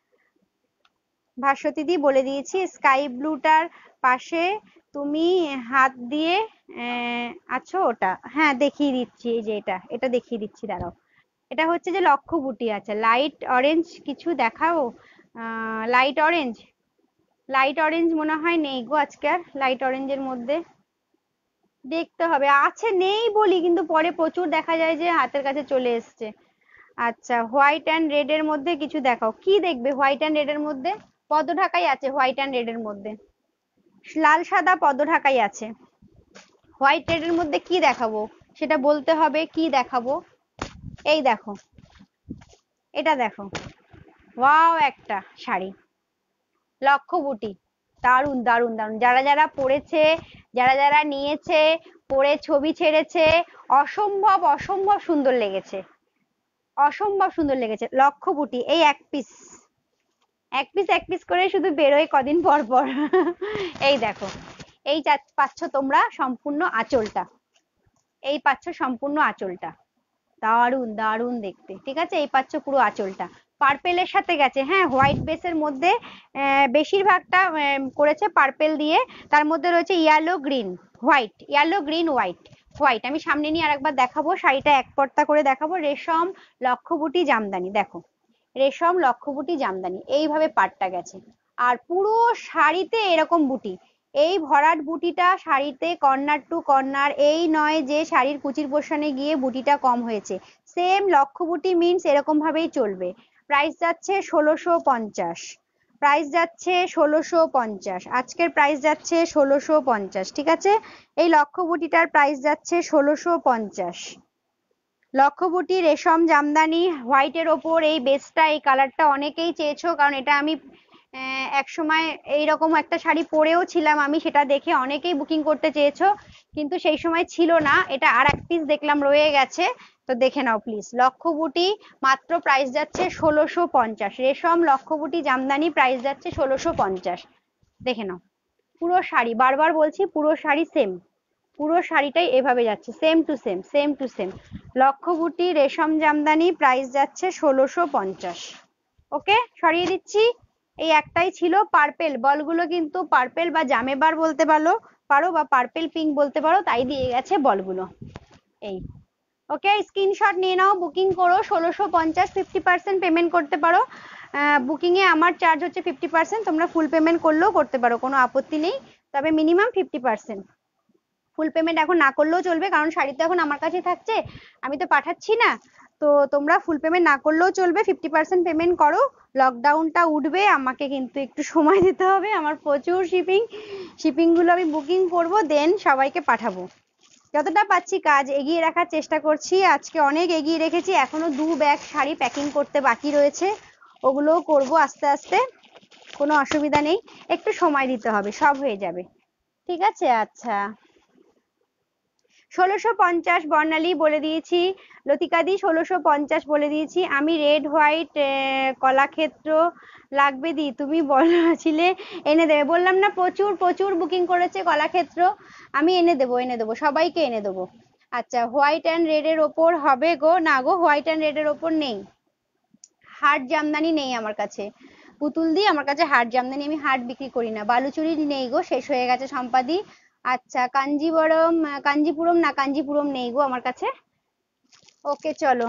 ভাস্বতী দি বলে দিয়েছি, স্কাই ব্লুটার পাশে তুমি হাত দিয়ে আছো ওটা। হ্যাঁ দেখিয়ে দিচ্ছি, এই যে এটা, এটা দেখিয়ে দিচ্ছি, দাঁড়াও। এটা হচ্ছে যে লক্ষ্য বুটি আছে, লাইট অরেঞ্জ কিছু দেখাও। লাইট অরেঞ্জ, লাইট অরেঞ্জ মনে হয় নেই গো আজকে আর, লাইট অরেঞ্জের মধ্যে দেখতে হবে, আছে নেই বলি কিন্তু পরে প্রচুর দেখা যায় যে হাতের কাছে চলে এসছে। আচ্ছা, হোয়াইট অ্যান্ড রেড এর মধ্যে কিছু দেখাও। কি দেখবে হোয়াইট অ্যান্ড রেড এর মধ্যে? পদ্মঢাকাই আছে হোয়াইট অ্যান্ড রেড এর মধ্যে, লাল সাদা পদ্মঢাকাই আছে। হোয়াইট রেড এর মধ্যে কি দেখাবো সেটা বলতে হবে, কি দেখাবো। এই দেখো, এটা দেখো, ওয়াও একটা শাড়ি, লক্ষ্য বুটি, দারুন দারুন দারুন। যারা যারা পড়েছে, যারা যারা নিয়েছে, পরে ছবি ছেড়েছে, অসম্ভব অসম্ভব সুন্দর লেগেছে, অসম্ভব সুন্দর লেগেছে। লক্ষ্য বুটি, এই এক পিস, এক পিস এক পিস করে শুধু বেরোয় কদিন পর পর। এই দেখো, এই পাচ্ছ তোমরা সম্পূর্ণ আঁচলটা, এই পাচ্ছ সম্পূর্ণ আঁচলটা, দারুন দারুন দেখতে। ঠিক আছে, এই পাচ্ছ পুরো আঁচলটা, পার্পেলের সাথে গেছে। হ্যাঁ, হোয়াইট বেসের মধ্যে বেশিরভাগটা করেছে পার্পেল দিয়ে, তার মধ্যে রয়েছে yellow green white, yellow green white white. আমি সামনে নিয়ে আরেকবার দেখাবো, শাড়িটা এক পর্দা করে দেখাবো। রেশম লক্ষ্যবুটি জামদানি, দেখো রেশম লক্ষ্যবুটি জামদানি, এইভাবে পাটটা গেছে। আর পুরো শাড়িতে এরকম বুটি, এই ভরাট বুটিটা শাড়িতে কর্নার টু কর্নার, এই নয় যে শাড়ির কুচির পোর্শনে গিয়ে বুটিটা কম হয়েছে, সেম লক্ষ্য বুটি মিন্স এরকম ভাবেই চলবে। প্রাইস যাচ্ছে ষোলোশো পঞ্চাশ, প্রাইস যাচ্ছে ষোলোশো পঞ্চাশ, আজকের প্রাইস যাচ্ছে ষোলোশো পঞ্চাশ। ঠিক আছে, এই লক্ষ্য বুটিটার প্রাইস যাচ্ছে ষোলোশো পঞ্চাশ। লক্ষ্যবুটি রেশম জামদানি হোয়াইটের ওপর এই বেসটা, এই কালারটা অনেকেই চেয়েছো, কারণ এটা আমি এক সময় এইরকম একটা শাড়ি পরেও ছিলাম আমি, সেটা দেখে অনেকেই বুকিং করতে চেয়েছো, কিন্তু সেই সময় ছিল না। এটা আর এক পিস দেখলাম রয়ে গেছে, তো দেখে নাও প্লিজ। লক্ষ্যবুটি মাত্র প্রাইস যাচ্ছে ষোলোশো পঞ্চাশ, রেশম লক্ষ্যবুটি জামদানি প্রাইস যাচ্ছে ষোলোশো পঞ্চাশ। দেখে নাও পুরো শাড়ি, বারবার বলছি পুরো শাড়ি সেম, পুরো শাড়িটাই এভাবে যাচ্ছে, same to same, same to same. লক্ষ্যবুটি রেশম জামদানি প্রাইস যাচ্ছে ষোলোশো পঞ্চাশ। ওকে, সরিয়ে দিচ্ছি। এই একটাই ছিল পার্পেল, বলগুলো কিন্তু পার্পেল বা জামেবার বলতে পারো পারো বা পার্পেল পিঙ্ক বলতে পারো, তাই দিয়ে গেছে বলগুলো। এই ওকে, স্ক্রিনশট নিয়ে নাও, বুকিং করো। ষোলোশো পঞ্চাশ, ফিফটি পার্সেন্ট পেমেন্ট করতে পারো। বুকিং এ আমার চার্জ হচ্ছে ফিফটি পার্সেন্ট, তোমরা ফুল পেমেন্ট করলেও করতে পারো, কোনো আপত্তি নেই, তবে minimum fifty percent. Full payment এখন না করলেও চলবে, কারণ শাড়ি তো এখন আমার কাছে থাকছে, আমি তো পাঠাচ্ছি না। তো তোমরা ফুল পেমেন্ট না করলেও চলবে, ফিফটি পার্সেন্ট পেমেন্ট করো। লকডাউনটা উঠবে, আমাকে কিন্তু একটু সময় দিতে হবে, আমার প্রচুর শিপিং, শিপিং গুলো আমি বুকিং করব, দেন সবাইকে পাঠাবো। যতটা পাচ্ছি কাজ এগিয়ে রাখার চেষ্টা করছি, আজকে অনেক এগিয়ে রেখেছি, এখনো দু ব্যাগ শাড়ি প্যাকিং করতে বাকি রয়েছে, ওগুলোও করব আস্তে আস্তে, কোনো অসুবিধা নেই, একটু সময় দিতে হবে, সব হয়ে যাবে। ঠিক আছে, আচ্ছা ষোলোশো পঞ্চাশ বর্ণালী বলে দিয়েছি, লতিকাদি ষোলোশো পঞ্চাশ বলে দিয়েছি আমি। রেড হোয়াইট কলাক্ষেত্র লাগবে দি, তুমি বলেছিলে এনে দেবে, বললাম না প্রচুর প্রচুর বুকিং করেছে কলাক্ষেত্র, আমি এনে দেবো এনে দেবো সবাইকে এনে দেবো। আচ্ছা, হোয়াইট অ্যান্ড রেড এর ওপর হবে গো? না গো, হোয়াইট অ্যান্ড রেড এর ওপর নেই, হার্ড জামদানি নেই আমার কাছে, পুতুল দি আমার কাছে হার্ড জামদানি, আমি হার্ড বিক্রি করি না। বালুচুরি নেই গো, শেষ হয়ে গেছে সম্পাদি। আচ্ছা, কাঞ্জিবরম, কাঞ্জিপুরম না, কাঞ্জিপুরম নেই গো আমার কাছে। ওকে চলো,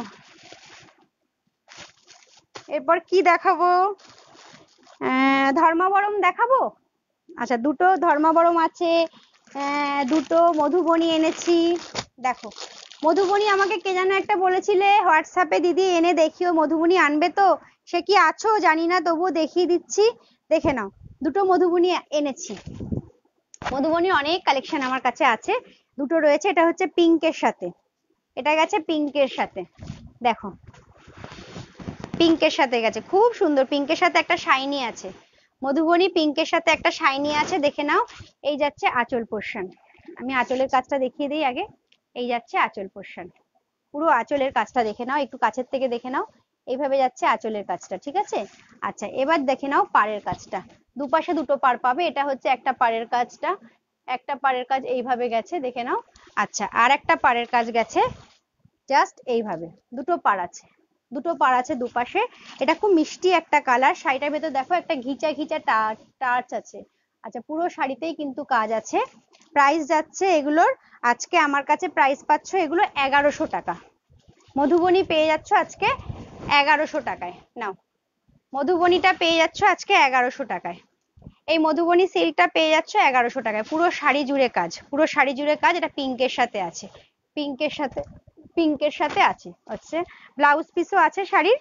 এরপর কি দেখাবো? ধর্মাবরম দেখাবো। আচ্ছা, দুটো ধর্মাবরম আছে, আহ, দুটো মধুবনী এনেছি। দেখো মধুবনী আমাকে কে যেন একটা বলেছিলে হোয়াটসঅ্যাপে, দিদি এনে দেখিও, মধুবনী আনবে তো? সে কি আছো জানি না, তবুও দেখিয়ে দিচ্ছি, দেখে নাও। দুটো মধুবনী এনেছি। মধুবনীর অনেক কালেকশন আমার কাছে আছে। দুটো রয়েছে, এটা হচ্ছে পিঙ্কের সাথে, এটা গেছে পিঙ্কের সাথে। দেখো পিঙ্কের সাথে গেছে, খুব সুন্দর। পিঙ্কের সাথে একটা শাইনি আছে, মধুবনী পিঙ্কের সাথে একটা শাইনি আছে, দেখে নাও। এই যাচ্ছে আঁচল পোর্শন, আমি আঁচলের কাজটা দেখিয়ে দিই আগে। এই যাচ্ছে আঁচল পোর্শন, পুরো আঁচলের কাজটা দেখে নাও, একটু কাছের থেকে দেখে নাও। এইভাবে যাচ্ছে আঁচলের কাজটা, ঠিক আছে? আচ্ছা এবার দেখে নাও পাড়ের কাজটা। দুপাশে দুটো পাড় পাবে, এটা হচ্ছে একটা পাড়ের কাজটা, একটা পাড়ের কাজ এইভাবে গেছে, দেখে নাও। আচ্ছা আর একটা পাড়ের কাজ গেছে জাস্ট এইভাবে, দুটো পাড় আছে, দুটো পাড় আছে দুপাশে। এটা খুব মিষ্টি একটা কালার, শাড়িটার ভেতর দেখো একটা ঘিচা ঘিচা টাচ আছে। আচ্ছা পুরো শাড়িতেই কিন্তু কাজ আছে। প্রাইস যাচ্ছে এগুলোর, আজকে আমার কাছে প্রাইস পাচ্ছ এগুলো এগারোশো টাকা। মধুবনী পেয়ে যাচ্ছ আজকে এগারোশো টাকায়। নাও মধুবনীটা পেয়ে যাচ্ছ আজকে এগারোশো টাকায়। এই মধুবনী সিল্কটা পেয়ে যাচ্ছ এগারোশো টাকায়, পুরো শাড়ি জুড়ে কাজ, পুরো শাড়ি জুড়ে কাজ। এটা পিঙ্কের সাথে আছে, পিঙ্কের সাথে পিঙ্কের সাথে আছে হচ্ছে ব্লাউজ পিসও আছে শাড়ির।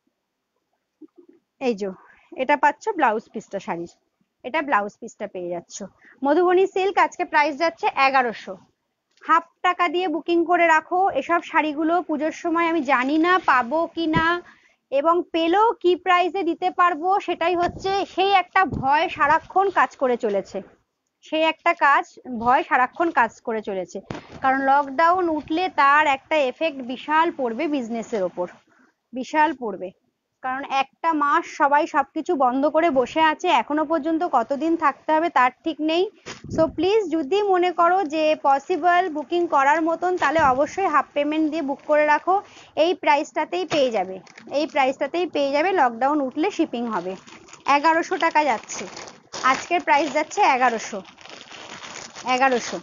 এই যে এটা পাচ্ছ ব্লাউজ পিসটা শাড়ির, এটা ব্লাউজ পিসটা পেয়ে যাচ্ছ। মধুবনী সিল্ক আজকে প্রাইস যাচ্ছে এগারোশো। হাফ টাকা দিয়ে বুকিং করে রাখো এসব শাড়িগুলো, পুজোর সময় আমি জানি না পাবো কি না, এবং পেলেও কি প্রাইসে দিতে পারবো, সেটাই হচ্ছে সেই একটা ভয় সারাক্ষণ কাজ করে চলেছে, সেই একটা কাজ ভয় সারাক্ষণ কাজ করে চলেছে। কারণ লকডাউন উঠলে তার একটা এফেক্ট বিশাল পড়বে বিজনেসের ওপর, বিশাল পড়বে। কারণ একটা মাস সবাই সবকিছু বন্ধ করে বসে আছে, এখনো পর্যন্ত কতদিন থাকতে হবে তার ঠিক নেই। সো প্লিজ যদি মনে করো যে পসিবল বুকিং করার মতন, তাহলে অবশ্যই হাফ পেমেন্ট দিয়ে বুক করে রাখো। এই প্রাইসটাতেই পেয়ে যাবে, এই প্রাইসটাতেই পেয়ে যাবে। লকডাউন উঠলে শিপিং হবে। এগারোশো টাকা যাচ্ছে আজকের প্রাইস, যাচ্ছে এগারোশো, এগারোশো।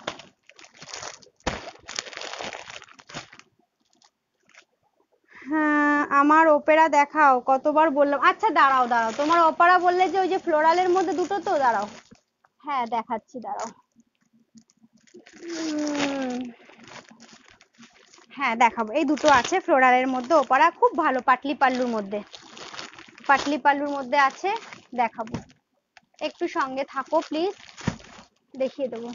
হ্যাঁ আমার ওপেরা দেখাও, কতবার বললাম। আচ্ছা দাঁড়াও দাঁড়াও, তোমার ওপেরা বললে যে ওই যে ফ্লোরালের মধ্যে দুটো, তো দাঁড়াও, হ্যাঁ দেখাচ্ছি দাঁড়াও। উম, হ্যাঁ দেখাবো, এই দুটো আছে ফ্লোরালের মধ্যে ওপেরা, খুব ভালো, পাটলি পাল্লুর মধ্যে, পাটলি পাল্লুর মধ্যে আছে, দেখাবো। একটু সঙ্গে থাকো প্লিজ, দেখিয়ে দেবো।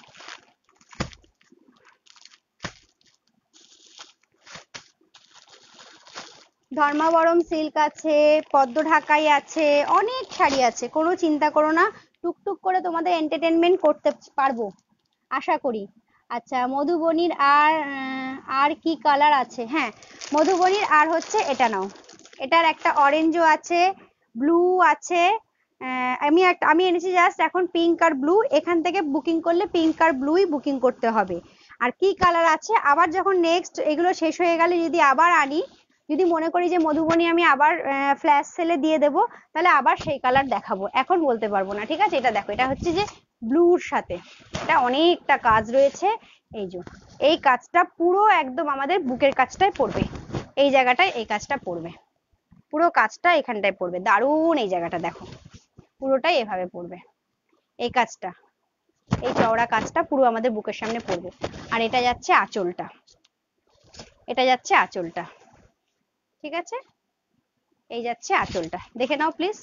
ধর্মাবরম সিল্ক আছে, পদ্ম ঢাকাই আছে, অনেক শাড়ি আছে, কোনো চিন্তা করো না, টুকটুক করে তোমাদের এন্টারটেনমেন্ট করতে পারবো আশা করি। আচ্ছা মধুবনীর আর আহ, আর কি কালার আছে? হ্যাঁ মধুবনীর আর হচ্ছে এটা নাও, এটার একটা অরেঞ্জও আছে, ব্লু আছে। আহ, আমি একটা আমি এনেছি জাস্ট এখন পিঙ্ক আর ব্লু, এখান থেকে বুকিং করলে পিঙ্ক আর ব্লুই বুকিং করতে হবে। আর কি কালার আছে আবার যখন নেক্সট এগুলো শেষ হয়ে গেলে যদি আবার আনি, যদি মনে করি যে মধুবনী আমি আবার ফ্ল্যাশ সেলে দিয়ে দেবো, তাহলে আবার সেই কালার দেখাবো, এখন বলতে পারবো না, ঠিক আছে? এটা দেখো, এটা হচ্ছে যে ব্লুর সাথে, এটা অনেকটা কাজ রয়েছে। এই যে এই কাজটা পুরো একদম আমাদের বুকের কাজটায় পড়বে, এই জায়গাটায় এই কাজটা পড়বে, পুরো কাজটা এখানটায় পড়বে, দারুণ। এই জায়গাটা দেখো পুরোটাই এভাবে পড়বে, এই কাজটা, এই চওড়া কাজটা পুরো আমাদের বুকের সামনে পড়বে। আর এটা যাচ্ছে আঁচলটা, এটা যাচ্ছে আঁচলটা, ঠিক আছে? এই যাচ্ছে আঁচলটা, দেখে নাও প্লিজ।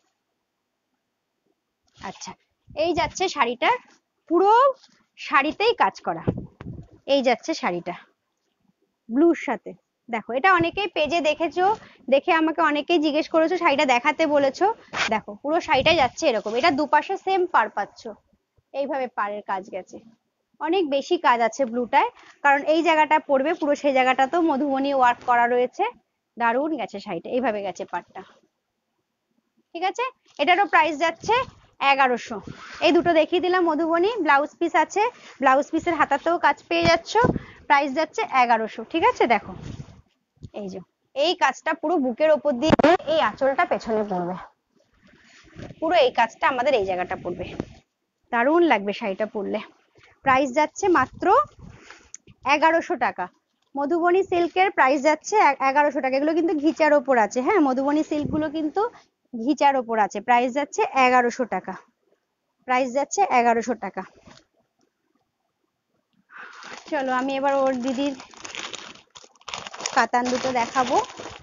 আচ্ছা এই যাচ্ছে শাড়িটার, পুরো শাড়িতেই কাজ করা, এই যাচ্ছে শাড়িটা ব্লুর সাথে। দেখো এটা অনেকেই পেজে দেখেছো, দেখে আমাকে অনেকেই জিজ্ঞেস করেছো, শাড়িটা দেখাতে বলেছো। দেখো পুরো শাড়িটা যাচ্ছে এরকম, এটা দুপাশে সেম পার পাচ্ছ, এইভাবে পাড়ের কাজ গেছে। অনেক বেশি কাজ আছে ব্লুটায়, কারণ এই জায়গাটা পড়বে পুরো, সেই জায়গাটা তো মধুবনী ওয়ার্ক করা রয়েছে। দারুণ গেছে শাড়িটা, এইভাবে গেছে পাড়টা, ঠিক আছে? এটারও প্রাইস যাচ্ছে এগারোশো। এই দুটো দেখিয়ে দিলাম মধুবনী, ব্লাউজ পিস আছে, ব্লাউজ পিসের হাতাতেও কাজ পেয়ে যাচ্ছ, প্রাইস যাচ্ছে এগারোশো, ঠিক আছে? দেখো এই যে এই কাজটা পুরো বুকের ওপর দিয়ে, এই আঁচলটা পেছনে পড়বে, পুরো এই কাজটা আমাদের এই জায়গাটা পড়বে, দারুণ লাগবে শাড়িটা পরলে। প্রাইস যাচ্ছে মাত্র এগারোশো টাকা। মধুবনী সিল্কের প্রাইস যাচ্ছে এগারোশো টাকা। এগুলো কিন্তু ঘিচার ওপর আছে, হ্যাঁ মধুবনী সিল্ক গুলো কিন্তু ঘিচার ওপর আছে। প্রাইস যাচ্ছে এগারোশো টাকা, প্রাইস যাচ্ছে এগারোশো টাকা। চলো আমি এবার ওর দিদির কাতান দুটো দেখাবো।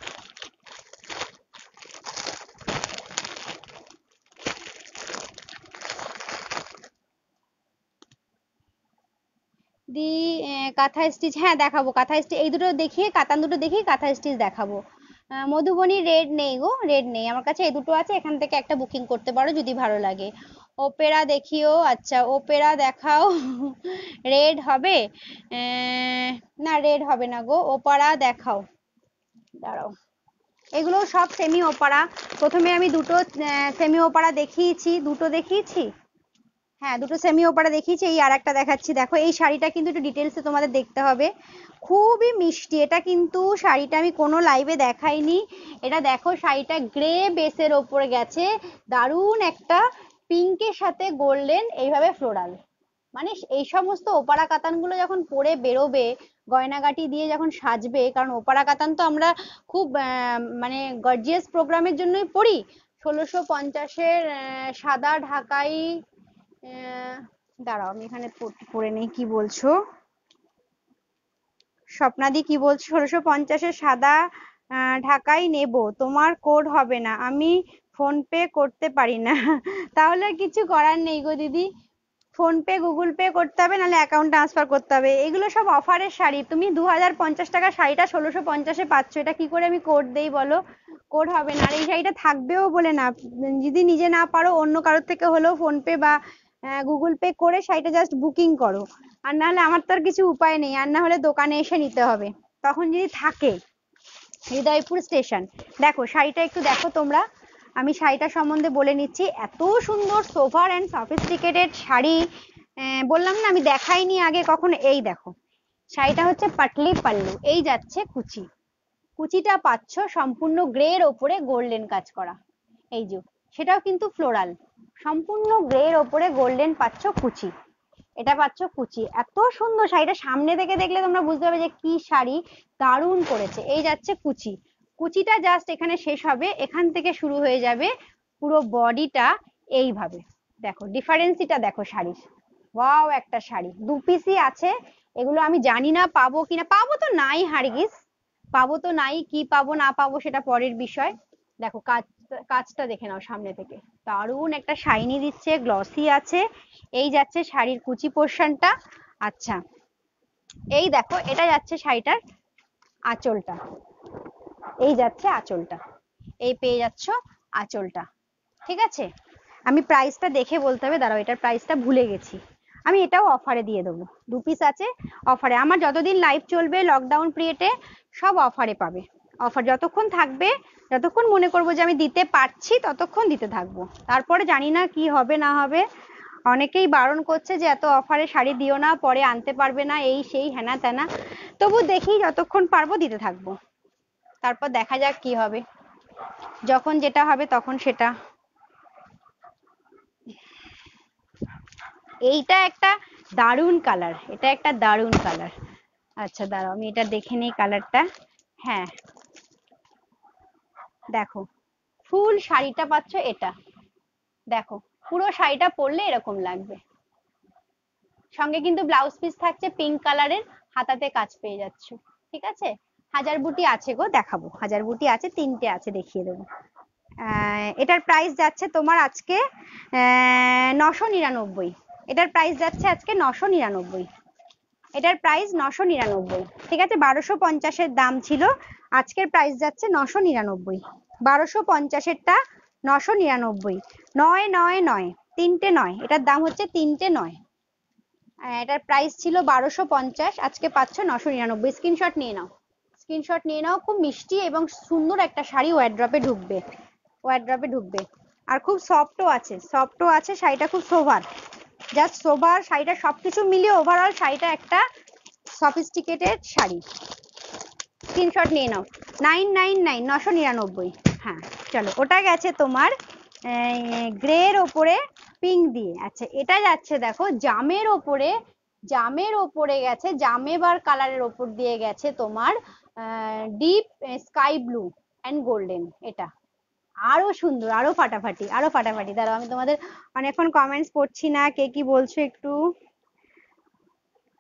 দি কাঁথা স্টিচ, হ্যাঁ দেখাবো কাঁথা স্টিচ, এই দুটো দেখিয়ে কাতান দুটো দেখিয়ে কাঁথা স্টিচ দেখাবো। মধুবনী রেড নেই গো, রেড নেই আমার কাছে, এই দুটো আছে, এখান থেকে একটা বুকিং করতে পারো যদি ভালো লাগে। ওপেরা দেখিও, আচ্ছা ওপেরা দেখাও। রেড হবে না, রেড হবে না গো, ওপারা দেখাও, দাঁড়াও। এগুলো সব সেমি ওপারা, প্রথমে আমি দুটো সেমি ওপারা দেখিয়েছি, দুটো দেখিয়েছি, হ্যাঁ দুটো সেমি ওপারা দেখিয়েছি, এই আর একটা দেখাচ্ছি। দেখো এই শাড়িটা কিন্তু একটু ডিটেলসে তোমাদের দেখতে হবে, খুবই মিষ্টি এটা কিন্তু, শাড়িটা আমি কোনো লাইভে দেখাইনি। এটা দেখো শাড়িটা গ্রে বেসের ওপরে গেছে, দারুণ একটা পিঙ্কের সাথে গোল্ডেন এইভাবে ফ্লোরাল, মানে এই সমস্ত ওপারা কাতানগুলো যখন পরে বেরোবে, গয়নাগাটি দিয়ে যখন সাজবে, কারণ ওপারা কাতান তো আমরা খুব মানে গর্জিয়াস প্রোগ্রামের জন্যই পরি। ষোলোশো পঞ্চাশের সাদা ঢাকাই, দাঁড়াও আমি এখানে পড়ে নেই, কি বলছো স্বপ্নাদি, কি বলছো? ষোলোশো পঞ্চাশের সাদা ঢাকাই নেব, তোমার কোড হবে না, আমি ফোন পে করতে পারি না। তাহলে কিছু করার নেই গো দিদি, ফোন পে গুগল পে করতে হবে, নাহলে অ্যাকাউন্ট ট্রান্সফার করতে হবে। এগুলো সব অফারের শাড়ি, তুমি দু হাজার পঞ্চাশ টাকার শাড়িটা ষোলোশো পঞ্চাশে পাচ্ছ, এটা কি করে আমি কোড দেই বলো? কোড হবে না, আর এই শাড়িটা থাকবেও বলে না, যদি নিজে না পারো অন্য কারোর থেকে হলেও ফোন পে বা গুগল পে করে শাড়িটা জাস্ট বুকিং করো, আর নাহলে আমার তো আর কিছু উপায় নেই, আর না হলে দোকানে এসে নিতে হবে, তখন যদি থাকে। হৃদয়পুর স্টেশন, দেখো শাড়িটা একটু দেখো তোমরা, আমি শাড়িটা সম্বন্ধে বলে নিচ্ছি, এত সুন্দর সোভার অ্যান্ড সফিস্টিকেটেড শাড়ি, বললাম না আমি দেখাইনি আগে কখনো। এই দেখো শাড়িটা হচ্ছে পাটলি পাল্লু, এই যাচ্ছে কুচি, কুচিটা পাচ্ছ সম্পূর্ণ গ্রের ওপরে গোল্ডেন কাজ করা, এই যে সেটাও কিন্তু ফ্লোরাল, সম্পূর্ণ গ্রের ওপরে গোল্ডেন পাচ্ছ কুচি, এটা পাচ্ছ কুচি, এত সুন্দর শাড়িটা সামনে থেকে দেখলে তোমরা বুঝতে পারবে যে কি শাড়ি, দারুণ করেছে। এই যাচ্ছে কুচি, কুচিটা জাস্ট এখানে শেষ হবে, এখান থেকে শুরু হয়ে যাবে পুরো বডিটা এইভাবে, দেখো ডিফারেন্সিটা দেখো শাড়ির, ওয়াও একটা শাড়ি, দু পিসই আছে, এগুলো আমি জানি না পাবো কিনা, পাবো তো নাই হারগিস, পাবো তো নাই, কি পাবো না পাবো সেটা পরের বিষয়। দেখো কাজ, কাজটা দেখে নাও সামনে থেকে, দারুণ একটা শাইনি দিচ্ছে, গ্লসি আছে, এই যাচ্ছে শাড়ির কুচি পোর্শনটা। আচ্ছা এই দেখো এটা যাচ্ছে শাড়িটার আঁচলটা, এই যাচ্ছে আঁচলটা, এই পেয়ে যাচ্ছ আঁচলটা, ঠিক আছে। আমি প্রাইসটা দেখে বলতে হবে, দাঁড়াও এটার প্রাইসটা ভুলে গেছি, আমি এটাও অফারে দিয়ে দেবো, দু পিস আছে অফারে, আমার যতদিন লাইভ চলবে লকডাউন পিরিয়ডে সব অফারে পাবে, অফার যতক্ষণ থাকবে, যতক্ষণ মনে করবো যে আমি দিতে পারছি ততক্ষণ দিতে থাকবো, তারপরে জানি না কি হবে না হবে, অনেকেই বারণ করছে যে এত অফারে শাড়ি দিও না, পরে আনতে পারবে না, এই সেই হেনা তেনা, তবু দেখি যতক্ষণ পারবো দিতে থাকবো, তারপর দেখা যাক কি হবে, যখন যেটা হবে তখন সেটা। এইটা একটা দারুণ কালার, এটা একটা দারুণ কালার, আচ্ছা দাঁড়াও আমি এটা দেখে নিই কালারটা, হ্যাঁ দেখো ফুল শাড়িটা পাচ্ছ এটা, দেখো পুরো শাড়িটা পরলে এরকম লাগবে, সঙ্গে কিন্তু ব্লাউজ পিস থাকছে পিঙ্ক কালারের, হাতাতে কাজ পেয়ে যাচ্ছ, ঠিক আছে। হাজার বুটি আছে গো, দেখাবো, হাজার বুটি আছে, তিনটে আছে দেখিয়ে দেবো। এটার প্রাইস যাচ্ছে তোমার আজকে নশো নিরানব্বই, এটার প্রাইস যাচ্ছে আজকে নশো নিরানব্বই, এটার প্রাইস নশো নিরানব্বই, ঠিক আছে, বারোশো পঞ্চাশের দাম ছিল, আজকের প্রাইস যাচ্ছে নশো নিরানব্বই, বারোশো পঞ্চাশেরটা নশো নিরানব্বই, নয় নয় নয়, তিনটে নয়, এটার দাম হচ্ছে তিনটে নয়, এটার প্রাইস ছিল বারোশো পঞ্চাশ, আজকে পাচ্ছ নশো নিরানব্বই, স্ক্রিনশট নিয়ে নাও, স্ক্রিনশট নিয়ে নাও, খুব মিষ্টি এবং সুন্দর একটা শাড়ি, ওয়ারড্রপে ঢুকবে, ওয়ারড্রপে ঢুকবে, আর খুব সফটও আছে, সফটও আছে, শাড়িটা খুব সোভার, জাস্ট সোভার, শাড়িটা সবকিছু মিলিয়ে ওভারঅল শাড়িটা একটা সফিস্টিকেটেড শাড়ি, স্ক্রিনশট নিয়ে নাও, নাইন নাইন নাইন, নশো নিরানব্বই, হ্যাঁ চলো ওটা গেছে তোমার গ্রের ওপরে পিঙ্ক দিয়ে, আচ্ছা এটা যাচ্ছে দেখো জামের ওপরে, জামের ওপরে গেছে, জামেবার কালারের ওপর দিয়ে গেছে তোমার deep sky blue and golden, এটা আরো সুন্দর, আরো ফাটাফাটি, আরো ফাটাফাটি, দাঁড়াও আমি তোমাদের অনেকক্ষণ কমেন্টস পড়ছি না, কে কি বলছো একটু,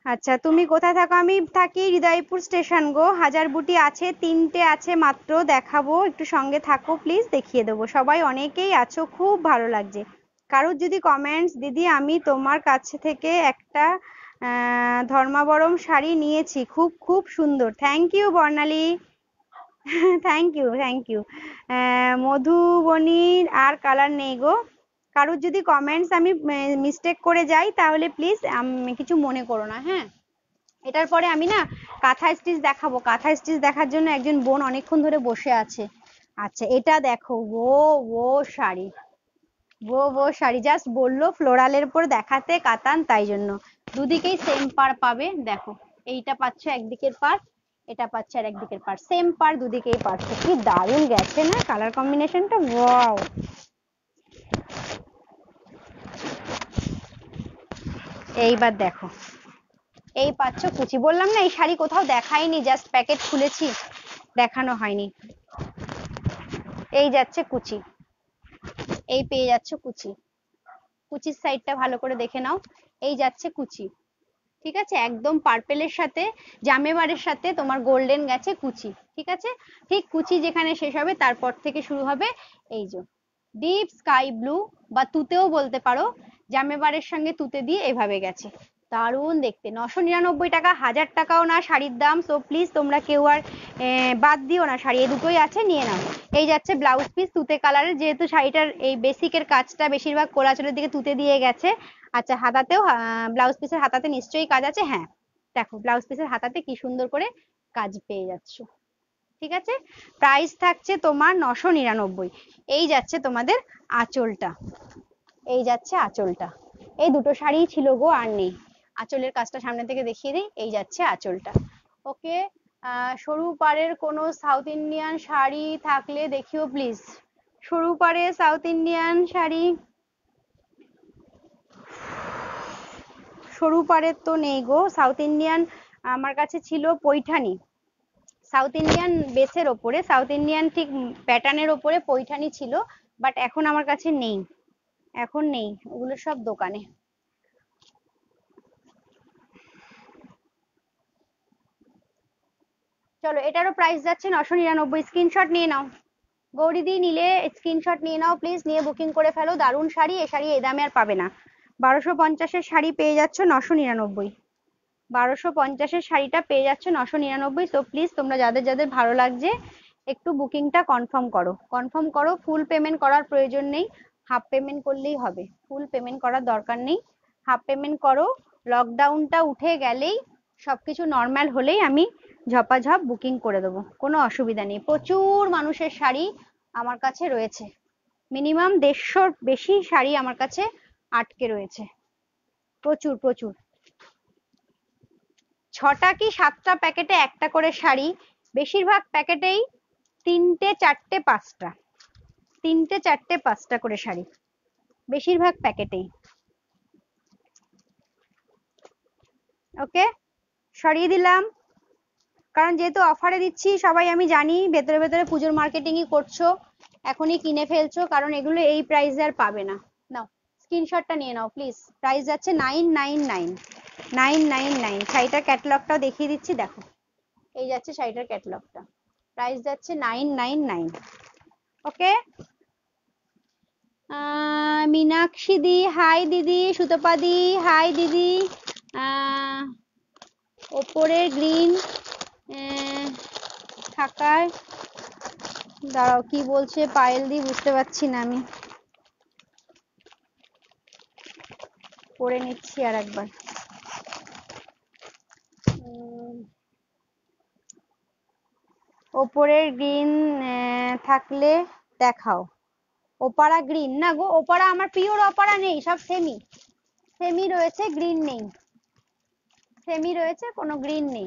আচ্ছা, তুমি কোথায় থাকো? আমি থাকি হৃদয়পুর স্টেশন গো। হাজারবুটি আছে, তিনটে আছে মাত্র, দেখাবো, একটু সঙ্গে থাকো প্লিজ, দেখিয়ে দেবো। সবাই অনেকেই আছো, খুব ভালো লাগছে। কারোর যদি কমেন্টস, দিদি আমি তোমার কাছে থেকে একটা আহ ধর্মাবরম শাড়ি নিয়েছি, খুব খুব সুন্দর। Thank you Barnali, thank you thank you. মধুবনীর আর কালার নেই গো। কারোর যদি কমেন্টস আমি মিস্টেক করে যাই তাহলে প্লিজ কিছু মনে করো না, হ্যাঁ। এটার পরে আমি না কাঁথা স্টিচ দেখাবো। কাঁথা স্টিচ দেখার জন্য একজন বোন অনেকক্ষণ ধরে বসে আছে। আচ্ছা, এটা দেখো, ও ও শাড়ি, ও ও শাড়ি জাস্ট বললো ফ্লোরালের উপর দেখাতে কাতান, তাই জন্য। দুদিকেই সেম পার পাবে, দেখো এইটা পাচ্ছ একদিকের পার, এটা পাচ্ছে আর একদিকের পার, সেম পার, দুদিকেই পাচ্ছ। কি দারুণ গেছে না কালার কম্বিনেশনটা, ওয়াও। এইবার দেখো, এই পাচ্ছ কুচি। বললাম না এই শাড়ি কোথাও দেখাইনি, জাস্ট প্যাকেট খুলেছি, দেখানো হয়নি। এই যাচ্ছে কুচি, এই পেয়ে যাচ্ছ কুচি। কুচির সাইডটা ভালো করে দেখে নাও, এই যাচ্ছে কুচি, ঠিক আছে। একদম পার্পেলের সাথে জামেবারের সাথে তোমার গোল্ডেন গেছে কুচি, ঠিক আছে। ঠিক কুচি যেখানে শেষ হবে তারপর থেকে শুরু হবে এই যে ডিপ স্কাই ব্লু, বা তুতেও বলতে পারো, জামেবারের সঙ্গে তুতে দিয়ে এভাবে গেছে। দারুণ দেখতে। নশো নিরানব্বই টাকা, হাজার টাকাও না শাড়ির দাম। সো প্লিজ তোমরা কেউ আর বাদ দিও না, শাড়ি এই দুটোই আছে, নিয়ে নাও। এই যাচ্ছে ব্লাউজ পিস তুতে কালারের, যেহেতু শাড়িটার এই বেসিকের কাজটা বেশিরভাগ কোলাচলের দিকে তুতে দিয়ে গেছে। আচ্ছা, হাতাতেও ব্লাউজ পিসের হাতাতে নিশ্চয়ই কাজ আছে, হ্যাঁ দেখো ব্লাউজ পিসের হাতাতে কি সুন্দর করে কাজ পেয়ে যাচ্ছ, ঠিক আছে। প্রাইস থাকছে তোমার নশো নিরানব্বই। এই যাচ্ছে তোমাদের আঁচলটা, এই যাচ্ছে আঁচলটা। এই দুটো শাড়ি ছিল গো, আর নেই। আঁচলের কাজটা সামনে থেকে দেখিয়ে দিই, এই যাচ্ছে আঁচলটা। ওকে, আহ সরু পাড়ের কোনো সাউথ ইন্ডিয়ান শাড়ি থাকলে দেখিও প্লিজ। সরু পাড়ে সাউথ ইন্ডিয়ান শাড়ি, সরু পাড়ের তো নেই গো। সাউথ ইন্ডিয়ান আমার কাছে ছিল পৈঠানি, সাউথ ইন্ডিয়ান বেসের ওপরে, সাউথ ইন্ডিয়ান ঠিক প্যাটার্নের ওপরে পৈঠানি ছিল, বাট এখন আমার কাছে নেই, এখন নেই, ওগুলো সব দোকানে। চলো, এটারও প্রাইস যাচ্ছে নশো নিরানব্বই। স্ক্রিনশট নিয়ে নাও গৌরীদি, নিলে স্ক্রিনশট নিয়ে নাও প্লিজ, নিয়ে বুকিং করে ফেলো। দারুণ শাড়ি, এ শাড়ি এই দামে আর পাবে না। বারোশো পঞ্চাশের শাড়ি পেয়ে যাচ্ছ নশো নিরানব্বই, বারোশো পঞ্চাশের শাড়িটা পেয়ে যাচ্ছে নশো নিরানব্বই। তো প্লিজ তোমরা যাদের যাদের ভালো লাগছে একটু বুকিংটা কনফার্ম করো, কনফার্ম করো। ফুল পেমেন্ট করার প্রয়োজন নেই, হাফ পেমেন্ট করলেই হবে, ফুল পেমেন্ট করার দরকার নেই, হাফ পেমেন্ট করো। লকডাউনটা উঠে গেলেই, সবকিছু নর্মাল হলেই আমি ঝপাঝপ বুকিং করে দেবো, কোনো অসুবিধা নেই। প্রচুর মানুষের শাড়ি আমার কাছে রয়েছে, মিনিমাম দেড়শোর বেশি শাড়ি আমার কাছে আটকে রয়েছে, প্রচুর প্রচুর। ছটা কি সাতটা প্যাকেটে একটা করে শাড়ি, বেশিরভাগ প্যাকেটেই তিনটে চারটে পাঁচটা, তিনটে চারটে পাঁচটা করে শাড়ি বেশিরভাগ প্যাকেটেই। ওকে, সরিয়ে দিলাম, কারণ যেহেতু অফারে দিচ্ছি, সবাই আমি জানি ভেতরে ভেতরে পুজোর মার্কেটিংই করছো, এখনই কিনে ফেলছো, কারণ এগুলো এই প্রাইসে আর পাবে না। নাও স্ক্রিনশটটা নিয়ে নাও প্লিজ। প্রাইস যাচ্ছে nine nine nine, nine nine nine. শাড়িটার ক্যাটালগটাও দেখিয়ে দিচ্ছি, দেখো এই যাচ্ছে শাড়িটার ক্যাটালগটা, প্রাইস যাচ্ছে nine nine nine. Okay, Meenakshi di hi, দিদি সুতপা দি হাই, দিদি ওপরে গ্রিন থাকার, দাঁড়াও কি বলছে পায়েল দি, বুঝতে পারছি না আমি, পড়ে নিচ্ছি আর একবার। ওপরের গ্রিন থাকলে দেখাও। ওপারা গ্রিন না গো, ওপারা আমার পিওর ওপারা নেই, সব সেমি, সেমি রয়েছে, গ্রিন নেই, সেমি রয়েছে, কোনো গ্রিন নেই।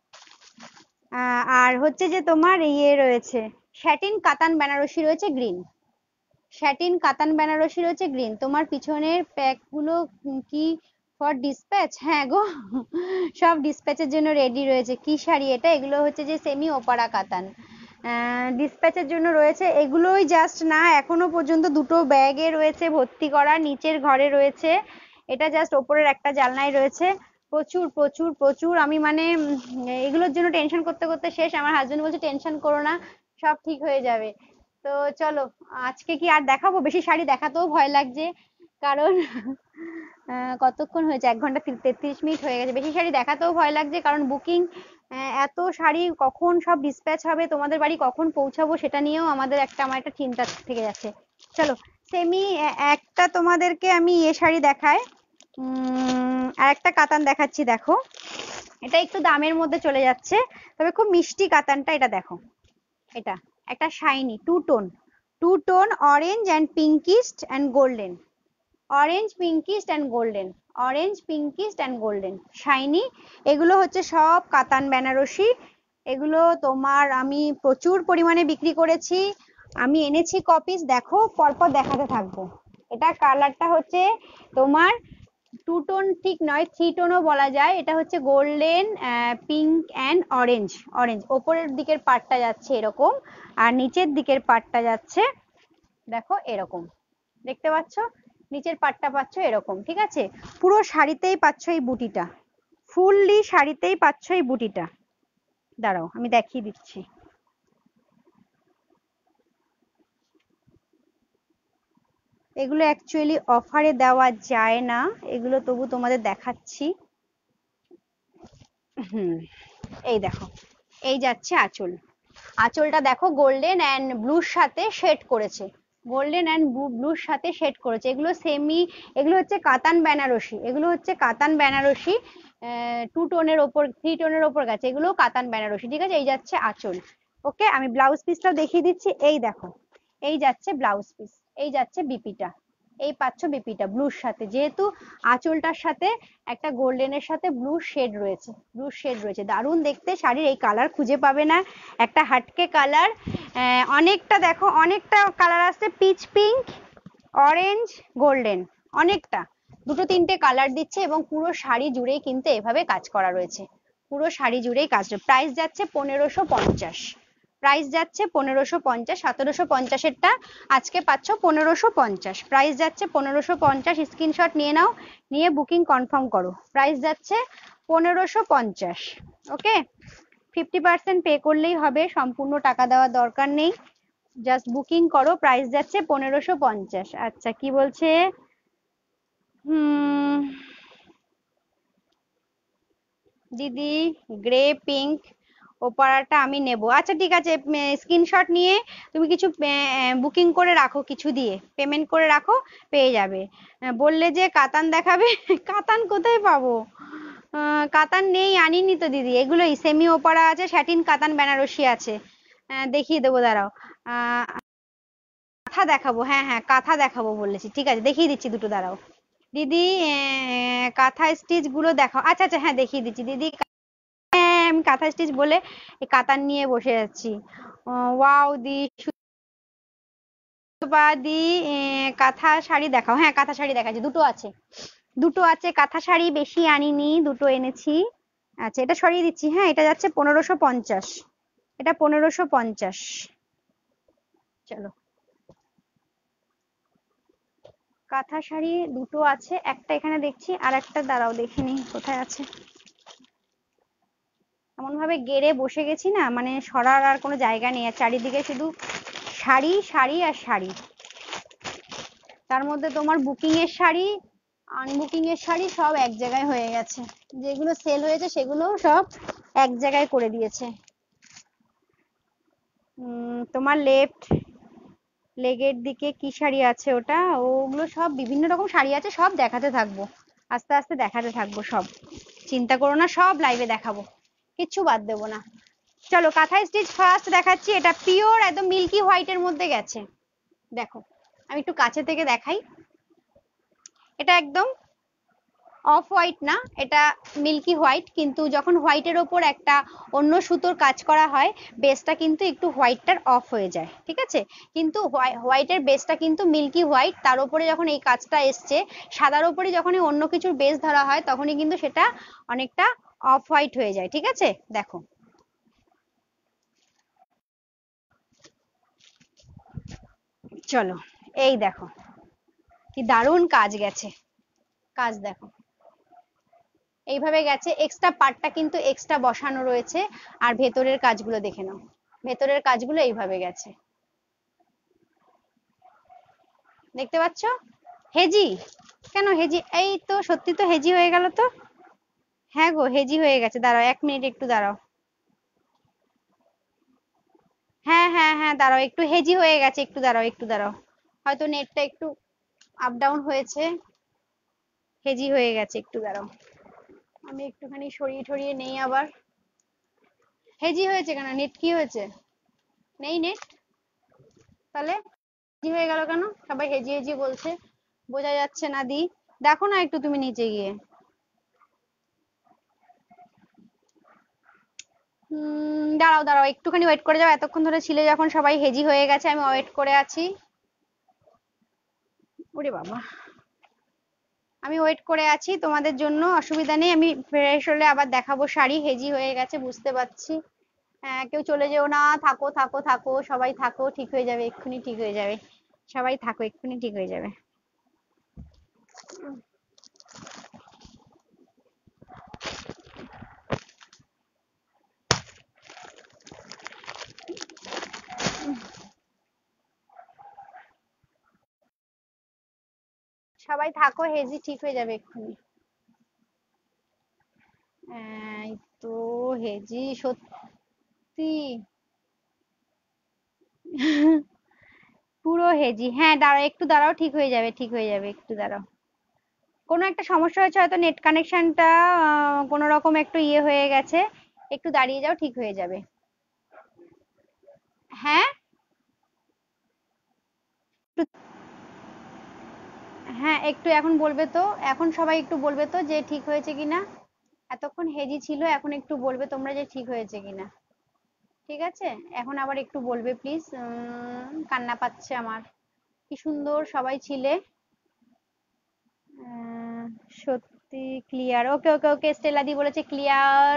আর হচ্ছে যে তোমার ইয়ে রয়েছে, শ্যাটিন কাতান বেনারসি রয়েছে গ্রিন, শ্যাটিন কাতান বেনারসি রয়েছে গ্রিন। তোমার পিছনের প্যাক গুলো কি ফর ডিসপ্যাচ? হ্যাঁ গো, সব ডিসপ্যাচের জন্য রেডি রয়েছে। কি শাড়ি এটা? এগুলো হচ্ছে যে সেমি ওপারা কাতান, ডিসপ্যাচের জন্য রয়েছে। এগুলোই জাস্ট না, এখনো পর্যন্ত দুটো ব্যাগে রয়েছে ভর্তি করা, নিচের ঘরে রয়েছে, এটা জাস্ট ওপরের একটা জালনায় রয়েছে। প্রচুর প্রচুর প্রচুর। আমি মানে উম, এগুলোর জন্য টেনশন করতে করতে শেষ। আমার হাজবেন্ড বলছে টেনশন করো না, সব ঠিক হয়ে যাবে। তো চলো, আজকে কি আর দেখাবো? বেশি শাড়ি দেখাতেও ভয় লাগছে, কারণ আহ, কতক্ষণ হয়েছে, এক ঘন্টা তি- তেত্রিশ মিনিট হয়ে গেছে। বেশি শাড়ি দেখাতেও ভয় লাগছে, কারণ বুকিং এত শাড়ি কখন সব ডিসপ্যাচ হবে, তোমাদের বাড়ি কখন পৌঁছাবো, সেটা নিয়েও আমাদের একটা আমার একটা চিন্তা থেকে যাচ্ছে। চলো, সেমি একটা তোমাদেরকে আমি এ শাড়ি দেখাই, উম আর একটা কাতান দেখাচ্ছি। দেখো, এটা একটু দামের মধ্যে চলে যাচ্ছে, তবে খুব মিষ্টি কাতানটা। এটা দেখো, এটা একটা shiny two tone, two tone orange and pinkish and golden, orange pinkish and golden, orange pinkish and golden shiny. এগুলো হচ্ছে সব কাতান বেনারসি। এগুলো তোমার আমি প্রচুর পরিমাণে বিক্রি করেছি। আমি এনেছি কপিস, দেখো পরপর দেখাতে থাকবো। এটা কালারটা হচ্ছে তোমার টু টোন ঠিক নয়, থ্রি টোনও বলা যায়। এটা হচ্ছে golden, pink and orange. Orange ওপরের দিকের পার্টটা যাচ্ছে এরকম, আর নিচের দিকের পার্টটা যাচ্ছে দেখো এরকম, দেখতে পাচ্ছ? নিচের পাটটা পাচ্ছ এরকম, ঠিক আছে? পুরো শাড়িতেই পাচ্ছ এই বুটিটা, ফুললি শাড়িতেই পাচ্ছ এই বুটিটা। দাঁড়াও আমি দেখিয়ে দিচ্ছি। এগুলো অ্যাকচুয়ালি অফারে দেওয়া যায় না, এগুলো তবু তোমাদের দেখাচ্ছি। হুম, এই দেখো, এই যাচ্ছে আঁচল। আঁচলটা দেখো গোল্ডেন অ্যান্ড ব্লুর সাথে শেড করেছে, গোল্ডেন অ্যান্ড ব্লুর সাথে শেড করেছে। এগুলো সেমি, এগুলো হচ্ছে কাতান বেনারসি, এগুলো হচ্ছে কাতান বেনারসি। টু টোনের ওপর, থ্রি টোনের ওপর গেছে, এগুলো কাতান বেনারসি, ঠিক আছে? এই যাচ্ছে আঁচল। ওকে, আমি ব্লাউজ পিসটাও দেখিয়ে দিচ্ছি। এই দেখো, এই যাচ্ছে ব্লাউজ পিস, এই যাচ্ছে বিপিটা, এই পাচ্ছ বিপিটা ব্লুর সাথে, যেহেতু আঁচলটার সাথে একটা গোল্ডেনের সাথে ব্লু শেড রয়েছে, ব্লু শেড রয়েছে। দারুণ দেখতে শাড়ির, এই কালার খুঁজে পাবে না, একটা হাটকে কালার। অনেকটা দেখো, অনেকটা কালার আসছে, পিচ পিঙ্ক, অরেঞ্জ, গোল্ডেন, অনেকটা, দুটো তিনটে কালার দিচ্ছে, এবং পুরো শাড়ি জুড়েই কিন্তু এভাবে কাজ করা রয়েছে, পুরো শাড়ি জুড়েই কাজ। প্রাইস যাচ্ছে পনেরোশো পঞ্চাশ, প্রাইস যাচ্ছে পনেরোশো পঞ্চাশ। সতেরোশো পঞ্চাশেরটা আজকে পাচ্ছ পনেরোশো পঞ্চাশ, প্রাইস যাচ্ছে পনেরোশো পঞ্চাশ। স্ক্রিনশট নিয়ে নাও, নিয়ে বুকিং কনফার্ম করো। প্রাইস যাচ্ছে পনেরোশো পঞ্চাশ। ওকে, ফিফটি পার্সেন্ট পে করলেই হবে, সম্পূর্ণ টাকা দেওয়ার দরকার নেই, জাস্ট বুকিং করো। প্রাইস যাচ্ছে পনেরোশো পঞ্চাশ। আচ্ছা, কি বলছে? হুম, দিদি গ্রে পিঙ্ক ওপারাটা আমি নেব। আচ্ছা ঠিক আছে, স্ক্রিনশট নিয়ে তুমি কিছু বুকিং করে রাখো, কিছু দিয়ে পেমেন্ট করে রাখো, পেয়ে যাবে। আহ, বললে যে কাতান দেখাবে, কাতান কোথায় পাবো? আহ, কাতান নেই, আনিনি তো দিদি। এগুলোই সেমি ওপারা আছে, স্যাটিন কাতান বেনারসি আছে। আহ, দেখিয়ে দেবো, দাঁড়াও। আহ কাঁথা দেখাবো, হ্যাঁ হ্যাঁ কাঁথা দেখাবো বলেছি, ঠিক আছে দেখিয়ে দিচ্ছি দুটো, দাঁড়াও দিদি। আহ, কাঁথা স্টিচ গুলো দেখাও। আচ্ছা আচ্ছা, হ্যাঁ দেখিয়ে দিচ্ছি দিদি। হ্যাঁ, আমি কাঁথা স্টিচ বলে এই কাতান নিয়ে বসে যাচ্ছি। ওয়াও দি, সুতপা দি, আহ, কাঁথা শাড়ি দেখাও। হ্যাঁ কাঁথা শাড়ি দেখাচ্ছি, দুটো আছে, দুটো আছে কাঁথা শাড়ি, বেশি আনিনি, দুটো এনেছি। আচ্ছা, এটা সরিয়ে দিচ্ছি। হ্যাঁ, এটা যাচ্ছে পনেরোশো পঞ্চাশ, এটা পনেরোশো পঞ্চাশ। চলো, কাঁথা শাড়ি দুটো আছে, একটা এখানে দেখছি, আর একটা দাঁড়াও দেখে নিই কোথায় আছে। এমন ভাবে গেড়ে বসে গেছি না, মানে সরার আর কোনো জায়গা নেই, আর চারিদিকে শুধু শাড়ি শাড়ি আর শাড়ি। তার মধ্যে তোমার বুকিং এর শাড়ি, আনবুকিং এর শাড়ি সব এক জায়গায় হয়ে গেছে, যেগুলো সেল হয়েছে সেগুলো সব এক জায়গায় করে দিয়েছে। উম তোমার লেফট লেগের দিকে কি শাড়ি আছে ওটা, ওগুলো সব বিভিন্ন রকম শাড়ি আছে, সব দেখাতে থাকবো, আস্তে আস্তে দেখাতে থাকবো সব, চিন্তা করো না, সব লাইভে দেখাবো, কিচ্ছু বাদ দেবো না। চলো, কাঁথা স্টিচ ফার্স্ট দেখাচ্ছি। এটা পিওর একদম মিল্কি হোয়াইটের মধ্যে গেছে, দেখো আমি একটু কাছে থেকে দেখাই। এটা একদম অফ হোয়াইট না, এটা মিল্কি হোয়াইট, কিন্তু যখন হোয়াইটের ওপর একটা অন্য সুতোর কাজ করা হয়, বেসটা কিন্তু একটু হোয়াইটটার অফ হয়ে যায়, ঠিক আছে? কিন্তু হোয়াইটের বেসটা কিন্তু মিল্কি হোয়াইট, তার উপরে যখন এই কাজটা এসছে, সাদার উপরে যখনই অন্য কিছুর বেস ধরা হয়, তখনই কিন্তু সেটা অনেকটা অফ হোয়াইট হয়ে যায়, ঠিক আছে? দেখো, চলো, এই দেখো কি দারুণ কাজ গেছে, কাজ দেখো, এইভাবে গেছে, এক্সট্রা পার্টটা কিন্তু এক্সট্রা বসানো রয়েছে। আর ভেতরের কাজগুলো দেখে নাও, ভেতরের কাজগুলো এইভাবে গেছে, দেখতে পাচ্ছ? হেজি কেন হেজি? এই তো সত্যি তো হেজি হয়ে গেল তো। হ্যাঁ গো হেজি হয়ে গেছে, দাঁড়াও এক মিনিট একটু দাঁড়াও। হ্যাঁ হ্যাঁ হ্যাঁ দাঁড়াও, একটু হেজি হয়ে গেছে, একটু দাঁড়াও একটু দাঁড়াও, হয়তো নেটটা একটু আপ ডাউন হয়েছে, হেজি হয়ে গেছে, একটু দাঁড়াও। আমি একটুখানি সরিয়ে ঠরিয়ে নেই আবার। হেজি হয়েছে কেন? নেট কি হয়েছে? নেই নেট, তাহলে হেজি হয়ে গেল কেন? সবাই হেজি হেজি বলছে, বোঝা যাচ্ছে না। দি দেখো না একটু তুমি নিচে গিয়ে। হুম দাঁড়াও দাঁড়াও একটুখানি ওয়েট করে যাও, এতক্ষণ ধরে ছিলে যখন সবাই হেজি হয়ে গেছে, আমি ওয়েট করে আছি। ওরে বাবা, আমি ওয়েট করে আছি তোমাদের জন্য, অসুবিধা নেই। আমি ফ্রেশ হলে আবার দেখাবো শাড়ি। হেজি হয়ে গেছে বুঝতে পারছি। হ্যাঁ কেউ চলে যেও না, থাকো থাকো থাকো, সবাই থাকো, ঠিক হয়ে যাবে এক্ষুনি, ঠিক হয়ে যাবে, সবাই থাকো এক্ষুনি ঠিক হয়ে যাবে। সবাই থাকো, হেজি ঠিক হয়ে যাবে এক্ষুনি। এই তো হেজি সত্যি পুরো হেজি। হ্যাঁ দাঁড়াও একটু দাঁড়াও, ঠিক হয়ে যাবে ঠিক হয়ে যাবে, একটু দাঁড়াও। কোনো একটা সমস্যা হয়েছে হয়তো, নেট কানেকশনটা কোনো রকম একটু ইয়ে হয়ে গেছে, একটু দাঁড়িয়ে যাও, ঠিক হয়ে যাবে। হ্যাঁ একটু- হ্যাঁ একটু এখন বলবে তো, এখন সবাই একটু বলবে তো যে ঠিক হয়েছে কিনা। এতক্ষণ হেজি ছিল, এখন একটু বলবে তোমরা যে ঠিক হয়েছে কিনা। ঠিক আছে, এখন আবার একটু বলবে প্লিজ। কান্না পাচ্ছে আমার, কি সুন্দর সবাই ছিলে। আহ, সত্যি ক্লিয়ার, ওকে ওকে ওকে, স্টেলা দি বলেছে ক্লিয়ার।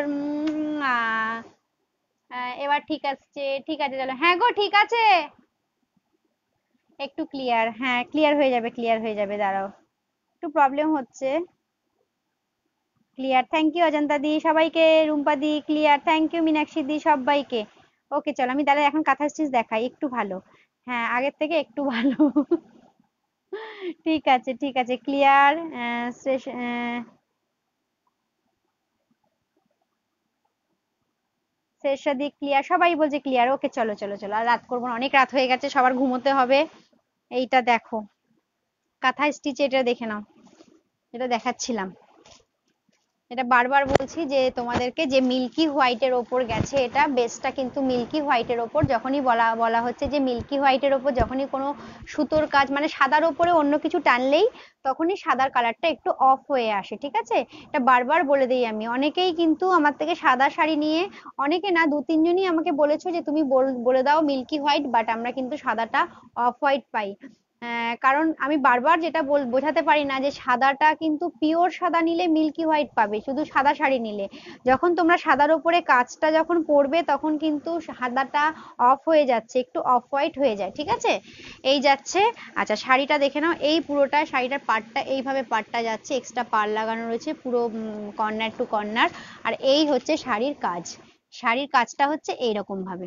এবার ঠিক আছে, ঠিক আছে চলো, হ্যাঁ গো ঠিক আছে, একটু ক্লিয়ার, হ্যাঁ ক্লিয়ার হয়ে যাবে, ক্লিয়ার হয়ে যাবে, দাঁড়াও একটু প্রবলেম হচ্ছে। Clear, thank you Ajanta di, সবাইকে, Rumpa di clear, thank you Meenakshi di, সবাইকে। ওকে চলো, আমি দাঁড়া এখন কাঁথা স্টিচ দেখাই একটু ভালো। হ্যাঁ আগের থেকে একটু ভালো ঠিক আছে ঠিক আছে, ক্লিয়ার। শেরশাদি ক্লিয়ার, সবাই বলছে ক্লিয়ার। ওকে চলো চলো চলো, আর রাত করবো না, অনেক রাত হয়ে গেছে, সবার ঘুমোতে হবে। এইটা দেখো, কাঁথা স্টিচ, এটা দেখে নাও, এটা দেখাচ্ছিলাম। এটা বারবার বলছি যে তোমাদেরকে, যে মিল্কি হোয়াইটের ওপর গেছে, এটা বেসটা কিন্তু মিল্কি হোয়াইটের ওপর। যখনই বলা বলা হচ্ছে যে মিল্কি হোয়াইটের ওপর যখনই কোনো সুতোর কাজ, মানে সাদার ওপরে অন্য কিছু টানলেই তখনই সাদার কালারটা একটু অফ হয়ে আসে, ঠিক আছে? এটা বারবার বলে দিই আমি। অনেকেই কিন্তু আমার থেকে সাদা শাড়ি নিয়ে, অনেকে না দু তিনজনই আমাকে বলেছো যে তুমি বলে দাও মিল্কি হোয়াইট, বাট আমরা কিন্তু সাদাটা অফ হোয়াইট পাই। আহ, কারণ আমি বারবার যেটা বল বোঝাতে পারি না যে সাদাটা কিন্তু পিওর সাদা নিলে মিল্কি হোয়াইট পাবে, শুধু সাদা শাড়ি নিলে। যখন তোমরা সাদার উপরে কাজটা যখন পরবে তখন কিন্তু সাদাটা অফ হয়ে যাচ্ছে, একটু অফ হোয়াইট হয়ে যায়, ঠিক আছে? এই যাচ্ছে। আচ্ছা শাড়িটা দেখে নাও, এই পুরোটা শাড়িটার পাড়টা এইভাবে পাড়টা যাচ্ছে, এক্সট্রা পাড় লাগানো রয়েছে পুরো কর্নার টু কর্নার। আর এই হচ্ছে শাড়ির কাজ, শাড়ির কাজটা হচ্ছে এইরকম ভাবে,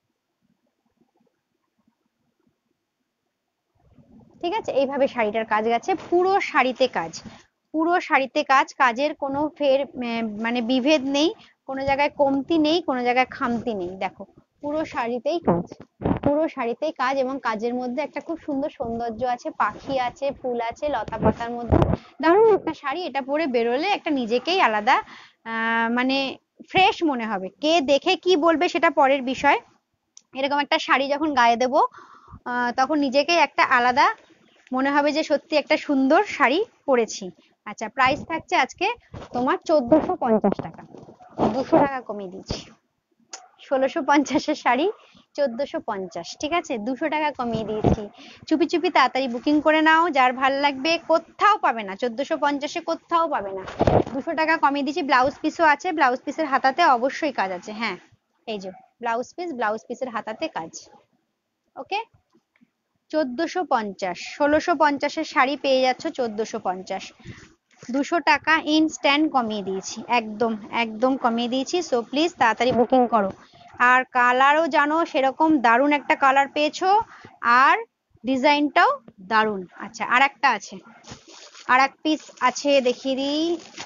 ঠিক আছে? এইভাবে শাড়িটার কাজ গেছে, পুরো শাড়িতে কাজ, পুরো শাড়িতে কাজ, কাজের কোনো ফের আহ, মানে বিভেদ নেই, কোনো জায়গায় কমতি নেই, কোনো জায়গায় খামতি নেই। দেখো পুরো শাড়িতেই কাজ, পুরো শাড়িতেই কাজ, এবং কাজের মধ্যে একটা খুব সুন্দর সৌন্দর্য আছে, পাখি আছে, ফুল আছে, লতা পাতার মধ্যে দারুণ একটা শাড়ি। এটা পরে বেরোলে একটা নিজেকেই আলাদা আহ মানে ফ্রেশ মনে হবে। কে দেখে কি বলবে সেটা পরের বিষয়, এরকম একটা শাড়ি যখন গায়ে দেবো আহ তখন নিজেকেই একটা আলাদা মনে হবে যে সত্যি একটা সুন্দর শাড়ি পরেছি। আচ্ছা প্রাইস থাকছে আজকে তোমার চোদ্দশো পঞ্চাশ টাকা, দুশো টাকা কমিয়ে দিচ্ছি। ষোলোশো পঞ্চাশের শাড়ি চোদ্দশো পঞ্চাশ, ঠিক আছে? দুশো টাকা কমিয়ে দিয়েছি। চুপি চুপি তাড়াতাড়ি বুকিং করে নাও, যার ভাল লাগবে। কোথাও পাবে না চোদ্দশো পঞ্চাশে, কোথাও পাবে না। দুশো টাকা কমিয়ে দিয়েছি। ব্লাউজ পিসও আছে, ব্লাউজ পিসের হাতাতে অবশ্যই কাজ আছে। হ্যাঁ এই যে ব্লাউজ পিস, ব্লাউজ পিসের হাতাতে কাজ। ওকে, চোদ্দশো পঞ্চাশ, ষোলোশো পঞ্চাশের শাড়ি পেয়ে যাচ্ছ চোদ্দশো পঞ্চাশ। দুশো টাকা ইনস্ট্যান্ট কমিয়ে দিয়েছি, একদম একদম কমিয়ে দিয়েছি। সো প্লিজ তাড়াতাড়ি বুকিং করো। আর কালারও জানো সেরকম দারুণ একটা কালার পেয়েছো, আর ডিজাইনটাও দারুণ। আচ্ছা আর একটা আছে, আর এক পিস আছে দেখিয়ে দিই।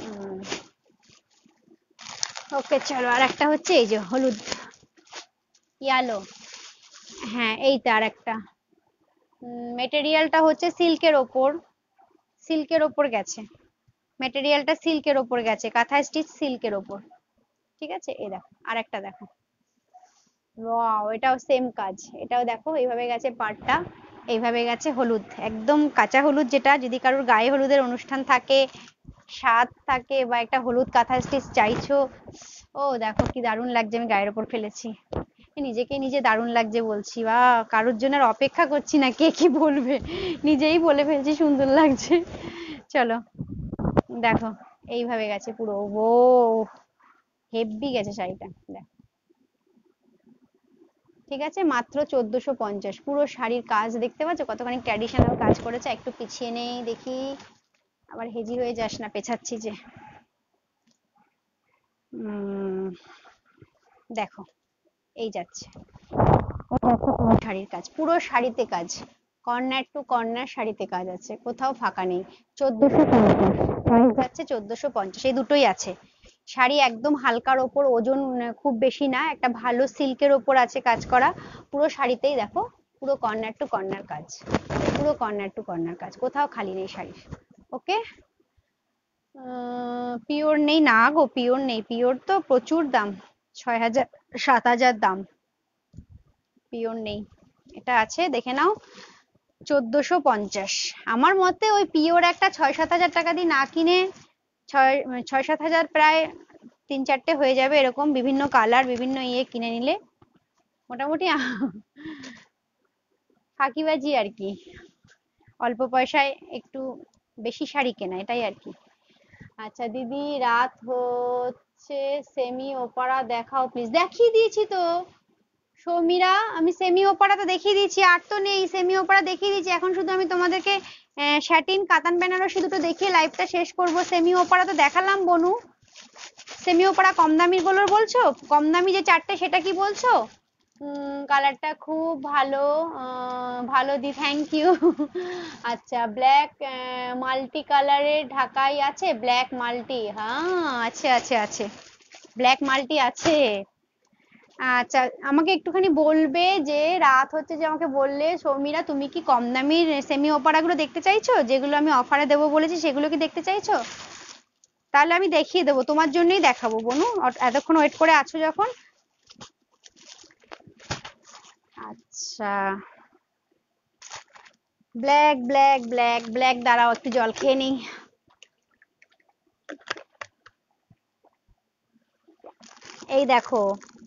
ওকে চলো, আর একটা হচ্ছে এই যে হলুদ ইয়ালো। হ্যাঁ এইটা আর একটা, মেটেরিয়ালটা হচ্ছে সিল্কের ওপর, সিল্কের ওপর গেছে মেটেরিয়ালটা, সিল্কের ওপর গেছে, কাঁথা স্টিচ সিল্কের ওপর। ঠিক আছে, এই দেখো আর একটা দেখো, ওয়াও এটাও সেম কাজ, এটাও দেখো এইভাবে গেছে পাড়টা, এইভাবে গেছে হলুদ, একদম কাঁচা হলুদ, যেটা যদি কারোর গায়ে হলুদের অনুষ্ঠান থাকে, স্বাদ থাকে, বা একটা হলুদ কাঁথা স্টিচ চাইছো। ও দেখো কি দারুণ লাগছে, আমি গায়ের ওপর ফেলেছি, নিজেকে নিজে দারুণ লাগছে বলছি, বা কারোর জন্য আর অপেক্ষা করছি না কে কি বলবে, নিজেই বলে ফেলছি সুন্দর লাগছে। চলো দেখো এইভাবে গেছে পুরো, ও হেভি গেছে শাড়িটা, দেখো। ঠিক আছে, মাত্র চোদ্দশো পঞ্চাশ, পুরো শাড়ির কাজ দেখতে পাচ্ছ কতখানি ট্র্যাডিশনাল কাজ করেছে। একটু পিছিয়ে নেই দেখি, আবার হেজি হয়ে যাস না, পেছাচ্ছি যে। উম দেখো এই যাচ্ছে, শাড়ির কাজ, পুরো শাড়িতে কাজ, কর্নার টু কর্নার শাড়িতে কাজ আছে, কোথাও ফাঁকা নেই। চোদ্দশো পঞ্চাশ প্রাইস যাচ্ছে, চোদ্দশো পঞ্চাশ, এই দুটোই আছে। শাড়ি একদম হালকার ওপর, ওজন আহ, খুব বেশি না, একটা ভালো সিল্কের ওপর আছে কাজ করা, পুরো শাড়িতেই দেখো, পুরো কর্নার টু কর্নার কাজ, পুরো কর্নার টু কর্নার কাজ, কোথাও খালি নেই শাড়ির। ওকে, পিওর নেই না গো, পিওর নেই, পিওর তো প্রচুর দাম, ছয় হাজার, সাত হাজার দাম, পিওর নেই। এটা আছে দেখে নাও, চোদ্দশো পঞ্চাশ। আমার মতে ওই পিওর একটা ছয় সাত হাজার টাকা দিয়ে না কিনে, ছয় ছয় সাত হাজার প্রায় তিন চারটে হয়ে যাবে, এরকম বিভিন্ন কালার বিভিন্ন ইয়ে কিনে নিলে মোটামুটি ফাঁকিবাজি আর কি, অল্প পয়সায় একটু বেশি শাড়ি কেনা, এটাই আর কি। আচ্ছা দিদি, রাত হচ্ছে, সেমি ওপারা দেখাও প্লিজ। দেখিয়ে দিয়েছি তো সৌমিরা, আমি সেমি ওপারা তো দেখিয়ে দিয়েছি, আর তো নেই, সেমি ওপারা দেখিয়ে দিয়েছি, এখন শুধু আমি তোমাদেরকে শ্যাটিন কাতান বেনারসি দুটো দেখিয়ে লাইভটা শেষ করব। সেমি ওপারা তো দেখালাম বনু, সেমি ওপারা কম দামি গুলোর বলছো, কম দামি যে চারটে সেটা কি বলছো? উম কালারটা খুব ভালো, আহ, ভালো দি, থ্যাংক ইউ। আচ্ছা ব্ল্যাক মাল্টি কালারের ঢাকাই আছে, ব্ল্যাক মাল্টি, হ্যাঁ আছে আছে আছে, ব্ল্যাক মাল্টি আছে। আচ্ছা আমাকে একটুখানি বলবে যে, রাত হচ্ছে যে আমাকে বললে সৌমিরা, তুমি কি কম দামির সেমি ওপারা গুলো দেখতে চাইছো, যেগুলো আমি অফারে দেবো বলেছি সেগুলো কি দেখতে চাইছো? তাহলে আমি দেখিয়ে দেবো, তোমার জন্যই দেখাবো বনু, এতক্ষণ ওয়েট করে আছো যখন। আচ্ছা ব্ল্যাক ব্ল্যাক ব্ল্যাক ব্ল্যাক, দাঁড়াও একটু জল খেয়ে নিই। এই দেখো,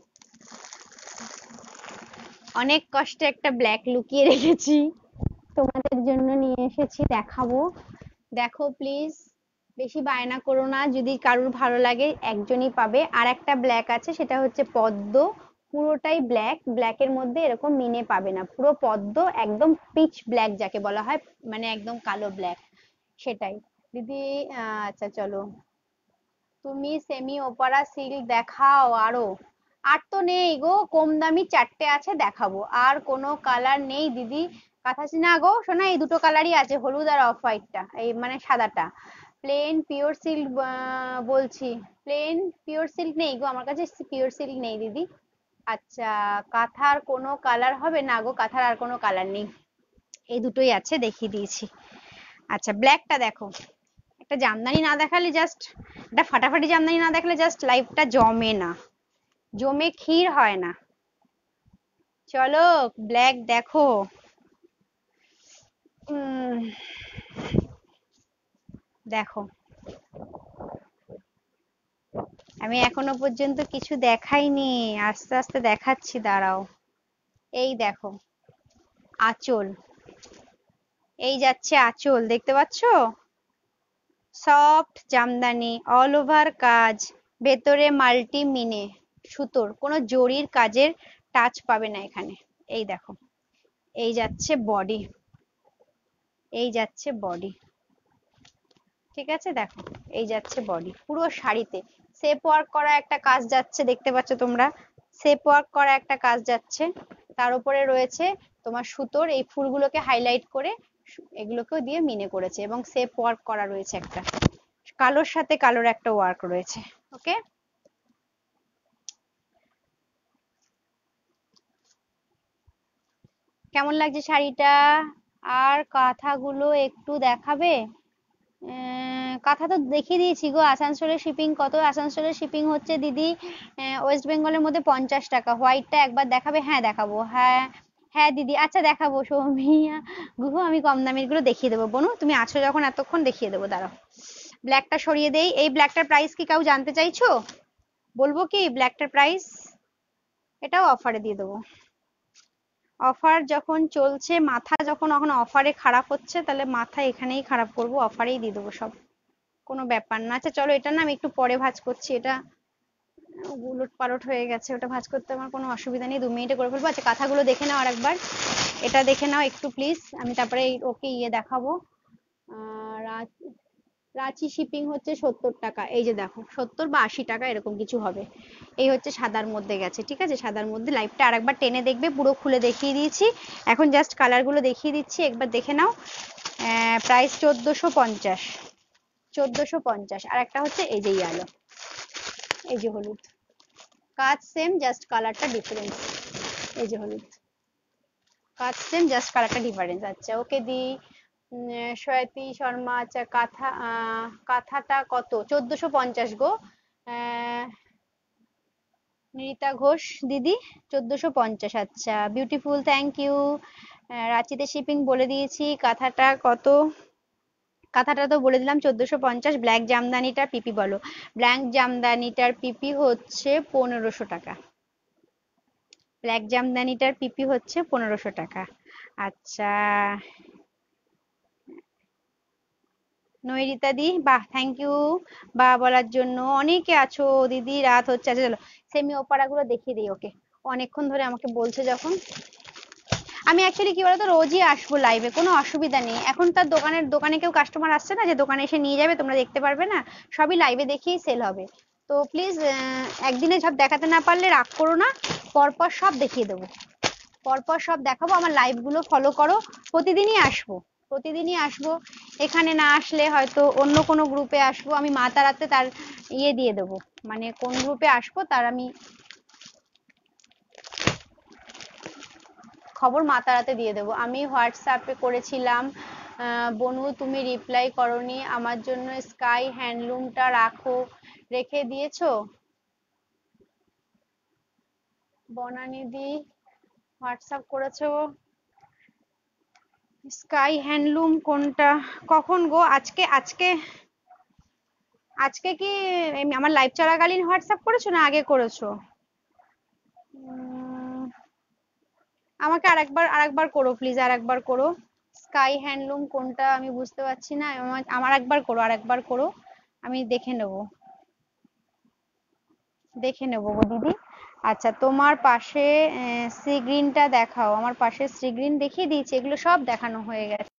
অনেক কষ্টে একটা ব্ল্যাক লুকিয়ে রেখেছি, তোমাদের জন্য নিয়ে এসেছি, দেখাবো। দেখো প্লিজ, বেশি বায়না করো না, যদি কারুর ভালো লাগে একজনই পাবে। আর একটা ব্ল্যাক আছে, সেটা হচ্ছে পদ্ম, পুরোটাই ব্ল্যাক, ব্ল্যাকের মধ্যে এরকম মিনে পাবে না, পুরো পদ্ম, একদম পিচ ব্ল্যাক যাকে বলা হয়, মানে একদম কালো ব্ল্যাক, সেটাই। দিদি আহ, আচ্ছা চলো, তুমি সেমি ওপারা সিল্ক দেখাও আরো। আর তো নেই গো, কম দামি চারটে আছে, দেখাবো, আর কোনো কালার নেই দিদি। কাঁথাসি না গো শোনা, এই দুটো কালারই আছে, হলুদ আর অফ হোয়াইটটা, এই মানে সাদাটা। প্লেন পিওর সিল্ক বলছি, প্লেন পিওর সিল্ক নেই গো আমার কাছে, পিওর সিল্ক নেই দিদি। আচ্ছা কাঁথার কোনো কালার হবে না গো, কাঁথার আর কোনো কালার নেই, এই দুটোই আছে, দেখিয়ে দিয়েছি। আচ্ছা ব্ল্যাকটা দেখো, একটা জামদানি না দেখালে জাস্ট, একটা ফাটাফাটি জামদানি না দেখালে জাস্ট লাইফটা জমে না, জমে ক্ষীর হয় না। চলো ব্ল্যাক দেখো, উম, দেখো আমি এখনো পর্যন্ত কিছু দেখাইনি, আস্তে আস্তে দেখাচ্ছি, দাঁড়াও। এই দেখো আঁচল, এই যাচ্ছে আঁচল, দেখতে পাচ্ছো, সফট জামদানি, অল ওভার কাজ, ভেতরে মাল্টি মিনে সুতোর, কোনো জরির কাজের টাচ পাবে না এখানে। এই দেখো, এই যাচ্ছে বডি, এই যাচ্ছে বডি, ঠিক আছে, দেখো এই যাচ্ছে বডি পুরো শাড়িতে সেপ ওয়ার্ক করা একটা কাজ যাচ্ছে, দেখতে পাচ্ছ তোমরা, সেপ ওয়ার্ক করা একটা কাজ যাচ্ছে। তার উপরে রয়েছে তোমার সুতোর এই ফুলগুলোকে হাইলাইট করে এগুলোকেও দিয়ে মিনে করেছে, এবং সেপ ওয়ার্ক করা রয়েছে একটা, কালোর সাথে কালোর একটা ওয়ার্ক রয়েছে। ওকে, কেমন লাগছে শাড়িটা? আর কাঁথাগুলো একটু দেখাবে? আহ, কাঁথা তো দেখিয়ে দিয়েছি গো। আসানসোলের শিপিং কত? আসানসোলের শিপিং হচ্ছে দিদি ওয়েস্ট বেঙ্গলের মধ্যে পঞ্চাশ টাকা। হোয়াইটটা একবার দেখাবে? হ্যাঁ দেখাবো, হ্যাঁ হ্যাঁ দিদি, আচ্ছা দেখাবো সৌমিয়া গুহু, আমি কম দামের গুলো দেখিয়ে দেবো। বনু তুমি আছো যখন এতক্ষণ দেখিয়ে দেবো, দাঁড়াও ব্ল্যাকটা সরিয়ে দেই। এই ব্ল্যাকটার প্রাইস কি কেউ জানতে চাইছো? বলবো কি ব্ল্যাকটার প্রাইস? এটাও অফারে দিয়ে দেবো। অফার যখন চলছে, মাথা যখন এখন অফারে খারাপ হচ্ছে, তাহলে মাথা এখানেই খারাপ করবো, অফারেই দিয়ে দেবো সব, কোনো ব্যাপার না। আচ্ছা চলো, এটা না আমি একটু পরে ভাঁজ করছি, এটা উলট পালট হয়ে গেছে, ওটা ভাঁজ করতে আমার কোনো অসুবিধা নেই, দু মিনিটে করে ফেলবো। আচ্ছা কাঁথাগুলো দেখে নাও আরেকবার, এটা দেখে নাও একটু প্লিজ, আমি তারপরে এই- ওকে ইয়ে দেখাবো। আহ রাত- রাঁচি শিপিং হচ্ছে সত্তর টাকা, এই যে দেখো সত্তর বা আশি টাকা এরকম কিছু হবে। এই হচ্ছে সাদার মধ্যে গেছে, ঠিক আছে, সাদার মধ্যে। লাইভটা আরেকবার টেনে দেখবে, পুরো খুলে দেখিয়ে দিয়েছি, এখন জাস্ট কালার গুলো দেখিয়ে দিচ্ছি, একবার দেখে নাও। প্রাইস চোদ্দশো পঞ্চাশ, চোদ্দশো পঞ্চাশ। আর একটা হচ্ছে এই যে ইয়ালো, এই যে হলুদ, কাজ সেম, জাস্ট কালারটা ডিফারেন্স। এই যে হলুদ, কাজ সেম, জাস্ট কালারটা ডিফারেন্স। আচ্ছা ওকে দি। উম, সয়াতি শর্মা, আচ্ছা কাঁথা, আহ কাঁথাটা কত? চোদ্দশো পঞ্চাশ গো। আহ নিরিতা ঘোষ দিদি, চোদ্দশো পঞ্চাশ। আচ্ছা বিউটিফুল, থ্যাংক ইউ। রাঁচিতে শিপিং বলে দিয়েছি। কাঁথাটা কত? কাঁথাটা তো বলে দিলাম চোদ্দশো পঞ্চাশ। ব্ল্যাক জামদানিটার পিপি বলো। ব্ল্যাক জামদানিটার পিপি হচ্ছে পনেরোশো টাকা। ব্ল্যাক জামদানিটার পিপি হচ্ছে পনেরোশো টাকা। আচ্ছা নৈরিতা দি, বাহ থ্যাংক ইউ বা বলার জন্য। অনেকে আছো দিদি, রাত হচ্ছে। আচ্ছা চলো সেমি ওপারা গুলো দেখিয়ে দিই ওকে, অনেকক্ষণ ধরে আমাকে বলছে যখন। আমি অ্যাকচুয়ালি কি বলতো, রোজই আসবো লাইভে, কোনো অসুবিধা নেই। এখন তার দোকানের দোকানে কেউ কাস্টমার আসছে না যে দোকানে এসে নিয়ে যাবে, তোমরা দেখতে পারবে না, সবই লাইভে দেখেই সেল হবে। তো প্লিজ একদিনে সব দেখাতে না পারলে রাগ করো না, পরপর সব দেখিয়ে দেবো, পরপর সব দেখাবো। আমার লাইভ গুলো ফলো করো, প্রতিদিনই আসবো, প্রতিদিনই আসবো। এখানে না আসলে হয়তো অন্য কোনো গ্রুপে আসবো, আমি মা তারাতে তার ইয়ে দিয়ে দেবো, মানে কোন গ্রুপে আসবো তার আমি খবর মা তারাতে দিয়ে দেবো। আমি হোয়াটসঅ্যাপে করেছিলাম, আহ, বনু তুমি রিপ্লাই করনি, আমার জন্য স্কাই হ্যান্ডলুমটা রাখো, রেখে দিয়েছো? বনানিদি হোয়াটসঅ্যাপ করেছো, স্কাই হ্যান্ডলুম কোনটা? কখন গো? আজকে? আজকে আজকে কি এমনি আমার লাইভ চলাকালীন হোয়াটসঅ্যাপ করেছো না আগে করেছো? উম, আমাকে আরেকবার আরেকবার করো প্লিজ, আরেকবার করো। স্কাই হ্যান্ডলুম কোনটা আমি বুঝতে পারছি না, আমার আমার একবার করো, আরেকবার করো, আমি দেখে নেব, দেখে নেব গো দিদি। আচ্ছা তোমার পাশে সি গ্রিনটা দেখাও, আমার পাশে সি গ্রিন দেখিয়ে দিয়েছি, এগুলো সব দেখানো হয়ে গেছে।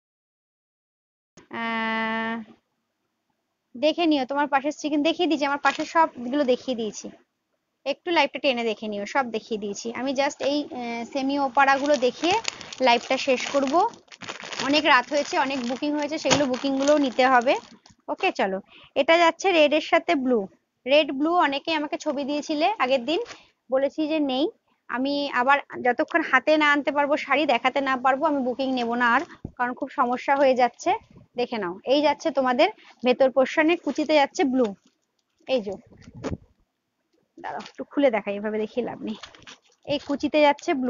আহ দেখে নিও, তোমার পাশের সি গ্রিন দেখিয়ে দিয়েছি, আমার পাশে সবগুলো দেখিয়ে দিয়েছি, একটু লাইভটা টেনে দেখে নিও, সব দেখিয়ে দিয়েছি। আমি জাস্ট এই সেমি ওপারা গুলো দেখিয়ে লাইভটা শেষ করব। অনেক রাত হয়েছে, অনেক বুকিং হয়েছে, সেগুলো বুকিং গুলোও নিতে হবে। ওকে চলো, এটা যাচ্ছে রেড এর সাথে ব্লু, রেড ব্লু। অনেকে আমাকে ছবি দিয়েছিলে আগের দিন, বলেছি যে নেই। আমি আবার যতক্ষণ হাতে না আনতে পারবো, শাড়ি দেখাতে না পারবো, আমি বুকিং নেব না আর, কারণ খুব সমস্যা হয়ে যাচ্ছে। দেখে নাও, এই যাচ্ছে তোমাদের ভেতর পোর্শনে, কুচিতে যাচ্ছে ব্লু, এই যে, দাঁড়াও একটু খুলে দেখাই, এভাবে দেখিয়ে লাভ নেই। এই কুচিতে যাচ্ছে ব্লু,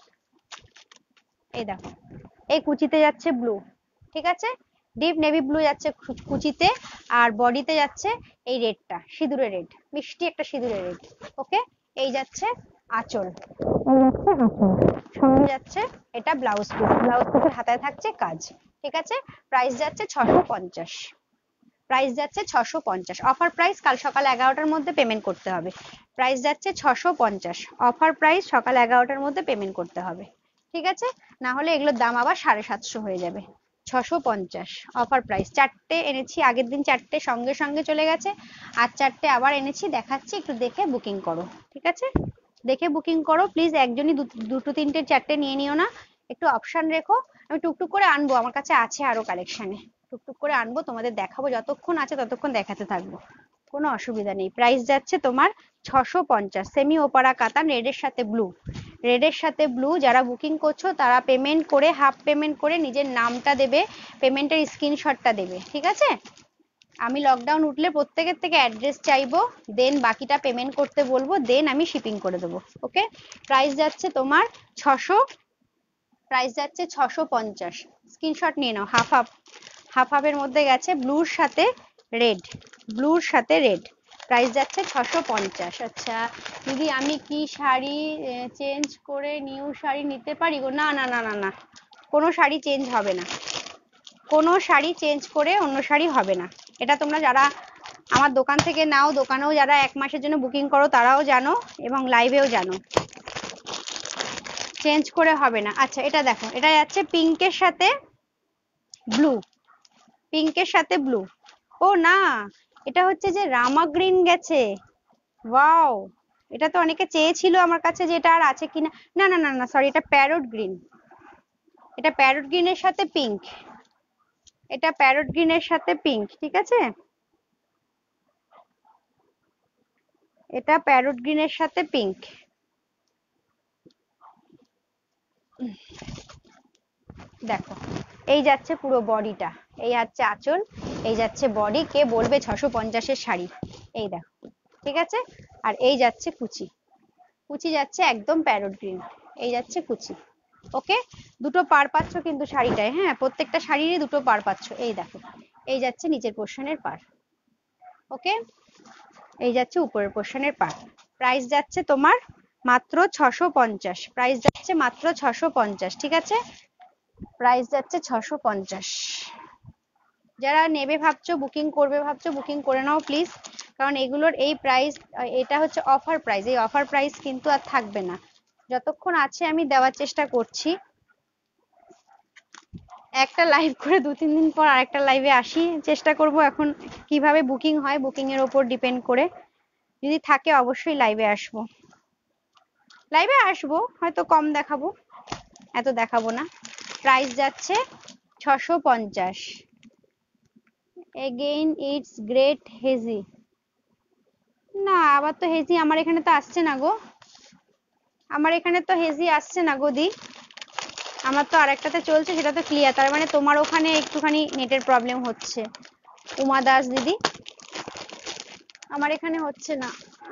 এই দেখো, এই কুচিতে যাচ্ছে ব্লু, ঠিক আছে, ডিপ নেভি ব্লু যাচ্ছে কুচিতে, আর বডিতে যাচ্ছে এই রেডটা, সিঁদুরে রেড, মিষ্টি একটা সিঁদুরে রেড। ওকে, এই যাচ্ছে আঁচল, এই যাচ্ছে আঁচল, সঙ্গে যাচ্ছে এটা ব্লাউজ পিস, ব্লাউজ পিসের হাতায় থাকছে কাজ, ঠিক আছে। প্রাইস যাচ্ছে ছশো পঞ্চাশ, প্রাইস যাচ্ছে ছশো পঞ্চাশ। অফার প্রাইস, কাল সকাল এগারোটার মধ্যে পেমেন্ট করতে হবে। প্রাইস যাচ্ছে ছশো পঞ্চাশ, অফার প্রাইস, সকাল এগারোটার মধ্যে পেমেন্ট করতে হবে, ঠিক আছে, না হলে এগুলোর দাম আবার সাড়ে সাতশো হয়ে যাবে। ছশো পঞ্চাশ অফার প্রাইস। চারটে এনেছি আগের দিন, চারটে সঙ্গে সঙ্গে চলে গেছে, আর চারটে আবার এনেছি, দেখাচ্ছি, একটু দেখে বুকিং করো, ঠিক আছে? দেখে বুকিং করো প্লিজ, একজনই দুটো তিনটে চারটে নিয়ে নিও না, একটু অপশন রেখো। আমি টুকটুক করে আনবো, আমার কাছে আছে আরো কালেকশনে, টুকটুক করে আনবো, তোমাদের দেখাবো, যতক্ষণ আছে ততক্ষণ দেখাতে থাকবো, কোনো অসুবিধা নেই। প্রাইস যাচ্ছে তোমার ছশো পঞ্চাশ, সেমি ওপারা কাতান, রেডের সাথে ব্লু, রেডের সাথে ব্লু। যারা বুকিং করছো তারা পেমেন্ট করে, হাফ পেমেন্ট করে নিজের নামটা দেবে, পেমেন্টের স্ক্রিনশটটা দেবে, ঠিক আছে? আমি লকডাউন উঠলে প্রত্যেকের থেকে অ্যাড্রেস চাইবো, দেন বাকিটা পেমেন্ট করতে বলবো, দেন আমি শিপিং করে দেবো। ওকে, প্রাইস যাচ্ছে তোমার ছশো, প্রাইস যাচ্ছে ছশো পঞ্চাশ। স্ক্রিনশট নিয়ে নাও। হাফ হাফ, হাফ হাফের মধ্যে গেছে, ব্লুর সাথে রেড, ব্লুর সাথে রেড, প্রাইস যাচ্ছে ছশো পঞ্চাশ। আচ্ছা দিদি, আমি কি শাড়ি চেঞ্জ করে নিউ শাড়ি নিতে পারি গো? না না না না না, কোনো শাড়ি চেঞ্জ হবে না, কোনো শাড়ি চেঞ্জ করে অন্য শাড়ি হবে না। এটা তোমরা যারা আমার দোকান থেকে নাও, দোকানেও যারা এক মাসের জন্য বুকিং করো তারাও জানো, এবং লাইভেও জানো, চেঞ্জ করে হবে না। আচ্ছা এটা দেখো, এটা যাচ্ছে পিঙ্কের সাথে ব্লু, পিঙ্কের সাথে ব্লু। ও না, এটা হচ্ছে যে রামা গ্রিন গেছে, ওয়াও, এটা তো অনেকে চেয়েছিল আমার কাছে, যে এটা আর আছে কিনা। না না না না সরি, এটা প্যারট গ্রিন, এটা প্যারট গ্রিনের সাথে পিঙ্ক, এটা প্যারট গ্রিনের সাথে পিঙ্ক, ঠিক আছে? এটা প্যারট গ্রিনের সাথে পিঙ্ক। দেখো এই যাচ্ছে পুরো বডিটা, এই যাচ্ছে আঁচল, এই যাচ্ছে বডি, কে বলবে ছশো পঞ্চাশের শাড়ি, এই দেখো, ঠিক আছে? আর এই যাচ্ছে কুচি, কুচি যাচ্ছে একদম প্যারট গ্রিন, এই যাচ্ছে কুচি। ওকে, দুটো পার পাচ্ছ কিন্তু শাড়িটায়, হ্যাঁ প্রত্যেকটা শাড়িরই দুটো পার পাচ্ছ, এই দেখো, এই যাচ্ছে নিচের পোর্শনের পার, ওকে, এই যাচ্ছে উপরের পোর্শনের পার। প্রাইস যাচ্ছে তোমার মাত্র ছশো পঞ্চাশ, প্রাইস যাচ্ছে মাত্র ছশো পঞ্চাশ, ঠিক আছে? প্রাইস যাচ্ছে ছশো পঞ্চাশ। যারা নেবে ভাবছো, বুকিং করবে ভাবছো, বুকিং করে নাও প্লিজ, কারণ এগুলোর এই প্রাইস, এটা হচ্ছে অফার প্রাইস, এই অফার প্রাইস কিন্তু আর থাকবে না, যতক্ষণ আছে আমি দেওয়ার চেষ্টা করছি। একটা লাইভ করে দু তিন দিন পর আরেকটা লাইভে আসি, চেষ্টা করব, এখন কিভাবে বুকিং হয় বুকিং এর উপর ডিপেন্ড করে, যদি থাকে অবশ্যই লাইভে আসবো, লাইভে আসবো, হয়তো কম দেখাবো, এত দেখাবো না। প্রাইস যাচ্ছে ছশো পঞ্চাশ। এগেইন ইটস গ্রেট হেজি, না আবার তো হেজি আমার এখানে তো আসছে না গো, আমার এখানে তো হেজি আসছে না গো দি, আমার তো আরেকটাতে চলছে, সেটা তো ক্লিয়ার, তার মানে তোমার ওখানে একটুখানি নেটের প্রবলেম হচ্ছে। উমা দাস দিদি, আমার এখানে হচ্ছে না,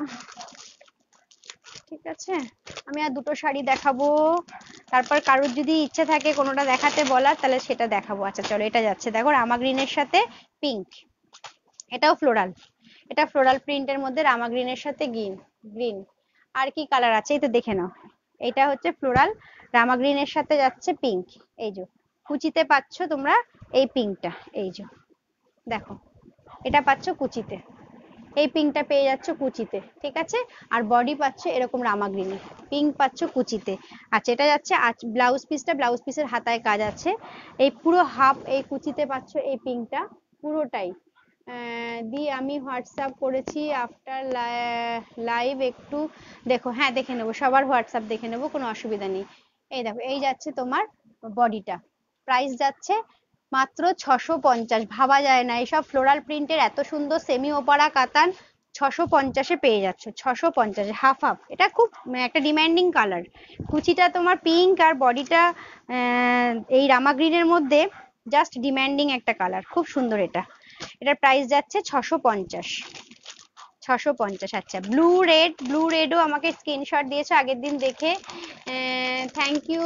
ঠিক আছে? আমি আর দুটো শাড়ি দেখাবো, তারপর কারোর যদি ইচ্ছে থাকে কোনোটা দেখাতে বলার, তাহলে সেটা দেখাবো। আচ্ছা চলো, এটা যাচ্ছে দেখো রামা গ্রিনের সাথে পিঙ্ক, এটাও ফ্লোরাল, এটা ফ্লোরাল প্রিন্টের মধ্যে রামা গ্রিনের সাথে গ্রিন, গ্রিন আর কি কালার আছে এই তো দেখে নাও। এটা হচ্ছে ফ্লোরাল রামা গ্রিনের সাথে যাচ্ছে পিঙ্ক, এই যে কুচিতে পাচ্ছ তোমরা এই পিঙ্কটা, এই যে দেখো, এটা পাচ্ছ কুচিতে, এই পিঙ্কটা পেয়ে যাচ্ছ কুচিতে, ঠিক আছে? আর বডি পাচ্ছ এরকম রামা গ্রিনে, পিঙ্ক পাচ্ছ কুচিতে। আচ্ছা এটা যাচ্ছে ব্লাউজ পিসটা, ব্লাউজ পিসের হাতায় কাজ আছে, এই পুরো হাফ এই কুচিতে পাচ্ছ এই পিঙ্কটা পুরোটাই। দি আমি হোয়াটসঅ্যাপ করেছি আফটার লাইভ, একটু দেখো, হ্যাঁ দেখে নেবো, সবার হোয়াটসঅ্যাপ দেখে নেবো, কোনো অসুবিধা নেই। এই দেখো এই যাচ্ছে তোমার বডিটা, প্রাইস যাচ্ছে মাত্র ছশো পঞ্চাশ। ভাবা যায় না এইসব ফ্লোরাল প্রিন্টের এত সুন্দর সেমি ওপারা কাতান ছশো পঞ্চাশে পেয়ে যাচ্ছ, ছশো পঞ্চাশে হাফ হাফ, এটা খুব একটা ডিমান্ডিং কালার, কুচিটা তোমার পিঙ্ক আর বডিটা এই রামা গ্রিনের মধ্যে, জাস্ট ডিমান্ডিং একটা কালার, খুব সুন্দর এটা। এটার প্রাইস যাচ্ছে ছশো পঞ্চাশ, ছশো পঞ্চাশ। আচ্ছা ব্লু রেড, ব্লু রেডও আমাকে স্ক্রিনশট দিয়েছে আগের দিন দেখে, থ্যাংক ইউ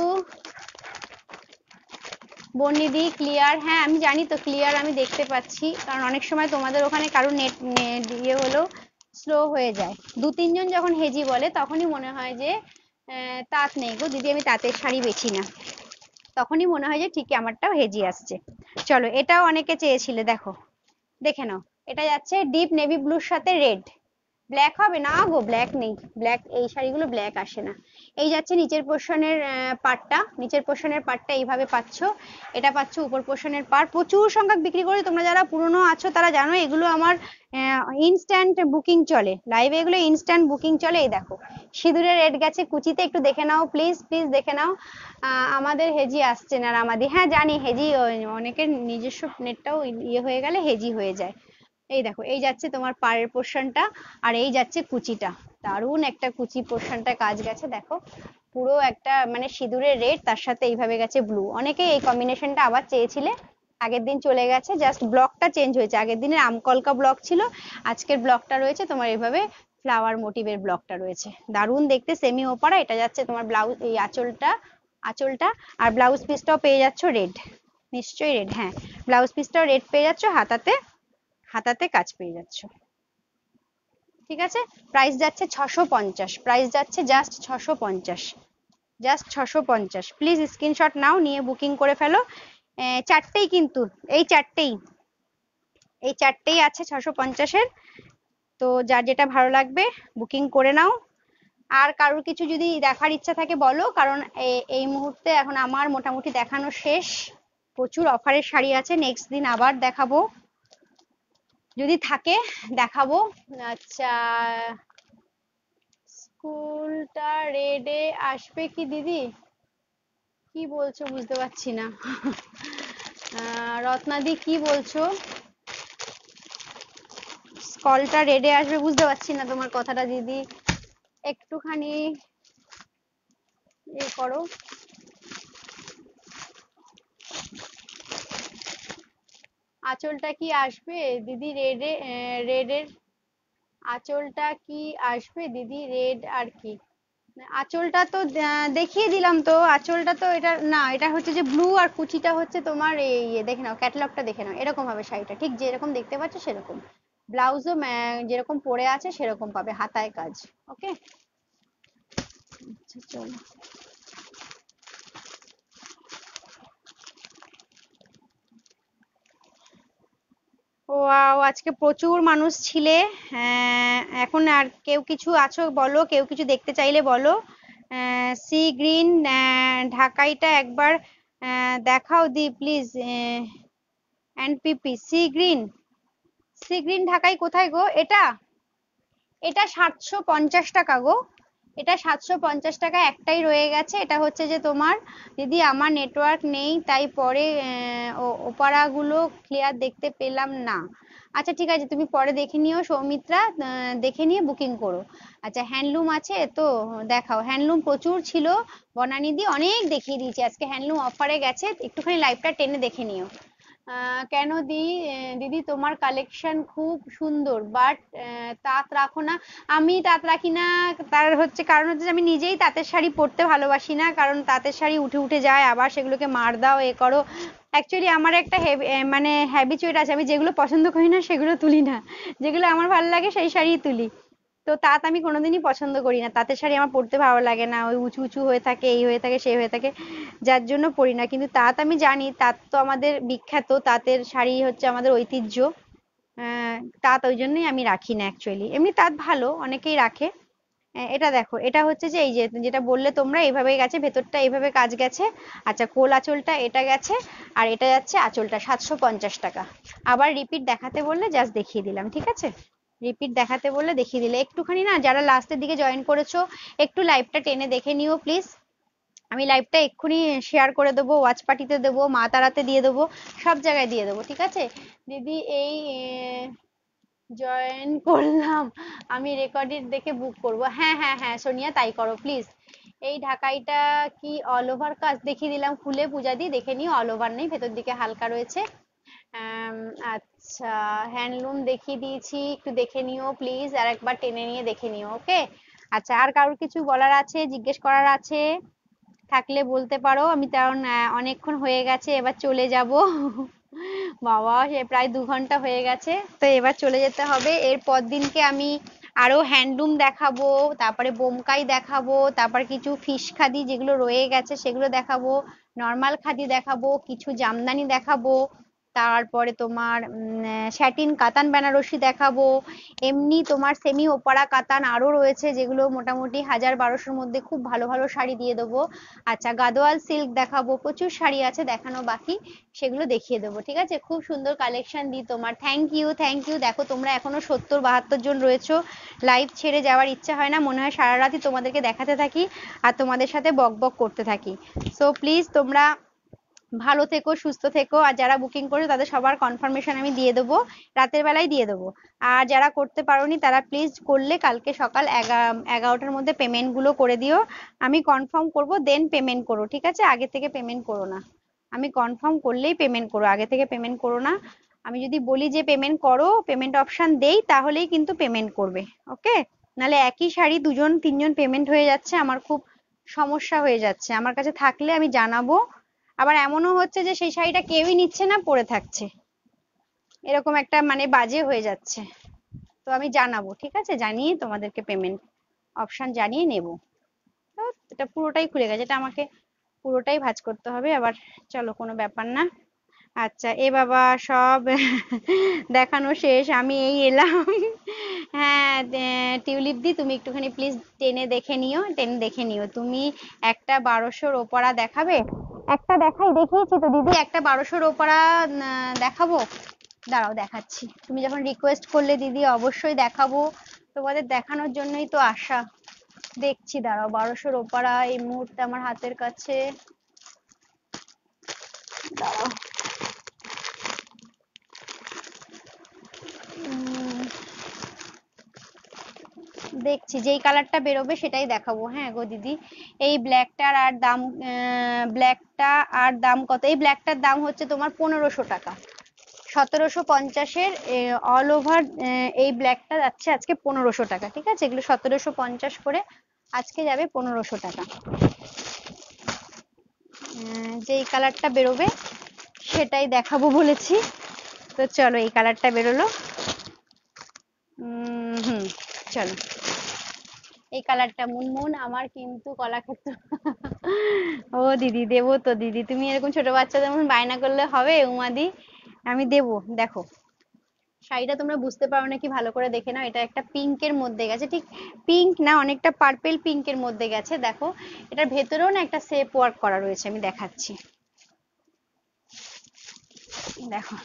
বর্ণিদি। ক্লিয়ার, হ্যাঁ আমি জানি তো ক্লিয়ার, আমি দেখতে পাচ্ছি, কারণ অনেক সময় তোমাদের ওখানে কারোর নেট ইয়ে হলো স্লো হয়ে যায়, দু তিনজন যখন হেজি বলে তখনই মনে হয় যে তাঁত নেই গো দিদি, আমি তাঁতের শাড়ি বেচি না, তখনই মনে হয় যে ঠিকই আমারটাও হেজি আসছে। চলো এটাও অনেকে চেয়েছিলে, দেখো দেখে নাও, এটা যাচ্ছে ডিপ নেভি ব্লুর সাথে রেড, ব্ল্যাক হবে না গো, ব্ল্যাক নেই, ব্ল্যাক এই শাড়িগুলো ব্ল্যাক আসে না। এই যাচ্ছে নিচের পোর্শনের পাটটা, নিচের পোর্শনের পাটটা এইভাবে পাচ্ছ, এটা পাচ্ছ উপর পোর্শনের পাট। প্রচুর সংখ্যক বিক্রি করে, তোমরা যারা পুরনো আছো তারা জানো এগুলো আমার ইনস্ট্যান্ট বুকিং চলে, লাইভে এগুলো ইনস্ট্যান্ট বুকিং চলে। এই দেখো সিঁদুরের রেট গেছে কুচিতে, একটু দেখে নাও প্লিজ, প্লিজ দেখে নাও। আহ, আমাদের হেজি আসছে না রামাদি, হ্যাঁ জানি হেজি, অনেকের নিজস্ব নেটটাও ইয়ে হয়ে গেলে হেজি হয়ে যায়। এই দেখো এই যাচ্ছে তোমার পাড়ের পোর্শনটা, আর এই যাচ্ছে কুচিটা, দারুণ একটা কুচি পোর্শনটা কাজ গেছে দেখো, পুরো একটা মানে সিঁদুরের রেড, তার সাথে এইভাবে গেছে ব্লু। অনেকে এই কম্বিনেশনটা আবার চেয়েছিলে, আগের দিন চলে গেছে, জাস্ট ব্লকটা চেঞ্জ হয়েছে, আগের দিনের আমকলকা ব্লক ছিল, আজকের ব্লকটা রয়েছে তোমার এইভাবে ফ্লাওয়ার মোটিভের ব্লকটা রয়েছে, দারুণ দেখতে, সেমি ওপারা। এটা যাচ্ছে তোমার ব্লাউজ, এই আঁচলটা, আঁচলটা, আর ব্লাউজ পিসটাও পেয়ে যাচ্ছ রেড, নিশ্চয়ই রেড, হ্যাঁ ব্লাউজ পিসটাও রেড পেয়ে যাচ্ছ, হাতাতে হাতাতে কাজ পেয়ে যাচ্ছ, ঠিক আছে। প্রাইস যাচ্ছে ছশো পঞ্চাশ, প্রাইস যাচ্ছে জাস্ট ছশো পঞ্চাশ, জাস্ট ছশো পঞ্চাশ। প্লিজ স্ক্রিনশট নাও, নিয়ে বুকিং করে ফেলো। আহ, চারটেই কিন্তু, এই চারটেই, এই চারটেই আছে ছশো পঞ্চাশের, তো যার যেটা ভালো লাগবে বুকিং করে নাও। আর কারোর কিছু যদি দেখার ইচ্ছা থাকে বলো, কারণ এ- এই মুহূর্তে এখন আমার মোটামুটি দেখানো শেষ, প্রচুর অফারের শাড়ি আছে, নেক্সট দিন আবার দেখাবো যদি থাকে, দেখাবো। আচ্ছা, স্কুলটা রেডে আসবে কি দিদি? কি বলছো বুঝতে পারছি না। আহ, রত্নাদি কি বলছো? স্কলটা রেডে আসবে বুঝতে পারছি না তোমার কথাটা দিদি, একটুখানি এ করো। আঁচলটা কি আসবে দিদি রেডে? রেডের আঁচলটা কি আসবে দিদি, রেড আর কি? আঁচলটা তো আহ, দেখিয়ে দিলাম তো, আঁচলটা তো এটা না, এটা হচ্ছে যে ব্লু, আর কুচিটা হচ্ছে তোমার এই ইয়ে, দেখে নাও ক্যাটালগটা দেখে নাও, এরকম হবে শাড়িটা, ঠিক যেরকম দেখতে পাচ্ছ সেরকম, ব্লাউজও যেরকম পরে আছে সেরকম পাবে, হাতায় কাজ। ওকে, আচ্ছা চলো। ওয়াও, আজকে প্রচুর মানুষ ছিলে। হ্যাঁ, এখন আর কেউ কিছু আছো বলো, কেউ কিছু দেখতে চাইলে বলো। সি গ্রিন ঢাকাইটা একবার আহ, দেখাও di please, and PP sea green, sea green ঢাকাই কোথায় গো? এটা, এটা সাতশো পঞ্চাশ টাকা গো, এটা সাতশো পঞ্চাশ টাকা একটাই রয়ে গেছে। এটা হচ্ছে যে তোমার, দিদি আমার নেটওয়ার্ক নেই তাই পরে আহ, ও- ওপারাগুলো ক্লিয়ার দেখতে পেলাম না। আচ্ছা ঠিক আছে, তুমি পরে দেখে নিও সৌমিত্রা, আহ, দেখে নিয়ে বুকিং করো। আচ্ছা হ্যান্ডলুম আছে তো, দেখাও, হ্যান্ডলুম প্রচুর ছিল, বনানিদি অনেক দেখিয়ে দিয়েছি, আজকে হ্যান্ডলুম অফারে গেছে, একটুখানি লাইভটা টেনে দেখে নিও। আহ, কেন দি, আহ, দিদি তোমার কালেকশন খুব সুন্দর, বাট তাঁত রাখো না। আমি তাঁত রাখি না, তার হচ্ছে কারণ হচ্ছে যে আমি নিজেই তাঁতের শাড়ি পরতে ভালোবাসি না, কারণ তাঁতের শাড়ি উঠে উঠে যায়, আবার সেগুলোকে মার দাও এ করো। অ্যাকচুয়ালি আমার একটা হেবি- আহ, মানে হ্যাবিচুয়েট আছে, আমি যেগুলো পছন্দ করি না সেগুলো তুলি না, যেগুলো আমার ভালো লাগে সেই শাড়ি তুলি। তো তাঁত আমি কোনোদিনই পছন্দ করি না, তাঁতের শাড়ি আমার পরতে ভালো লাগে না, ওই উঁচু উঁচু হয়ে থাকে, এই হয়ে থাকে সেই হয়ে থাকে, যার জন্য পরি না। কিন্তু তাঁত আমি জানি, তাঁত তো আমাদের বিখ্যাত, তাঁতের শাড়ি হচ্ছে আমাদের ঐতিহ্য। আহ, তাঁত ওই জন্যই আমি রাখি না অ্যাকচুয়ালি, এমনি তাঁত ভালো অনেকেই রাখে। আহ, এটা দেখো, এটা হচ্ছে যে এই যে যেটা বললে তোমরা, এইভাবে গেছে ভেতরটা, এইভাবে কাজ গেছে। আচ্ছা কোল আঁচলটা এটা গেছে, আর এটা যাচ্ছে আঁচলটা, সাতশো পঞ্চাশ টাকা। আবার রিপিট দেখাতে বললে জাস্ট দেখিয়ে দিলাম, ঠিক আছে, রিপিট দেখাতে বললে দেখিয়ে দিলে। একটুখানি না, যারা লাস্টের দিকে জয়েন করেছো একটু লাইভটা টেনে দেখে নিও প্লিজ, আমি লাইভটা এক্ষুনি শেয়ার করে দেবো, ওয়াচ পার্টিতে দেবো, মা তারাতে দিয়ে দেবো, সব জায়গায় দিয়ে দেবো, ঠিক আছে। দিদি এই জয়েন করলাম, আমি রেকর্ডেড দেখে বুক করব, হ্যাঁ হ্যাঁ হ্যাঁ সোনিয়া তাই করো প্লিজ। এই ঢাকাইটা কি অল ওভার কাজ? দেখিয়ে দিলাম খুলে, পূজা দি দেখে নিও, অল ওভার নেই, ভেতর দিকে হালকা রয়েছে। আম, আচ্ছা, হ্যান্ডলুম দেখিয়ে দিয়েছি, একটু দেখে নিও প্লিজ, আর একবার টেনে নিয়ে দেখে নিও, ওকে। আচ্ছা, আর কারোর কিছু বলার আছে, জিজ্ঞেস করার আছে থাকলে বলতে পারো, আমি কারণ আহ, অনেকক্ষণ হয়ে গেছে, এবার চলে যাব। বাবা সে প্রায় দু ঘন্টা হয়ে গেছে, তো এবার চলে যেতে হবে। এর পর দিনকে আমি আরো হ্যান্ডলুম দেখাবো, তারপরে বোমকাই দেখাবো, তারপর কিছু ফিশ খাদি যেগুলো রয়ে গেছে সেগুলো দেখাবো, নর্মাল খাদি দেখাবো, কিছু জামদানি দেখাবো, তারপরে তোমার স্যাটিন কাতান বেনারসি দেখাবো, এমনি তোমার সেমি ওপারা কাতান আরো রয়েছে যেগুলো মোটামুটি হাজার বারোশোর মধ্যে খুব ভালো ভালো শাড়ি দিয়ে দেবো। আচ্ছা গাদোয়াল সিল্ক দেখাবো, প্রচুর শাড়ি আছে দেখানো বাকি, সেগুলো দেখিয়ে দেবো। ঠিক আছে, খুব সুন্দর কালেকশন দিই তোমার। Thank you thank you. দেখো তোমরা এখনো সত্তর বাহাত্তর জন রয়েছো, লাইভ ছেড়ে যাওয়ার ইচ্ছা হয় না, মনে হয় সারা রাতই তোমাদেরকে দেখাতে থাকি আর তোমাদের সাথে বক বক করতে থাকি। সো প্লিজ তোমরা ভালো থেকো, সুস্থ থেকো। আর যারা বুকিং করেছো তাদের সবার কনফার্মেশন আমি দিয়ে দেবো, রাতের বেলায় দিয়ে দেবো। আর যারা করতে পারোনি তারা প্লিজ করলে কালকে সকাল এগারোটার মধ্যে পেমেন্ট গুলো করে দিও। আমি কনফার্ম করব দেন পেমেন্ট করো, ঠিক আছে? আগে থেকে পেমেন্ট করো না, আমি কনফার্ম করলেই পেমেন্ট করো, আগে থেকে পেমেন্ট করো না। আমি যদি বলি যে পেমেন্ট করো, পেমেন্ট অপশন দেই, তাহলেই কিন্তু পেমেন্ট করবে। ওকে, নাহলে একই শাড়ি দুজন তিনজন পেমেন্ট হয়ে যাচ্ছে, আমার খুব সমস্যা হয়ে যাচ্ছে। আমার কাছে থাকলে আমি জানাবো, আবার এমনও হচ্ছে যে সেই শাড়িটা কেউই নিচ্ছে না, পরে থাকছে, এরকম একটা মানে বাজে হয়ে যাচ্ছে। তো আমি জানাবো, ঠিক আছে? জানিয়ে তোমাদেরকে পেমেন্ট অপশন জানিয়ে নেব। তো এটা পুরোটাই খুলে গেছে, এটা আমাকে পুরোটাই ভাঁজ করতে হবে আবার। চলো, কোনো ব্যাপার না। আচ্ছা এ বাবা, সব দেখানো শেষ, আমি এই এলাম। হ্যাঁ টিউলিপ দি, তুমি একটুখানি প্লিজ টেনে দেখে নিও, টেনে দেখে নিও। তুমি একটা বারোশোর ওপরা দেখাবে? একটা দেখাই, দেখিয়েছি তো দিদি, একটা বারোশোর ওপরা দেখাবো, দাঁড়াও দেখাচ্ছি। তুমি যখন রিকোয়েস্ট করলে দিদি, অবশ্যই দেখাবো, তোমাদের দেখানোর জন্যই তো আসা। দেখছি, দাঁড়াও, বারোশোর ওপরা এই মুহূর্তে আমার হাতের কাছে, দাঁড়াও। দেখছি, যেই কালারটা বেরোবে সেটাই দেখাবো। হ্যাঁ গো দিদি, এই ব্ল্যাকটার আর দাম, ব্ল্যাকটা আর দাম কত? এই ব্ল্যাকটার দাম হচ্ছে তোমার পনেরোশো টাকা, সতেরোশো পঞ্চাশের অল ওভার। এই ব্ল্যাকটা যাচ্ছে আজকে পনেরোশো টাকা, ঠিক আছে? এগুলো সতেরোশো পঞ্চাশ করে আজকে যাবে পনেরোশো টাকা। যেই কালারটা বেরোবে সেটাই দেখাবো বলেছি, তো চলো এই কালারটা বেরোলো। উম হুম, চলো এই কালারটা, মুনমুন আমার কিন্তু কলাক্ষেত্র। ও দিদি দেবো তো দিদি, তুমি এরকম ছোট বাচ্চাদের মতন বায়না করলে হবে উমাদি, আমি দেবো। দেখো শাড়িটা তোমরা বুঝতে পারো নাকি ভালো করে দেখে নাও, এটা একটা পিঙ্কের মধ্যে গেছে, ঠিক পিঙ্ক না, অনেকটা পার্পেল পিঙ্কের মধ্যে গেছে। দেখো এটার ভেতরেও না একটা সেপ ওয়ার্ক করা রয়েছে, আমি দেখাচ্ছি, দেখো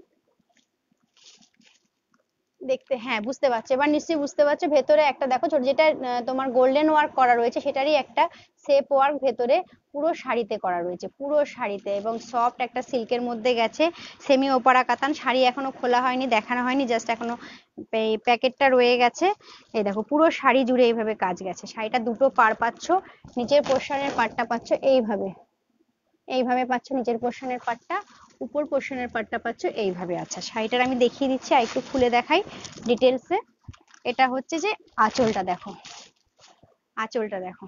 দেখতে, হ্যাঁ বুঝতে পারছো এবার, নিশ্চয়ই বুঝতে পারছো। ভেতরে একটা দেখো ছোট, যেটা তোমার গোল্ডেন ওয়ার্ক করা রয়েছে সেটারই একটা সেপ ওয়ার্ক ভেতরে পুরো শাড়িতে করা রয়েছে, পুরো শাড়িতে, এবং সফট একটা সিল্কের মধ্যে গেছে। সেমি ওপারা কাতান শাড়ি, এখনো খোলা হয়নি, দেখানো হয়নি, জাস্ট এখনো এই প্যাকেটটা রয়ে গেছে। এই দেখো পুরো শাড়ি জুড়ে এইভাবে কাজ গেছে। শাড়িটা দুটো পার পাচ্ছ, নিচের পোর্শনের পাটটা পাচ্ছ এইভাবে, এইভাবে পাচ্ছ নিচের পোর্শনের পাটটা, উপর পোর্শনের পাটটা পাচ্ছ এইভাবে। আচ্ছা শাড়িটার আমি দেখিয়ে দিচ্ছি, আর একটু খুলে দেখাই ডিটেলসে। এটা হচ্ছে যে আঁচলটা, দেখো আঁচলটা দেখো,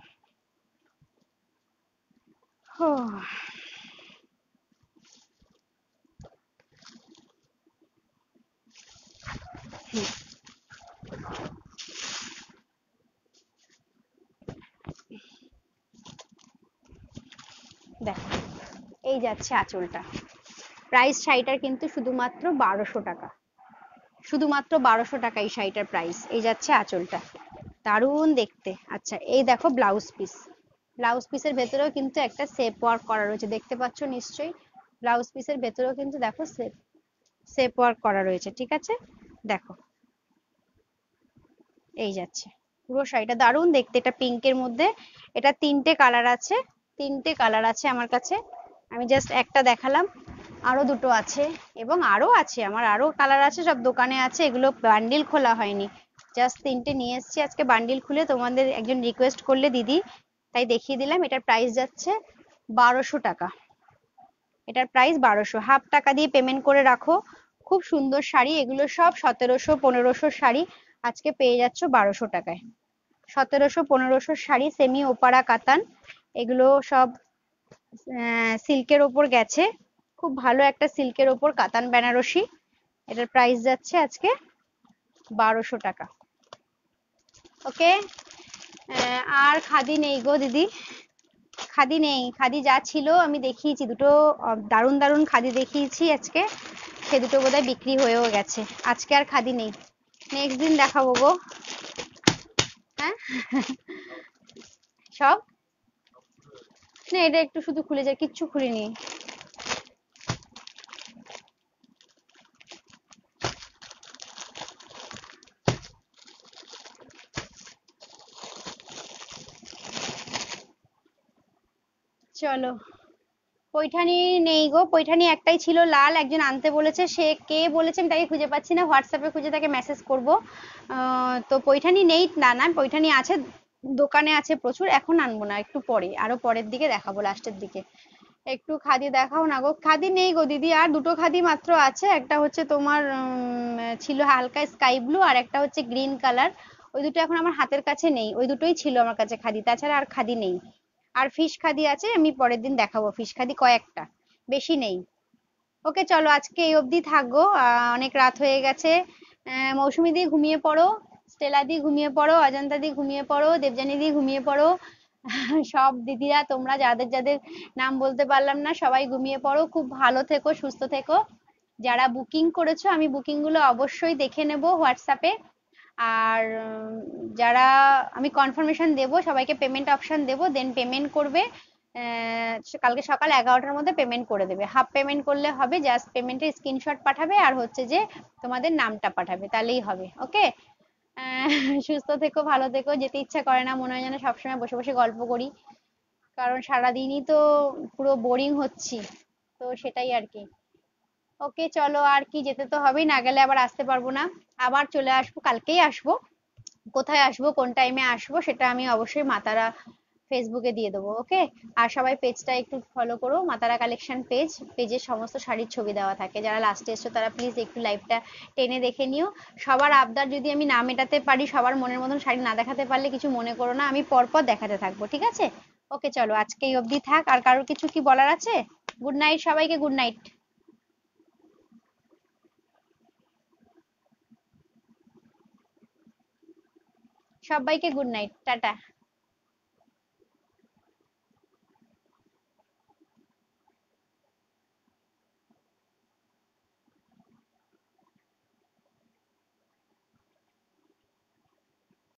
দেখো এই যাচ্ছে আঁচলটা। প্রাইস শাড়িটার কিন্তু শুধুমাত্র বারোশো টাকা, শুধুমাত্র বারোশো টাকা এই শাড়িটার প্রাইস। এই যাচ্ছে আঁচলটা, দারুণ দেখতে। আচ্ছা এই দেখো ব্লাউজ পিস, ব্লাউজ পিসের ভেতরেও কিন্তু একটা সেপ ওয়ার্ক করা রয়েছে, দেখতে পাচ্ছ নিশ্চয়ই। ব্লাউজ পিসের ভেতরেও কিন্তু দেখো সেপ সেপ ওয়ার্ক করা রয়েছে, ঠিক আছে? দেখো এই যাচ্ছে পুরো শাড়িটা, দারুণ দেখতে। এটা পিঙ্কের মধ্যে, এটা তিনটে কালার আছে, তিনটে কালার আছে আমার কাছে, আমি জাস্ট একটা দেখালাম, আরো দুটো আছে, এবং আরো আছে আমার, আরো কালার আছে, সব দোকানে আছে, এগুলো বান্ডিল খোলা হয়নি, জাস্ট তিনটে নিয়ে এসেছি আজকে বান্ডিল খুলে। তোমাদের একজন রিকোয়েস্ট করলে দিদি, তাই দেখিয়ে দিলাম। এটার প্রাইস যাচ্ছে বারোশো টাকা, এটার প্রাইস বারোশো, হাফ টাকা দিয়ে পেমেন্ট করে রাখো। খুব সুন্দর শাড়ি এগুলো, সব সতেরোশো পনেরোশো শাড়ি আজকে পেয়ে যাচ্ছ বারোশো টাকায়। সতেরোশো পনেরোশো শাড়ি, সেমি ওপারা কাতান, এগুলো সব সিল্কের ওপর গেছে, খুব ভালো একটা সিল্কের ওপর কাতান বেনারসি। এটার প্রাইস যাচ্ছে আজকে বারোশো টাকা। ওকে, আর খাদি নেই গো দিদি, খাদি নেই, খাদি যা ছিল আমি দেখিয়েছি দুটো, আহ, দারুণ দারুণ খাদি দেখিয়েছি আজকে, সে দুটো বোধহয় বিক্রি হয়েও গেছে। আজকে আর খাদি নেই, নেক্সট দিন দেখাবো গো। হ্যাঁ সব না, এটা একটু শুধু খুলে যায়, কিচ্ছু খুলিনি। চলো, পৈঠানি নেই গো, পৈঠানি একটাই ছিল লাল, একজন আনতে বলেছে, সে কে বলেছে আমি তাকে খুঁজে পাচ্ছি না, হোয়াটসঅ্যাপে খুঁজে তাকে মেসেজ করব। আহ, তো পৈঠানি নেই, না না পৈঠানি আছে, দোকানে আছে প্রচুর, এখন আনবো না, একটু পরে, আরো পরের দিকে দেখাবো, লাস্টের দিকে। একটু খাদি দেখাও না গো। খাদি নেই গো দিদি, আর দুটো খাদি মাত্র আছে, একটা হচ্ছে তোমার উম, ছিল হালকা স্কাই ব্লু, আর একটা হচ্ছে গ্রিন কালার। ওই দুটো এখন আমার হাতের কাছে নেই, ওই দুটোই ছিল আমার কাছে খাদি, তাছাড়া আর খাদি নেই। আর ফিশ খাদি আছে, আমি পরের দিন দেখাবো, ফিশ খাদি কয়েকটা, বেশি নেই। ওকে চলো, আজকে এই অবধি থাকবো, আহ, অনেক রাত হয়ে গেছে। আহ, মৌসুমী দি ঘুমিয়ে পড়ো, স্টেলা দি ঘুমিয়ে পড়ো, অজন্তা দি ঘুমিয়ে পড়ো, দেবযানী দি ঘুমিয়ে পড়ো, সব দিদিরা তোমরা যাদের যাদের নাম বলতে পারলাম না সবাই ঘুমিয়ে পড়ো, খুব ভালো থেকো, সুস্থ থেকো। যারা বুকিং করেছো আমি বুকিং গুলো অবশ্যই দেখে নেব হোয়াটসঅ্যাপে। আর উম, যারা, আমি কনফার্মেশন দেবো, সবাইকে পেমেন্ট অপশন দেবো, দেন পেমেন্ট করবে। আহ, কালকে সকাল এগারোটার মধ্যে পেমেন্ট করে দেবে, হাফ পেমেন্ট করলে হবে, জাস্ট পেমেন্টের স্ক্রিনশট পাঠাবে, আর হচ্ছে যে তোমাদের নামটা পাঠাবে, তাহলেই হবে। ওকে, সুস্থ থেকো, ভালো থেকো। যেতে ইচ্ছা করে না, মনে হয় যেন সবসময় বসে বসে গল্প করি, কারণ সারাদিনই তো পুরো বোরিং হচ্ছি, তো সেটাই আর কি। ওকে চলো, আর কি, যেতে তো হবেই, না গেলে আবার আসতে পারবো না। আবার চলে আসবো, কালকেই আসবো। কোথায় আসবো, কোন টাইমে আসবো, সেটা আমি অবশ্যই মাতারা ফেসবুকে দিয়ে দেবো। ওকে, আর সবাই পেজটা একটু ফলো করো, মাতারা কালেকশন পেজ, পেজে সমস্ত শাড়ির ছবি দেওয়া থাকে, যারা লাস্টে এসছো তারা প্লিজ একটু লাইভটা টেনে দেখে নিও। সবার আবদার যদি আমি না মেটাতে পারি, সবার মনের মতন শাড়ি না দেখাতে পারলে কিছু মনে করো না, আমি পরপর দেখাতে থাকবো, ঠিক আছে? ওকে চলো, আজকে এই অবধি থাক। আর কারোর কিছু কি বলার আছে? গুড নাইট সবাইকে, গুড নাইট। সবাইকে গুড নাইট, টাটা।